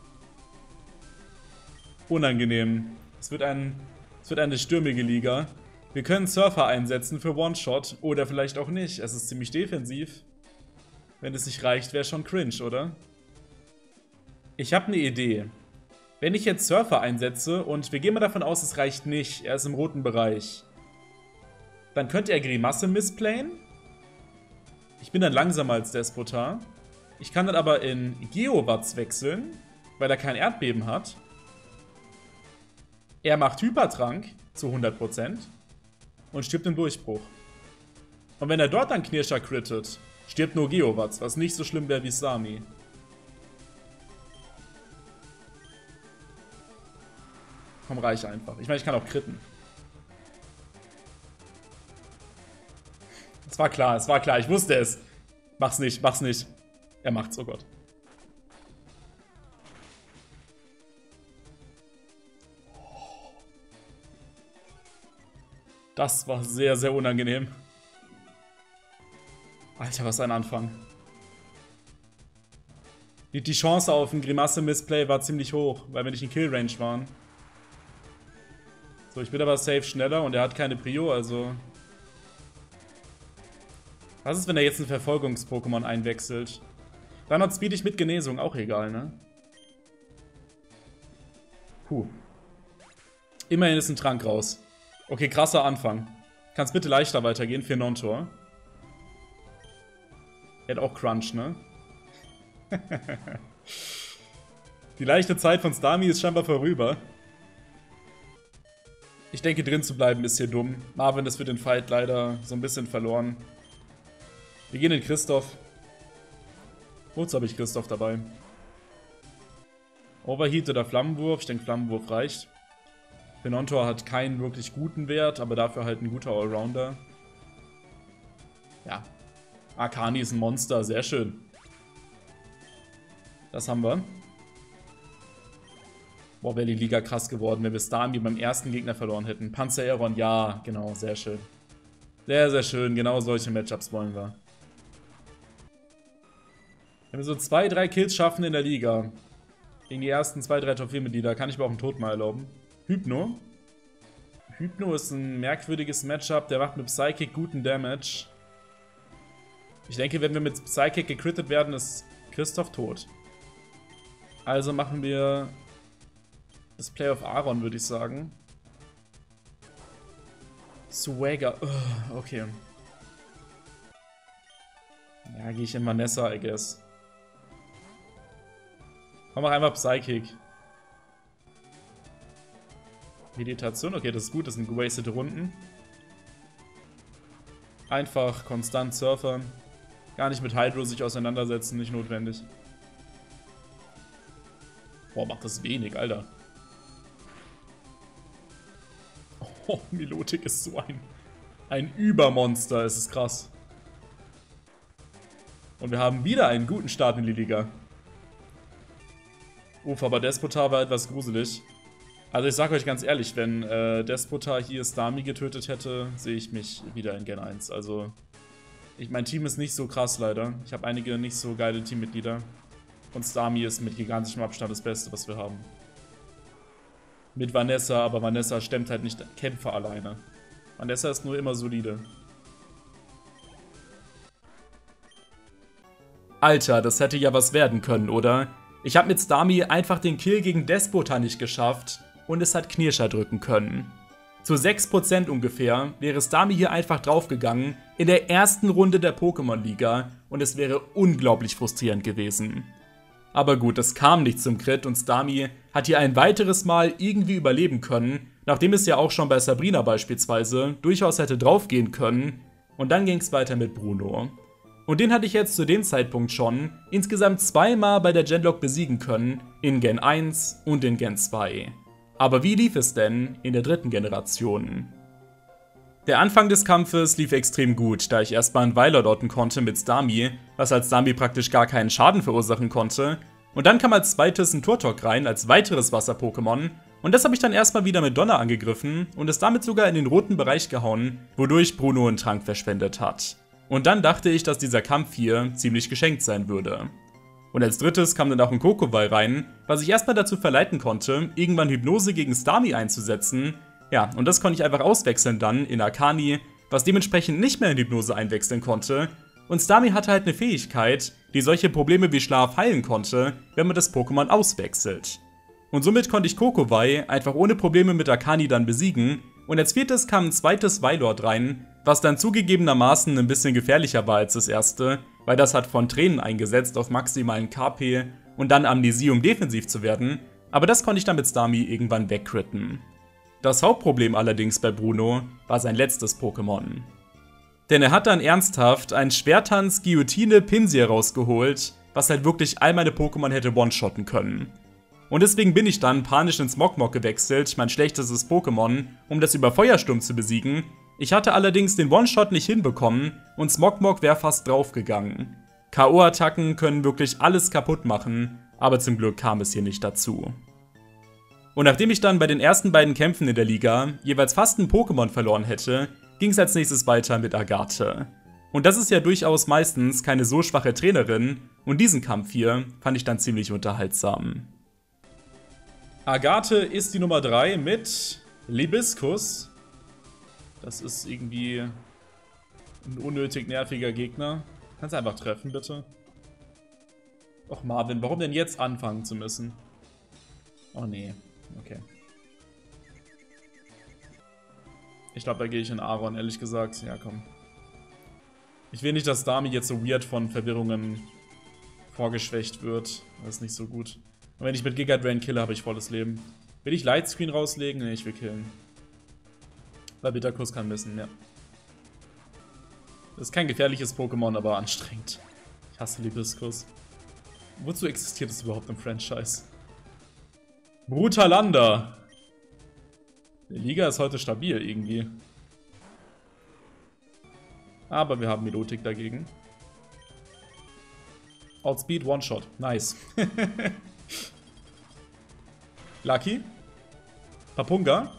Unangenehm. Es wird, ein, es wird eine stürmige Liga. Wir können Surfer einsetzen für One-Shot oder vielleicht auch nicht. Es ist ziemlich defensiv. Wenn es nicht reicht, wäre schon cringe, oder? Ich habe eine Idee. Wenn ich jetzt Surfer einsetze und wir gehen mal davon aus, es reicht nicht, er ist im roten Bereich, dann könnte er Grimasse missplayen. Ich bin dann langsamer als Despotar. Ich kann dann aber in Geowatz wechseln, weil er kein Erdbeben hat. Er macht Hypertrank zu hundert Prozent und stirbt im Durchbruch. Und wenn er dort dann Knirscher crittet, stirbt nur Geowatz, was nicht so schlimm wäre wie Starmie. Komm, reich einfach. Ich meine, ich kann auch critten. Es war klar, es war klar, ich wusste es. Mach's nicht, mach's nicht. Er macht's, oh Gott. Das war sehr, sehr unangenehm. Alter, was ein Anfang. Die, die Chance auf ein Grimasse-Missplay war ziemlich hoch, weil wir nicht in Kill-Range waren. So, ich bin aber safe schneller und er hat keine Prio, also... Was ist, wenn er jetzt ein Verfolgungs-Pokémon einwechselt? Dann hat Speed ich mit Genesung, auch egal, ne? Puh. Immerhin ist ein Trank raus. Okay, krasser Anfang. Kann's bitte leichter weitergehen für Non-Tor. Er hat auch Crunch, ne? Die leichte Zeit von Starmie ist scheinbar vorüber. Ich denke, drin zu bleiben ist hier dumm. Marvin ist für den Fight leider so ein bisschen verloren. Wir gehen in Christoph. Wozu habe ich Christoph dabei? Overheat oder Flammenwurf? Ich denke, Flammenwurf reicht. Penontor hat keinen wirklich guten Wert, aber dafür halt ein guter Allrounder. Ja. Arcani ist ein Monster, sehr schön. Das haben wir. Boah, wäre die Liga krass geworden, wenn wir Starmie beim ersten Gegner verloren hätten. Panzeraeron, ja, genau, sehr schön. Sehr, sehr schön, genau solche Matchups wollen wir. Wenn wir so zwei, drei Kills schaffen in der Liga, gegen die ersten zwei, drei Top vier Mitglieder, kann ich mir auch einen Tod mal erlauben. Hypno. Hypno ist ein merkwürdiges Matchup, der macht mit Psychic guten Damage. Ich denke, wenn wir mit Psychic gecrittet werden, ist Christoph tot. Also machen wir das Play of Aaron, würde ich sagen. Swagger. Oh, okay. Ja, gehe ich in Vanessa, I guess. Komm, mach einfach Psychic. Meditation, okay, das ist gut, das sind gewastete Runden. Einfach konstant surfern. Gar nicht mit Hydro sich auseinandersetzen, nicht notwendig. Boah, macht das wenig, Alter. Oh, Milotic ist so ein, ein Übermonster, es ist krass. Und wir haben wieder einen guten Start in die Liga. Uff, aber Despotar war etwas gruselig. Also ich sag euch ganz ehrlich, wenn äh, Despotar hier Starmie getötet hätte, sehe ich mich wieder in Gen eins. Also, ich, mein Team ist nicht so krass leider. Ich habe einige nicht so geile Teammitglieder. Und Starmie ist mit gigantischem Abstand das Beste, was wir haben. Mit Vanessa, aber Vanessa stemmt halt nicht Kämpfer alleine. Vanessa ist nur immer solide. Alter, das hätte ja was werden können, oder? Ich habe mit Starmie einfach den Kill gegen Despotar nicht geschafft und es hat Knirscher drücken können. Zu sechs Prozent ungefähr wäre Starmie hier einfach draufgegangen in der ersten Runde der Pokémon-Liga und es wäre unglaublich frustrierend gewesen. Aber gut, es kam nicht zum Crit und Starmie hat hier ein weiteres Mal irgendwie überleben können, nachdem es ja auch schon bei Sabrina beispielsweise durchaus hätte draufgehen können. Und dann ging es weiter mit Bruno. Und den hatte ich jetzt zu dem Zeitpunkt schon insgesamt zweimal bei der Genlock besiegen können, in Gen eins und in Gen zwei. Aber wie lief es denn in der dritten Generation? Der Anfang des Kampfes lief extrem gut, da ich erstmal einen Weiler orten konnte mit Starmie, was als Starmie praktisch gar keinen Schaden verursachen konnte. Und dann kam als zweites ein Turtok rein, als weiteres Wasser-Pokémon. Und das habe ich dann erstmal wieder mit Donner angegriffen und es damit sogar in den roten Bereich gehauen, wodurch Bruno einen Trank verschwendet hat. Und dann dachte ich, dass dieser Kampf hier ziemlich geschenkt sein würde. Und als drittes kam dann auch ein Kokowai rein, was ich erstmal dazu verleiten konnte, irgendwann Hypnose gegen Starmie einzusetzen. Ja, und das konnte ich einfach auswechseln dann in Arcani, was dementsprechend nicht mehr in Hypnose einwechseln konnte. Und Starmie hatte halt eine Fähigkeit, die solche Probleme wie Schlaf heilen konnte, wenn man das Pokémon auswechselt. Und somit konnte ich Kokowai einfach ohne Probleme mit Arcani dann besiegen. Und als viertes kam ein zweites Weilord rein, was dann zugegebenermaßen ein bisschen gefährlicher war als das erste, weil das hat von Tränen eingesetzt auf maximalen K P und dann Amnesie, um defensiv zu werden. Aber das konnte ich dann mit Starmie irgendwann wegcritten. Das Hauptproblem allerdings bei Bruno war sein letztes Pokémon. Denn er hat dann ernsthaft einen Schwertanz Guillotine Pinsir rausgeholt, was halt wirklich all meine Pokémon hätte one-shotten können. Und deswegen bin ich dann panisch ins Smogmog gewechselt, mein schlechtestes Pokémon, um das über Feuersturm zu besiegen. Ich hatte allerdings den One-Shot nicht hinbekommen und Smogmog wäre fast draufgegangen. K O-Attacken können wirklich alles kaputt machen, aber zum Glück kam es hier nicht dazu. Und nachdem ich dann bei den ersten beiden Kämpfen in der Liga jeweils fast ein Pokémon verloren hätte, ging es als nächstes weiter mit Agathe. Und das ist ja durchaus meistens keine so schwache Trainerin und diesen Kampf hier fand ich dann ziemlich unterhaltsam. Agathe ist die Nummer drei mit Libiscus. Das ist irgendwie ein unnötig nerviger Gegner. Kannst du einfach treffen, bitte? Och Marvin, warum denn jetzt anfangen zu müssen? Oh nee, okay. Ich glaube, da gehe ich in Aaron, ehrlich gesagt. Ja, komm. Ich will nicht, dass Starmie jetzt so weird von Verwirrungen vorgeschwächt wird. Das ist nicht so gut. Und wenn ich mit Giga Drain kille, habe ich volles Leben. Will ich Lightscreen rauslegen? Ne, ich will killen. Weil Bitterkuss kann missen, ja. Das ist kein gefährliches Pokémon, aber anstrengend. Ich hasse Libiscus. Wozu existiert es überhaupt im Franchise? Brutalander! Die Liga ist heute stabil irgendwie. Aber wir haben Milotic dagegen. Outspeed One-Shot. Nice. Lucky. Papunga.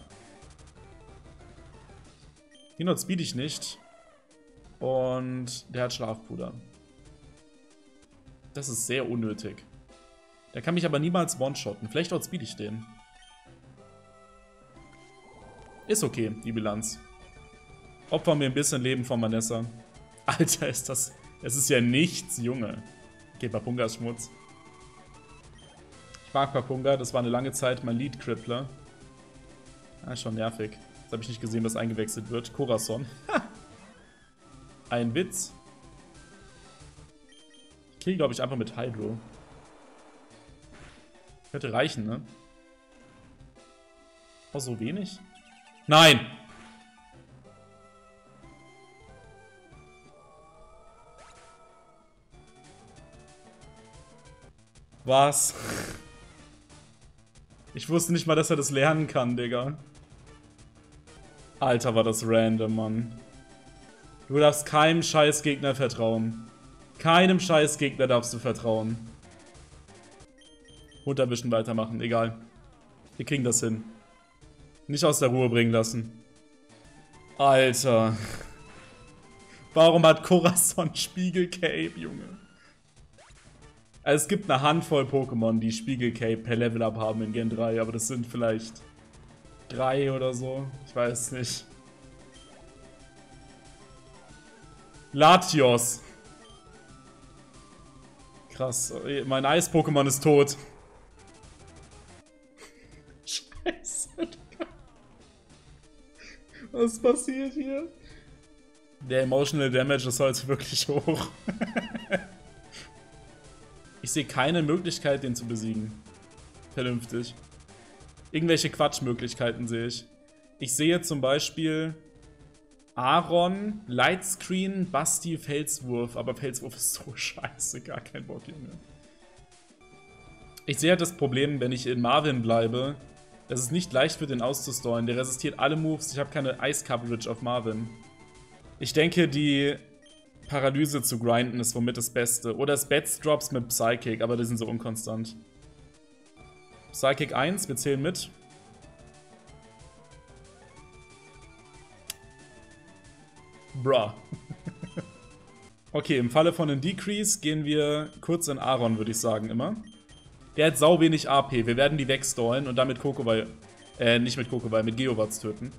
Den outspeed ich nicht. Und der hat Schlafpuder. Das ist sehr unnötig. Der kann mich aber niemals one-shotten. Vielleicht outspeed ich den. Ist okay, die Bilanz. Opfern wir ein bisschen Leben von Vanessa. Alter, ist das... Es ist ja nichts, Junge. Okay, Papunga ist Schmutz. Ich mag Papunga, das war eine lange Zeit mein Lead-Crippler. Ah, ist schon nervig. Jetzt habe ich nicht gesehen, was eingewechselt wird. Corazon. Ein Witz. Ich kill, glaube ich, einfach mit Hydro. Könnte reichen, ne? Oh, so wenig? Nein! Was? Ich wusste nicht mal, dass er das lernen kann, Digga. Alter, war das random, Mann. Du darfst keinem Scheißgegner vertrauen. Keinem Scheißgegner darfst du vertrauen. Runterwischen, weitermachen, egal. Wir kriegen das hin. Nicht aus der Ruhe bringen lassen. Alter. Warum hat Corazon Spiegel-Cape, Junge? Also es gibt eine Handvoll Pokémon, die Spiegel-Cape per Level-Up haben in Gen drei, aber das sind vielleicht drei oder so. Ich weiß es nicht. Latios. Krass. Mein Eis-Pokémon ist tot. Scheiße. Was passiert hier? Der Emotional Damage ist heute wirklich hoch. Ich sehe keine Möglichkeit, den zu besiegen. Vernünftig. Irgendwelche Quatschmöglichkeiten sehe ich. Ich sehe zum Beispiel Aaron, Lightscreen, Basti, Felswurf. Aber Felswurf ist so scheiße. Gar kein Bock, Junge. Ich sehe halt das Problem, wenn ich in Marvin bleibe, Es ist nicht leicht für den auszustallen. Der resistiert alle Moves. Ich habe keine Ice-Coverage auf Marvin. Ich denke, die Paralyse zu grinden ist womit das Beste. Oder Spets Drops mit Psychic, aber die sind so unkonstant. Psychic eins, wir zählen mit. Bruh. Okay, im Falle von einem Decrease gehen wir kurz in Aaron, würde ich sagen, immer. Der hat sau wenig A P. Wir werden die wegstallen und dann mit Kokowai, äh, nicht mit Kokowai, mit Geowatz töten.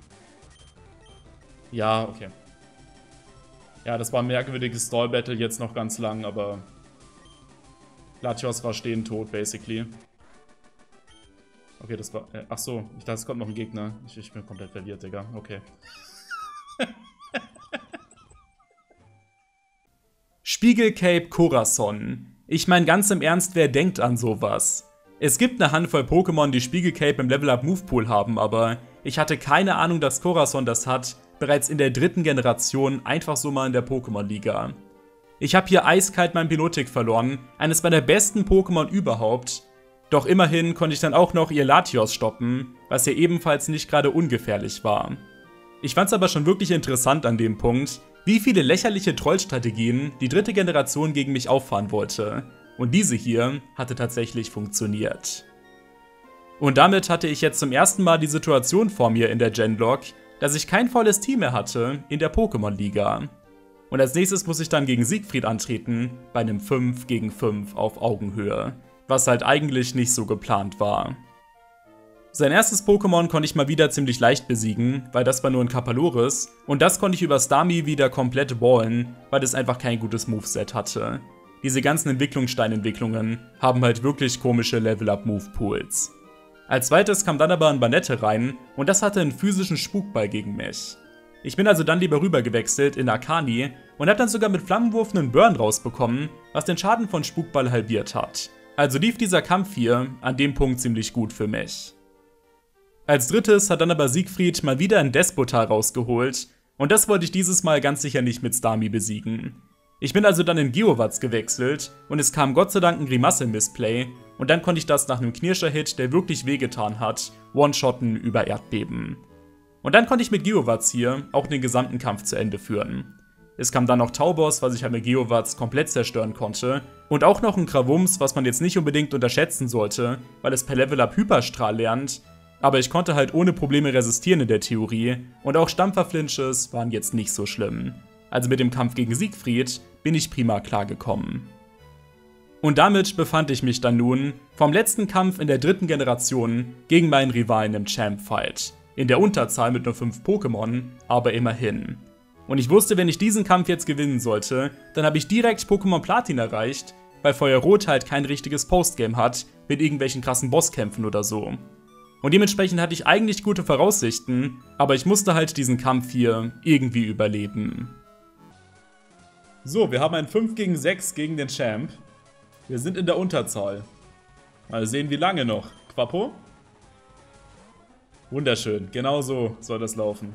Ja, okay. Ja, das war ein merkwürdiges Stall-Battle, jetzt noch ganz lang, aber Latios war stehend tot, basically. Okay, das war, äh, ach so, ich dachte, es kommt noch ein Gegner. Ich, ich bin komplett verwirrt, Digga, okay. Spiegelcape Corazon. Ich meine ganz im Ernst, wer denkt an sowas? Es gibt eine Handvoll Pokémon, die Spiegelcape im Level-Up-Move-Pool haben, aber ich hatte keine Ahnung, dass Corazon das hat, bereits in der dritten Generation, einfach so mal in der Pokémon-Liga. Ich habe hier eiskalt mein Pilotic verloren, eines meiner besten Pokémon überhaupt, doch immerhin konnte ich dann auch noch ihr Latios stoppen, was ja ebenfalls nicht gerade ungefährlich war. Ich fand's aber schon wirklich interessant an dem Punkt, wie viele lächerliche Trollstrategien die dritte Generation gegen mich auffahren wollte. Und diese hier hatte tatsächlich funktioniert. Und damit hatte ich jetzt zum ersten Mal die Situation vor mir in der Genlog, dass ich kein volles Team mehr hatte in der Pokémon-Liga. Und als nächstes muss ich dann gegen Siegfried antreten, bei einem fünf gegen fünf auf Augenhöhe, was halt eigentlich nicht so geplant war. Sein erstes Pokémon konnte ich mal wieder ziemlich leicht besiegen, weil das war nur ein Kapaloris, und das konnte ich über Starmie wieder komplett ballen, weil es einfach kein gutes Moveset hatte. Diese ganzen Entwicklungssteinentwicklungen haben halt wirklich komische Level-Up-Move-Pools. Als zweites kam dann aber ein Banette rein und das hatte einen physischen Spukball gegen mich. Ich bin also dann lieber rüber gewechselt in Arcani und hab dann sogar mit Flammenwurf einen Burn rausbekommen, was den Schaden von Spukball halbiert hat. Also lief dieser Kampf hier an dem Punkt ziemlich gut für mich. Als drittes hat dann aber Siegfried mal wieder ein Despotar rausgeholt und das wollte ich dieses Mal ganz sicher nicht mit Starmie besiegen. Ich bin also dann in Geowatz gewechselt und es kam Gott sei Dank ein Grimasse-Missplay und dann konnte ich das nach einem Knirscher-Hit, der wirklich wehgetan hat, one-shotten über Erdbeben. Und dann konnte ich mit Geowatz hier auch den gesamten Kampf zu Ende führen. Es kam dann noch Taubos, was ich halt mit Geowatz komplett zerstören konnte. Und auch noch ein Krawums, was man jetzt nicht unbedingt unterschätzen sollte, weil es per Level-Up Hyperstrahl lernt. Aber ich konnte halt ohne Probleme resistieren in der Theorie. Und auch Stampferflinches waren jetzt nicht so schlimm. Also mit dem Kampf gegen Siegfried bin ich prima klargekommen. Und damit befand ich mich dann nun vom letzten Kampf in der dritten Generation gegen meinen Rivalen im Champ-Fight. In der Unterzahl mit nur fünf Pokémon, aber immerhin. Und ich wusste, wenn ich diesen Kampf jetzt gewinnen sollte, dann habe ich direkt Pokémon Platin erreicht, weil Feuerrot halt kein richtiges Postgame hat, mit irgendwelchen krassen Bosskämpfen oder so. Und dementsprechend hatte ich eigentlich gute Voraussichten, aber ich musste halt diesen Kampf hier irgendwie überleben. So, wir haben ein fünf gegen sechs gegen den Champ. Wir sind in der Unterzahl. Mal sehen, wie lange noch. Quappo? Wunderschön, genau so soll das laufen.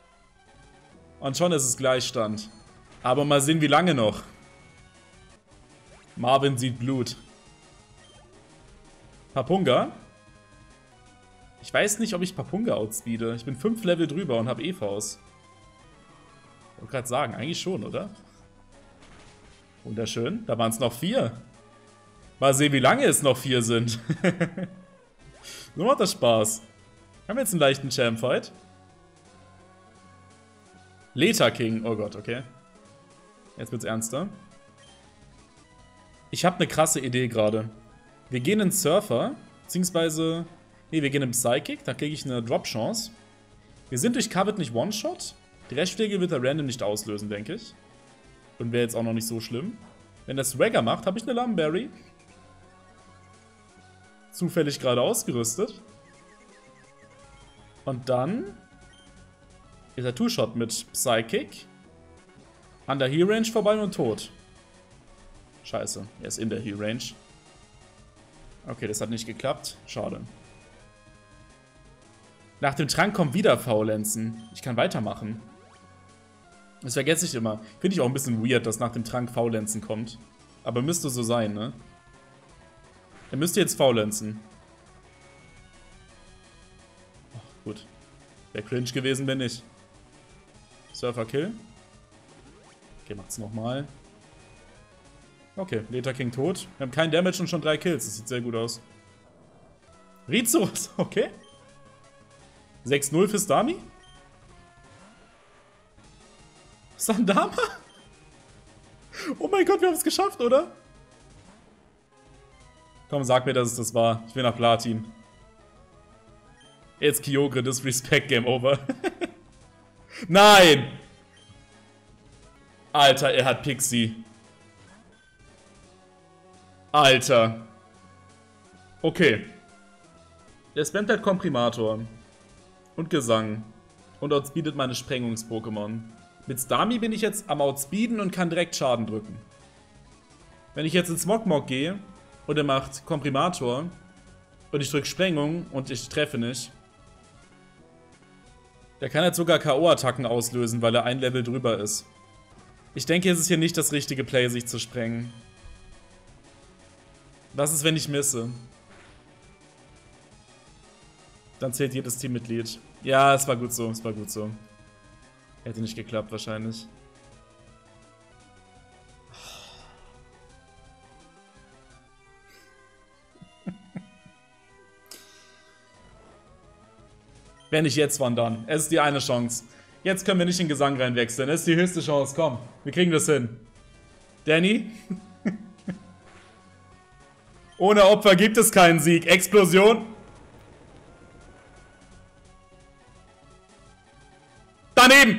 Und schon ist es Gleichstand. Aber mal sehen, wie lange noch. Marvin sieht Blut. Papunga? Ich weiß nicht, ob ich Papunga outspeede. Ich bin fünf Level drüber und habe E Vs. Ich wollte gerade sagen, eigentlich schon, oder? Wunderschön, da waren es noch vier. Mal sehen, wie lange es noch vier sind. So macht das Spaß. Haben wir jetzt einen leichten Champ-Fight? Leta King, oh Gott, okay. Jetzt wird's ernster. Ich habe eine krasse Idee gerade. Wir gehen in Surfer, beziehungsweise, nee, wir gehen in Psychic, da kriege ich eine Drop-Chance. Wir sind durch Covet nicht One-Shot. Die Restschläge wird er random nicht auslösen, denke ich. Und wäre jetzt auch noch nicht so schlimm. Wenn der Swagger macht, habe ich eine Lumberry. Zufällig gerade ausgerüstet. Und dann ist der Two-Shot mit Psychic an der Heal-Range vorbei und tot. Scheiße, er ist in der Heal-Range. Okay, das hat nicht geklappt. Schade. Nach dem Trank kommt wieder Faulenzen. Ich kann weitermachen. Das vergesse ich immer. Finde ich auch ein bisschen weird, dass nach dem Trank Faulenzen kommt. Aber müsste so sein, ne? Er müsste jetzt Faulenzen. Gut. Wäre cringe gewesen, wenn nicht. Surfer Kill. Okay, macht's nochmal. Okay, Leta King tot. Wir haben keinen Damage und schon drei Kills. Das sieht sehr gut aus. Rizos, okay. sechs null für Stami. Sandama? Oh mein Gott, wir haben es geschafft, oder? Komm, sag mir, dass es das war. Ich will nach Platin. Jetzt Kyogre, Disrespect, Game Over. Nein! Alter, er hat Pixie. Alter. Okay. Der spammt halt Komprimator. Und Gesang. Und outspeedet meine Sprengungs-Pokémon. Mit Stami bin ich jetzt am Outspeeden und kann direkt Schaden drücken. Wenn ich jetzt ins Smogmog gehe und er macht Komprimator und ich drücke Sprengung und ich treffe nicht. Der kann jetzt sogar K O-Attacken auslösen, weil er ein Level drüber ist. Ich denke, es ist hier nicht das richtige Play, sich zu sprengen. Was ist, wenn ich misse? Dann zählt jedes Teammitglied. Ja, es war gut so, es war gut so. Hätte nicht geklappt, wahrscheinlich. Wenn nicht jetzt, wann dann? Es ist die eine Chance. Jetzt können wir nicht in Gesang reinwechseln. Es ist die höchste Chance. Komm, wir kriegen das hin. Danny? Ohne Opfer gibt es keinen Sieg. Explosion. Daneben!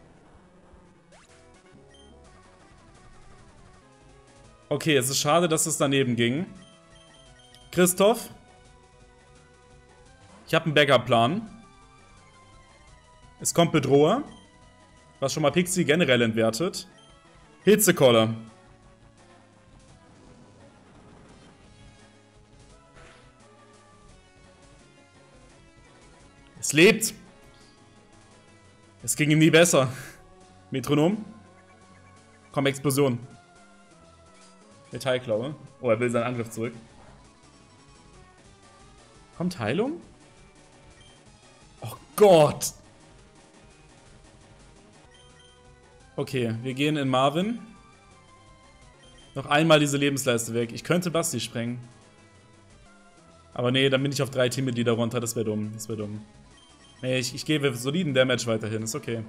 Okay, es ist schade, dass es daneben ging. Christoph? Ich habe einen Backup-Plan. Es kommt Bedroher, was schon mal Pixie generell entwertet. Hitzekoller. Es lebt. Es ging ihm nie besser. Metronom. Komm, Explosion. Metallklaue. Oh, er will seinen Angriff zurück. Kommt Heilung? Oh Gott. Okay, wir gehen in Marvin. Noch einmal diese Lebensleiste weg. Ich könnte Basti sprengen. Aber nee, dann bin ich auf drei Teammitglieder runter. Das wäre dumm. Das wäre dumm. Nee, ich, ich gebe soliden Damage weiterhin. Ist okay.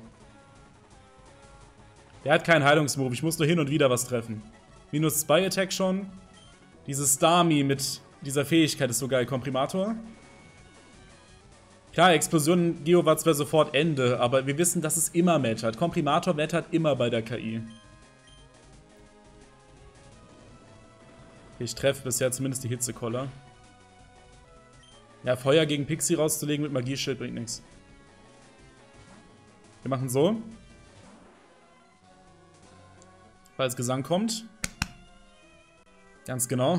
Der hat keinen Heilungsmove. Ich muss nur hin und wieder was treffen. Minus zwei Attack schon. Dieses Stami mit dieser Fähigkeit ist so geil. Komprimator. Klar, Explosion Geowatts wäre sofort Ende, aber wir wissen, dass es immer mattert. Komprimator mattert immer bei der K I. Ich treffe bisher zumindest die Hitzekoller. Ja, Feuer gegen Pixie rauszulegen mit Magieschild bringt nichts. Wir machen so. Falls Gesang kommt. Ganz genau.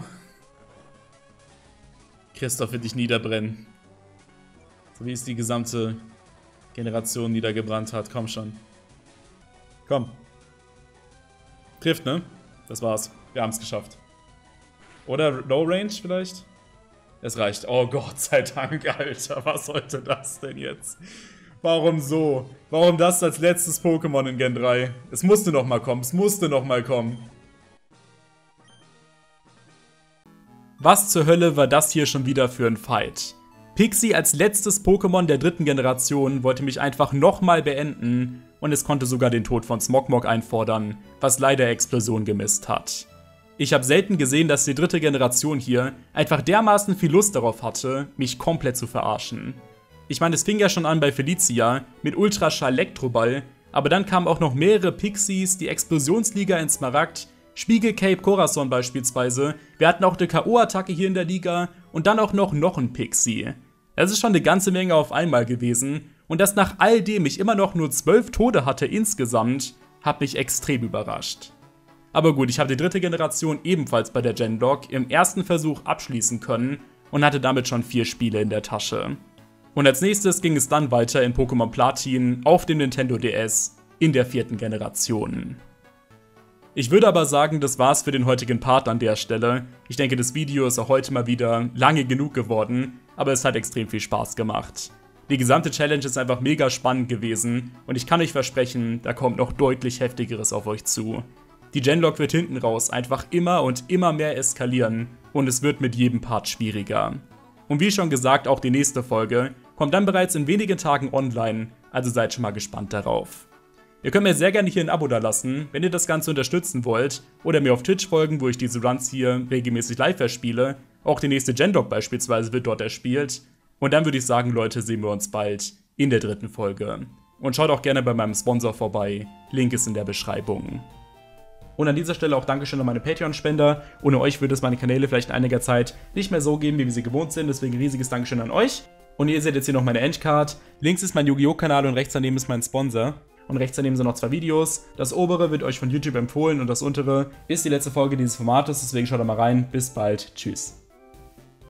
Christoph wird dich niederbrennen. So wie es die gesamte Generation niedergebrannt hat. Komm schon. Komm. Trifft, ne? Das war's. Wir haben es geschafft. Oder Low Range vielleicht? Es reicht. Oh Gott sei Dank, Alter. Was sollte das denn jetzt? Warum so? Warum das als letztes Pokémon in Gen drei? Es musste noch mal kommen. Es musste noch mal kommen. Was zur Hölle war das hier schon wieder für ein Fight? Pixie als letztes Pokémon der dritten Generation wollte mich einfach nochmal beenden und es konnte sogar den Tod von Smogmog einfordern, was leider Explosion gemisst hat. Ich habe selten gesehen, dass die dritte Generation hier einfach dermaßen viel Lust darauf hatte, mich komplett zu verarschen. Ich meine, es fing ja schon an bei Felicia mit Ultraschall Elektroball, aber dann kamen auch noch mehrere Pixies, die Explosionsliga in Smaragd, Spiegel Cape Corazon beispielsweise, wir hatten auch eine K O-Attacke hier in der Liga und dann auch noch noch ein Pixie. Das ist schon eine ganze Menge auf einmal gewesen und dass nach all dem ich immer noch nur zwölf Tode hatte insgesamt, hat mich extrem überrascht. Aber gut, ich habe die dritte Generation ebenfalls bei der Genlog im ersten Versuch abschließen können und hatte damit schon vier Spiele in der Tasche. Und als nächstes ging es dann weiter in Pokémon Platin auf dem Nintendo D S in der vierten Generation. Ich würde aber sagen, das war's für den heutigen Part an der Stelle. Ich denke, das Video ist auch heute mal wieder lange genug geworden, aber es hat extrem viel Spaß gemacht. Die gesamte Challenge ist einfach mega spannend gewesen und ich kann euch versprechen, da kommt noch deutlich heftigeres auf euch zu. Die Genlock wird hinten raus einfach immer und immer mehr eskalieren und es wird mit jedem Part schwieriger. Und wie schon gesagt, auch die nächste Folge kommt dann bereits in wenigen Tagen online, also seid schon mal gespannt darauf. Ihr könnt mir sehr gerne hier ein Abo dalassen, wenn ihr das Ganze unterstützen wollt, oder mir auf Twitch folgen, wo ich diese Runs hier regelmäßig live erspiele. Auch die nächste Genlock beispielsweise wird dort erspielt. Und dann würde ich sagen, Leute, sehen wir uns bald in der dritten Folge. Und schaut auch gerne bei meinem Sponsor vorbei, Link ist in der Beschreibung. Und an dieser Stelle auch Dankeschön an meine Patreon-Spender. Ohne euch würde es meine Kanäle vielleicht in einiger Zeit nicht mehr so geben, wie wir sie gewohnt sind, deswegen riesiges Dankeschön an euch. Und ihr seht jetzt hier noch meine Endcard. Links ist mein Yu-Gi-Oh! Kanal und rechts daneben ist mein Sponsor. Und rechts daneben sind noch zwei Videos. Das obere wird euch von YouTube empfohlen und das untere ist die letzte Folge dieses Formates, deswegen schaut da mal rein. Bis bald, tschüss.